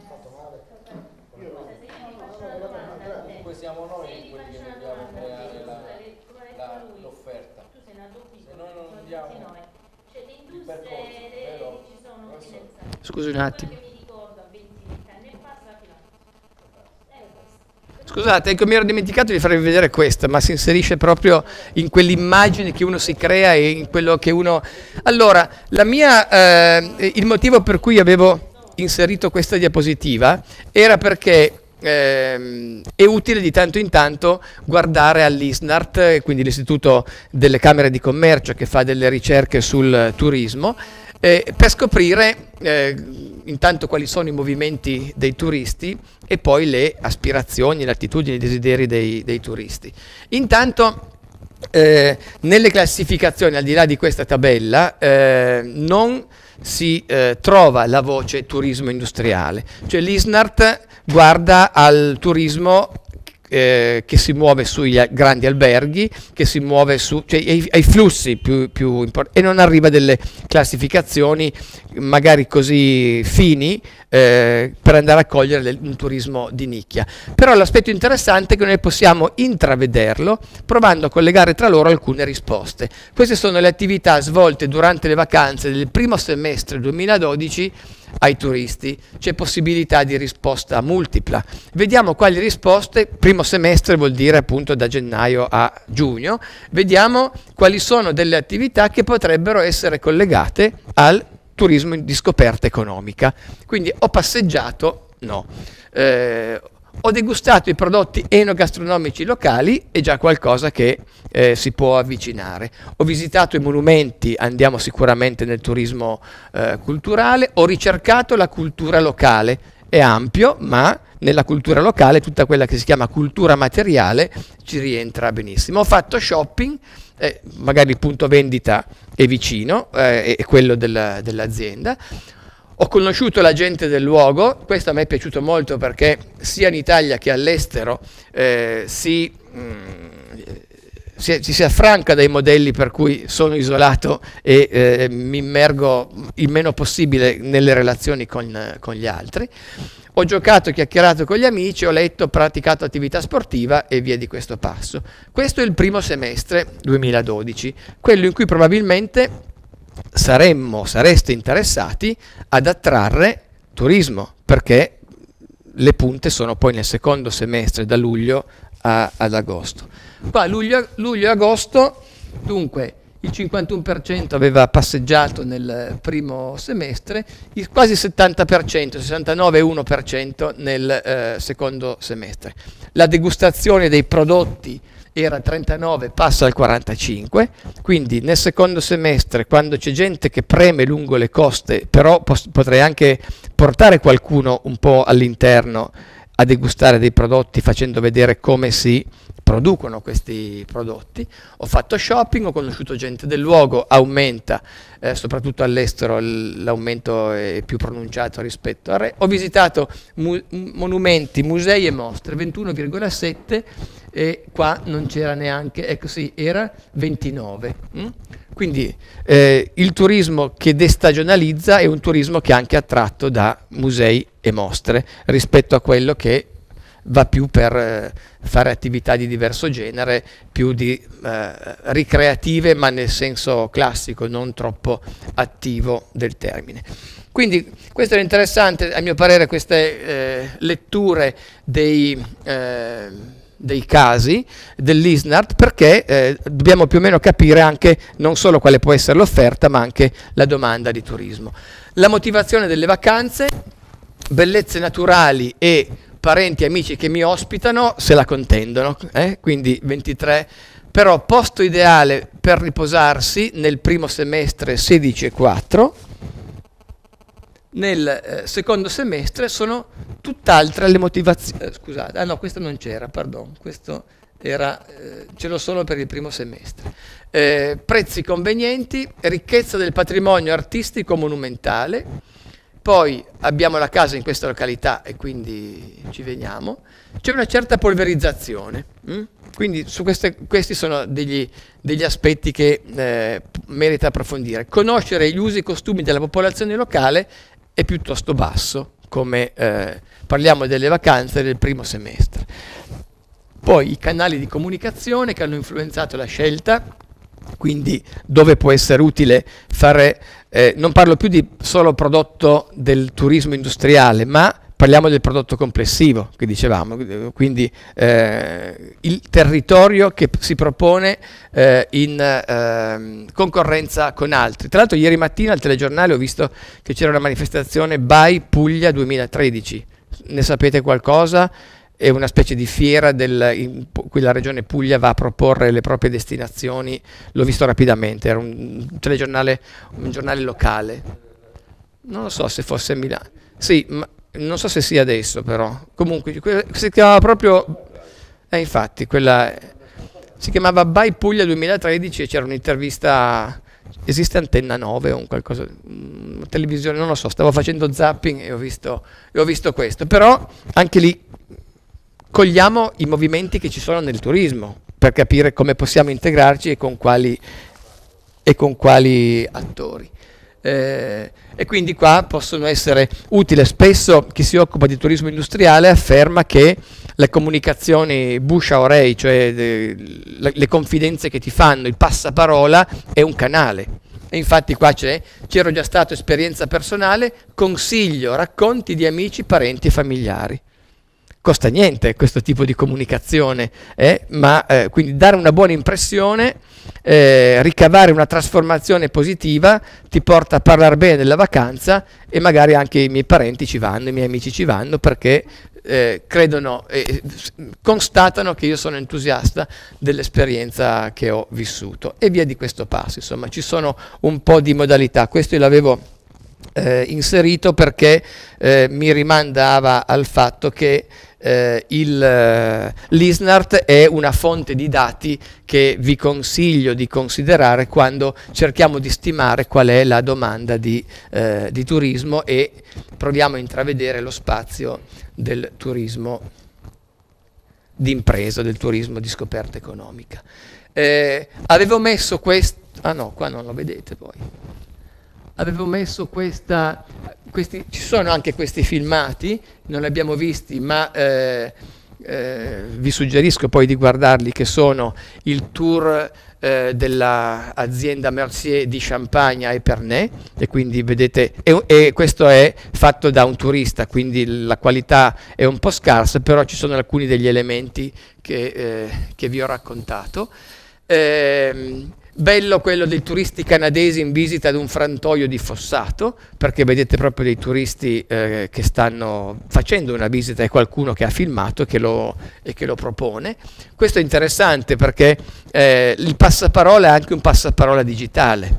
Comunque siamo noi quelli che dobbiamo creare la, la, l'offerta. Tu sei nato qui, se noi non andiamo cioè le industrie ci sono finanziate. Scusi un attimo. Quello che mi ricordo a venti anni fa la finanza. Scusate, ecco, mi ero dimenticato di farvi vedere questa, ma si inserisce proprio in quell'immagine che uno si crea e in quello che uno... Allora, la mia, eh, il motivo per cui avevo inserito questa diapositiva era perché eh, è utile di tanto in tanto guardare all'ISNART, quindi l'Istituto delle Camere di Commercio che fa delle ricerche sul turismo, eh, per scoprire eh, intanto quali sono i movimenti dei turisti e poi le aspirazioni, le attitudini, i desideri dei, dei turisti. Intanto eh, nelle classificazioni, al di là di questa tabella, eh, non si eh, trova la voce turismo industriale, cioè l'ISNART guarda al turismo eh, che si muove sui grandi alberghi, che si muove su, cioè, ai, ai flussi più, più importanti, e non arriva a delle classificazioni magari così fini eh, per andare a cogliere del, un turismo di nicchia. Però l'aspetto interessante è che noi possiamo intravederlo provando a collegare tra loro alcune risposte. Queste sono le attività svolte durante le vacanze del primo semestre duemiladodici ai turisti. C'è possibilità di risposta multipla. Vediamo quali risposte. Primo semestre vuol dire appunto da gennaio a giugno. Vediamo quali sono delle attività che potrebbero essere collegate al turismo di scoperta economica. Quindi ho passeggiato? No. Eh, ho degustato i prodotti enogastronomici locali, è già qualcosa che eh, si può avvicinare. Ho visitato i monumenti, andiamo sicuramente nel turismo eh, culturale. Ho ricercato la cultura locale, è ampio, ma nella cultura locale tutta quella che si chiama cultura materiale ci rientra benissimo. Ho fatto shopping, eh, magari il punto vendita è vicino, eh, è quello del, dell'azienda. Ho conosciuto la gente del luogo, questo a me è piaciuto molto perché sia in Italia che all'estero eh, si, mm, si, ci si affranca dai modelli per cui sono isolato e eh, mi immergo il meno possibile nelle relazioni con, con gli altri. Ho giocato, chiacchierato con gli amici, ho letto, praticato attività sportiva e via di questo passo. Questo è il primo semestre duemiladodici, quello in cui probabilmente saremmo, sareste interessati ad attrarre turismo, perché le punte sono poi nel secondo semestre, da luglio a, ad agosto. Qua luglio, luglio e agosto, dunque il cinquantuno per cento aveva passeggiato nel primo semestre, il quasi settanta per cento, sessantanove virgola uno per cento nel eh, secondo semestre. La degustazione dei prodotti era trentanove, passa al quarantacinque, quindi nel secondo semestre, quando c'è gente che preme lungo le coste, però potrei anche portare qualcuno un po' all'interno a degustare dei prodotti facendo vedere come si producono questi prodotti. Ho fatto shopping, ho conosciuto gente del luogo, aumenta, eh, soprattutto all'estero l'aumento è più pronunciato rispetto al re. Ho visitato mu monumenti, musei e mostre, ventuno virgola sette, e qua non c'era neanche, ecco sì, era ventinove. Mm? Quindi eh, il turismo che destagionalizza è un turismo che è anche attratto da musei e mostre rispetto a quello che va più per eh, fare attività di diverso genere, più di eh, ricreative, ma nel senso classico, non troppo attivo del termine. Quindi questo è interessante, a mio parere, queste eh, letture dei, eh, dei casi dell'I S N A R T, perché eh, dobbiamo più o meno capire anche non solo quale può essere l'offerta, ma anche la domanda di turismo. La motivazione delle vacanze, bellezze naturali e parenti e amici che mi ospitano se la contendono, eh? Quindi ventitré, però posto ideale per riposarsi nel primo semestre sedici virgola quattro, nel eh, secondo semestre sono tutt'altre le motivazioni, eh, scusate, ah no, questo non c'era, pardon, questo era, eh, ce l'ho solo per il primo semestre. Eh, prezzi convenienti, ricchezza del patrimonio artistico monumentale. Poi abbiamo la casa in questa località e quindi ci veniamo. C'è una certa polverizzazione, hm? Quindi su queste, questi sono degli, degli aspetti che eh, merita approfondire. Conoscere gli usi e costumi della popolazione locale è piuttosto basso, come eh, parliamo delle vacanze del primo semestre. Poi i canali di comunicazione che hanno influenzato la scelta, quindi dove può essere utile fare, eh, non parlo più di solo prodotto del turismo industriale, ma parliamo del prodotto complessivo che dicevamo, quindi eh, il territorio che si propone eh, in eh, concorrenza con altri. Tra l'altro ieri mattina al telegiornale ho visto che c'era una manifestazione By Puglia duemilatredici, ne sapete qualcosa? È una specie di fiera del, in cui la regione Puglia va a proporre le proprie destinazioni, l'ho visto rapidamente, era un telegiornale, un giornale locale, non lo so se fosse a Milano, sì, ma non so se sia adesso però, comunque si chiamava proprio, eh, infatti, quella si chiamava By Puglia duemilatredici e c'era un'intervista, esiste Antenna nove o un qualcosa, una televisione, non lo so, stavo facendo zapping e ho visto, e ho visto questo, però anche lì cogliamo i movimenti che ci sono nel turismo per capire come possiamo integrarci e con quali, e con quali attori. Eh, e quindi qua possono essere utili. Spesso chi si occupa di turismo industriale afferma che le comunicazioni bouche à oreille, cioè de, le, le confidenze che ti fanno, il passaparola, è un canale. E infatti qua c'è, c'ero già stato, esperienza personale, consiglio, racconti di amici, parenti e familiari. Costa niente questo tipo di comunicazione, eh? ma eh, quindi dare una buona impressione, eh, ricavare una trasformazione positiva, ti porta a parlare bene della vacanza, e magari anche i miei parenti ci vanno, i miei amici ci vanno, perché eh, credono e eh, constatano che io sono entusiasta dell'esperienza che ho vissuto, e via di questo passo. Insomma, ci sono un po' di modalità. Questo io l'avevo eh, inserito perché eh, mi rimandava al fatto che Eh, il, eh, l'ISNART è una fonte di dati che vi consiglio di considerare quando cerchiamo di stimare qual è la domanda di, eh, di turismo, e proviamo a intravedere lo spazio del turismo di impresa, del turismo di scoperta economica. Eh, avevo messo questo, ah no, qua non lo vedete poi. Avevo messo questa, questi, ci sono anche questi filmati, non li abbiamo visti, ma eh, eh, vi suggerisco poi di guardarli, che sono il tour eh, dell'azienda Mercier di Champagne a Épernay, e quindi vedete, e, e questo è fatto da un turista, quindi la qualità è un po' scarsa, però ci sono alcuni degli elementi che, eh, che vi ho raccontato. Eh, Bello quello dei turisti canadesi in visita ad un frantoio di Fossato, perché vedete proprio dei turisti eh, che stanno facendo una visita, e qualcuno che ha filmato che lo, e che lo propone. Questo è interessante perché eh, il passaparola è anche un passaparola digitale.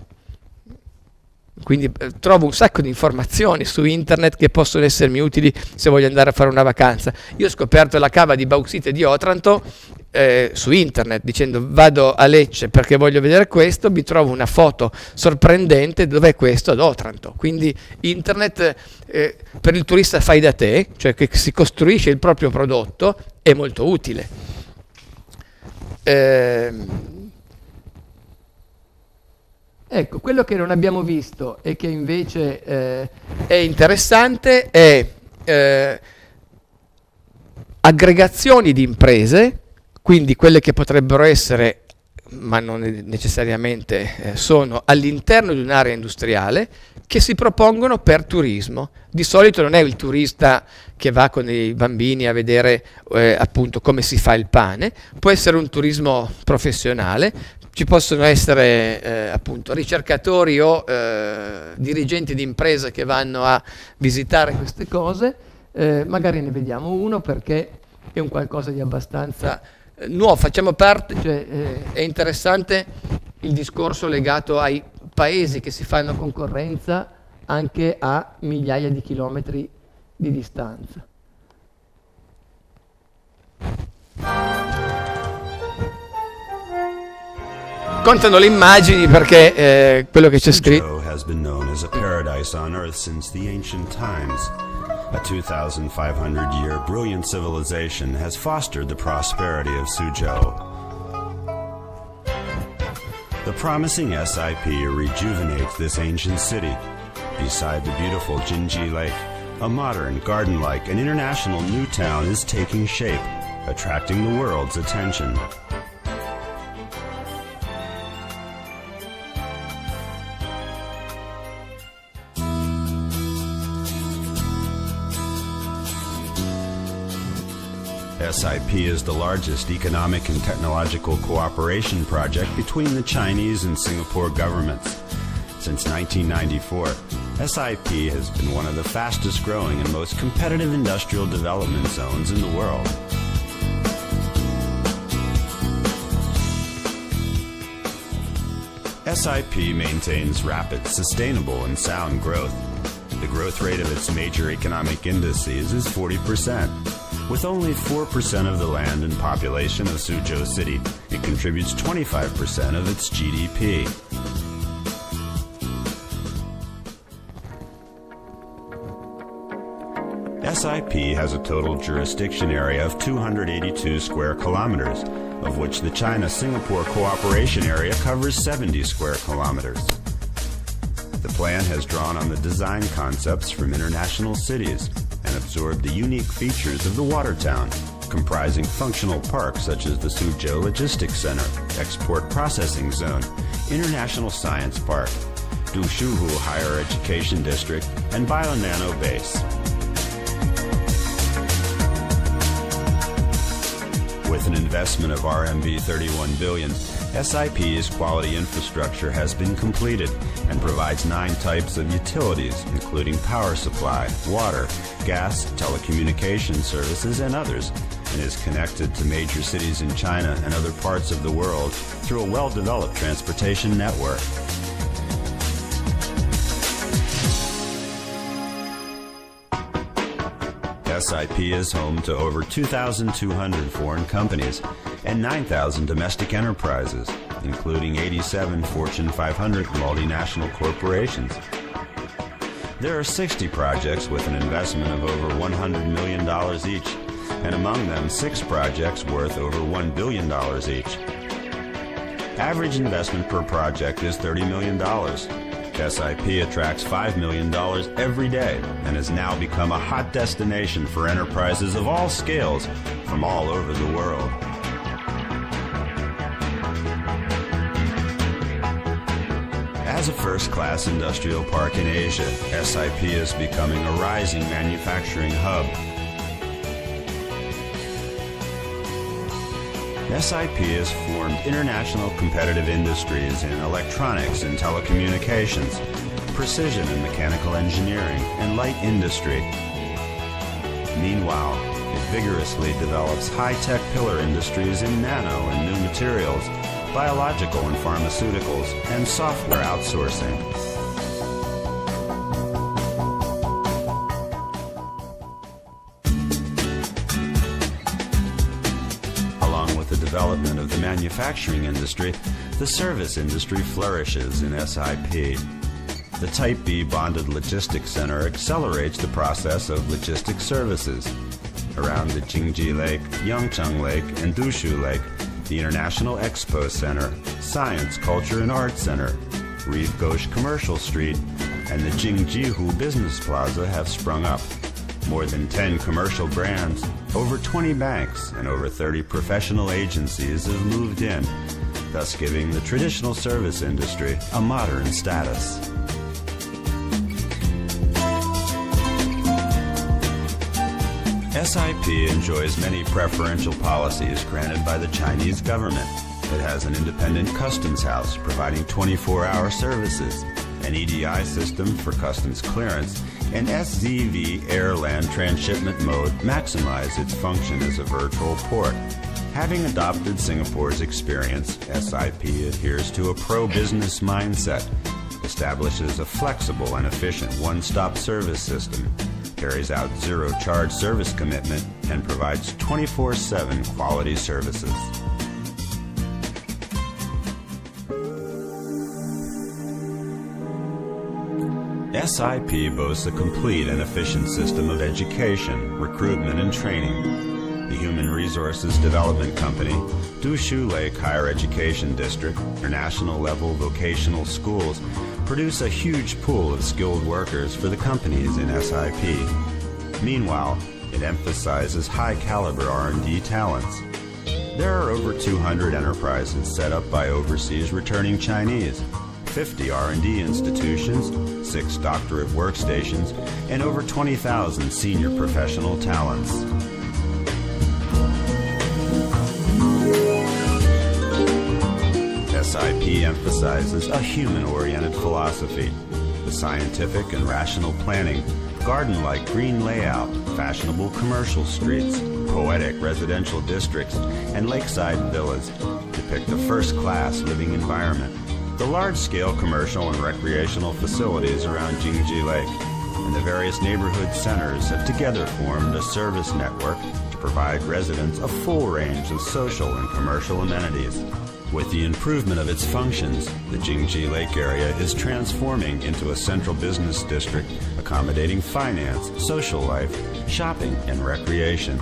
Quindi eh, trovo un sacco di informazioni su internet che possono essermi utili se voglio andare a fare una vacanza. Io ho scoperto la cava di bauxite di Otranto eh, su internet, dicendo vado a Lecce perché voglio vedere questo, mi trovo una foto sorprendente, dov'è questo? Ad Otranto. Quindi internet eh, per il turista fai da te, cioè che si costruisce il proprio prodotto, è molto utile. Eh, Ecco, quello che non abbiamo visto e che invece eh, è interessante è eh, aggregazioni di imprese, quindi quelle che potrebbero essere, ma non necessariamente eh, sono, all'interno di un'area industriale, che si propongono per turismo. Di solito non è il turista che va con i bambini a vedere eh, appunto come si fa il pane, può essere un turismo professionale. Ci possono essere eh, appunto ricercatori o eh, dirigenti di imprese che vanno a visitare queste cose, eh, magari ne vediamo uno perché è un qualcosa di abbastanza eh, nuovo, facciamo parte, cioè, eh, è interessante il discorso legato ai paesi che si fanno concorrenza anche a migliaia di chilometri di distanza. Contano le immagini perché eh, quello che c'è scritto. Suzhou has been known as a paradise on earth since the ancient times. A two thousand five hundred year brilliant civilization has fostered the prosperity of Suzhou. The promising S I P rejuvenates this ancient city. Beside the beautiful Jinji Lake, a modern, garden-like and international new town is taking shape, attracting the world's attention. S I P is the largest economic and technological cooperation project between the Chinese and Singapore governments. Since nineteen ninety-four, S I P has been one of the fastest growing and most competitive industrial development zones in the world. S I P maintains rapid, sustainable, and sound growth. The growth rate of its major economic indices is forty percent. With only four percent of the land and population of Suzhou City, it contributes twenty-five percent of its G D P. S I P has a total jurisdiction area of two hundred eighty-two square kilometers, of which the China-Singapore cooperation area covers seventy square kilometers. The plan has drawn on the design concepts from international cities and absorbed the unique features of the water town, comprising functional parks such as the Suzhou Logistics Center, Export Processing Zone, International Science Park, Dushuhu Higher Education District, and Bionano Base. With an investment of R M B thirty-one billion dollars, S I P's quality infrastructure has been completed and provides nine types of utilities, including power supply, water, gas, telecommunication services, and others, and is connected to major cities in China and other parts of the world through a well-developed transportation network. S I P is home to over two thousand two hundred foreign companies and nine thousand domestic enterprises, including eighty-seven Fortune five hundred multinational corporations. There are sixty projects with an investment of over one hundred million dollars each, and among them six projects worth over one billion dollars each. Average investment per project is thirty million dollars. S I P attracts five million dollars every day and has now become a hot destination for enterprises of all scales from all over the world. As a first-class industrial park in Asia, S I P is becoming a rising manufacturing hub. S I P has formed international competitive industries in electronics and telecommunications, precision and mechanical engineering, and light industry. Meanwhile, it vigorously develops high-tech pillar industries in nano and new materials, biological and pharmaceuticals, and software outsourcing. Development of the manufacturing industry, the service industry flourishes in S I P. The Type B Bonded Logistics Center accelerates the process of logistics services. Around the Jingji Lake, Yangcheng Lake, and Dushu Lake, the International Expo Center, Science, Culture, and Art Center, Reeve Ghosh Commercial Street, and the Jingjihu Business Plaza have sprung up. More than ten commercial brands, over twenty banks, and over thirty professional agencies have moved in, thus giving the traditional service industry a modern status. S I P enjoys many preferential policies granted by the Chinese government. It has an independent customs house providing twenty-four hour services, an E D I system for customs clearance, and S Z V air-land transshipment mode maximize its function as a virtual port. Having adopted Singapore's experience, S I P adheres to a pro-business mindset, establishes a flexible and efficient one-stop service system, carries out zero-charge service commitment, and provides twenty-four seven quality services. S I P boasts a complete and efficient system of education, recruitment, and training. The Human Resources Development Company, Dushu Lake Higher Education District, international-level vocational schools produce a huge pool of skilled workers for the companies in S I P. Meanwhile, it emphasizes high-caliber R and D talents. There are over two hundred enterprises set up by overseas returning Chinese, fifty R and D institutions, six doctorate workstations, and over twenty thousand senior professional talents. S I P emphasizes a human-oriented philosophy, the scientific and rational planning, garden-like green layout, fashionable commercial streets, poetic residential districts, and lakeside villas depict a first-class living environment. The large-scale commercial and recreational facilities around Jingji Lake and the various neighborhood centers have together formed a service network to provide residents a full range of social and commercial amenities. With the improvement of its functions, the Jingji Lake area is transforming into a central business district accommodating finance, social life, shopping, and recreation.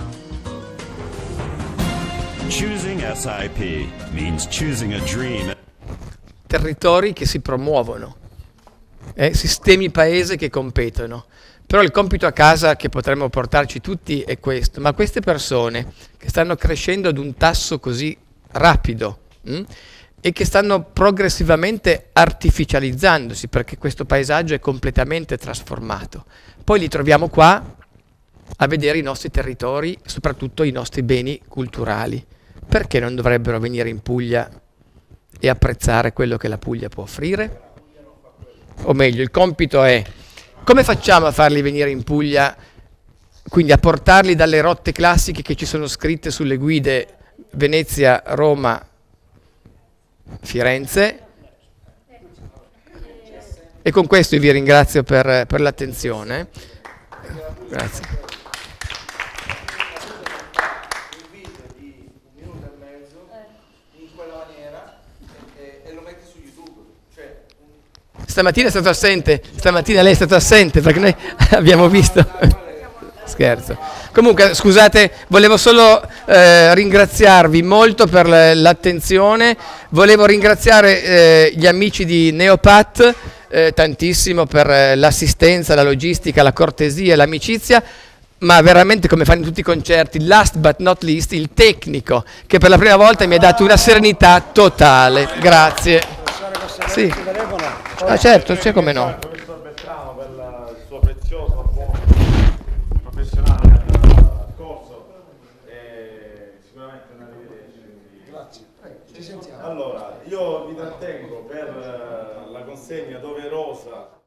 Choosing S I P means choosing a dream. Territori che si promuovono, eh? Sistemi paese che competono. Però il compito a casa che potremmo portarci tutti è questo: ma queste persone che stanno crescendo ad un tasso così rapido mh? e che stanno progressivamente artificializzandosi, perché questo paesaggio è completamente trasformato, poi li troviamo qua a vedere i nostri territori, soprattutto i nostri beni culturali. Perché non dovrebbero venire in Puglia e apprezzare quello che la Puglia può offrire? O meglio, il compito è: come facciamo a farli venire in Puglia, quindi a portarli dalle rotte classiche che ci sono scritte sulle guide Venezia, Roma, Firenze? E con questo io vi ringrazio per, per l'attenzione. Grazie. Stamattina è stato assente, stamattina lei è stato assente perché noi abbiamo visto. Scherzo. Comunque, scusate, volevo solo eh, ringraziarvi molto per l'attenzione, volevo ringraziare eh, gli amici di Neopat eh, tantissimo per eh, l'assistenza, la logistica, la cortesia e l'amicizia, ma veramente, come fanno in tutti i concerti, last but not least, il tecnico, che per la prima volta mi ha dato una serenità totale. Grazie. Sì. Ah, certo, c'è come no. Professor Beltramo per la, il suo prezioso apporto professionale al corso e sicuramente una rivederci. Grazie. Ci sentiamo. Allora, io vi trattengo per la consegna doverosa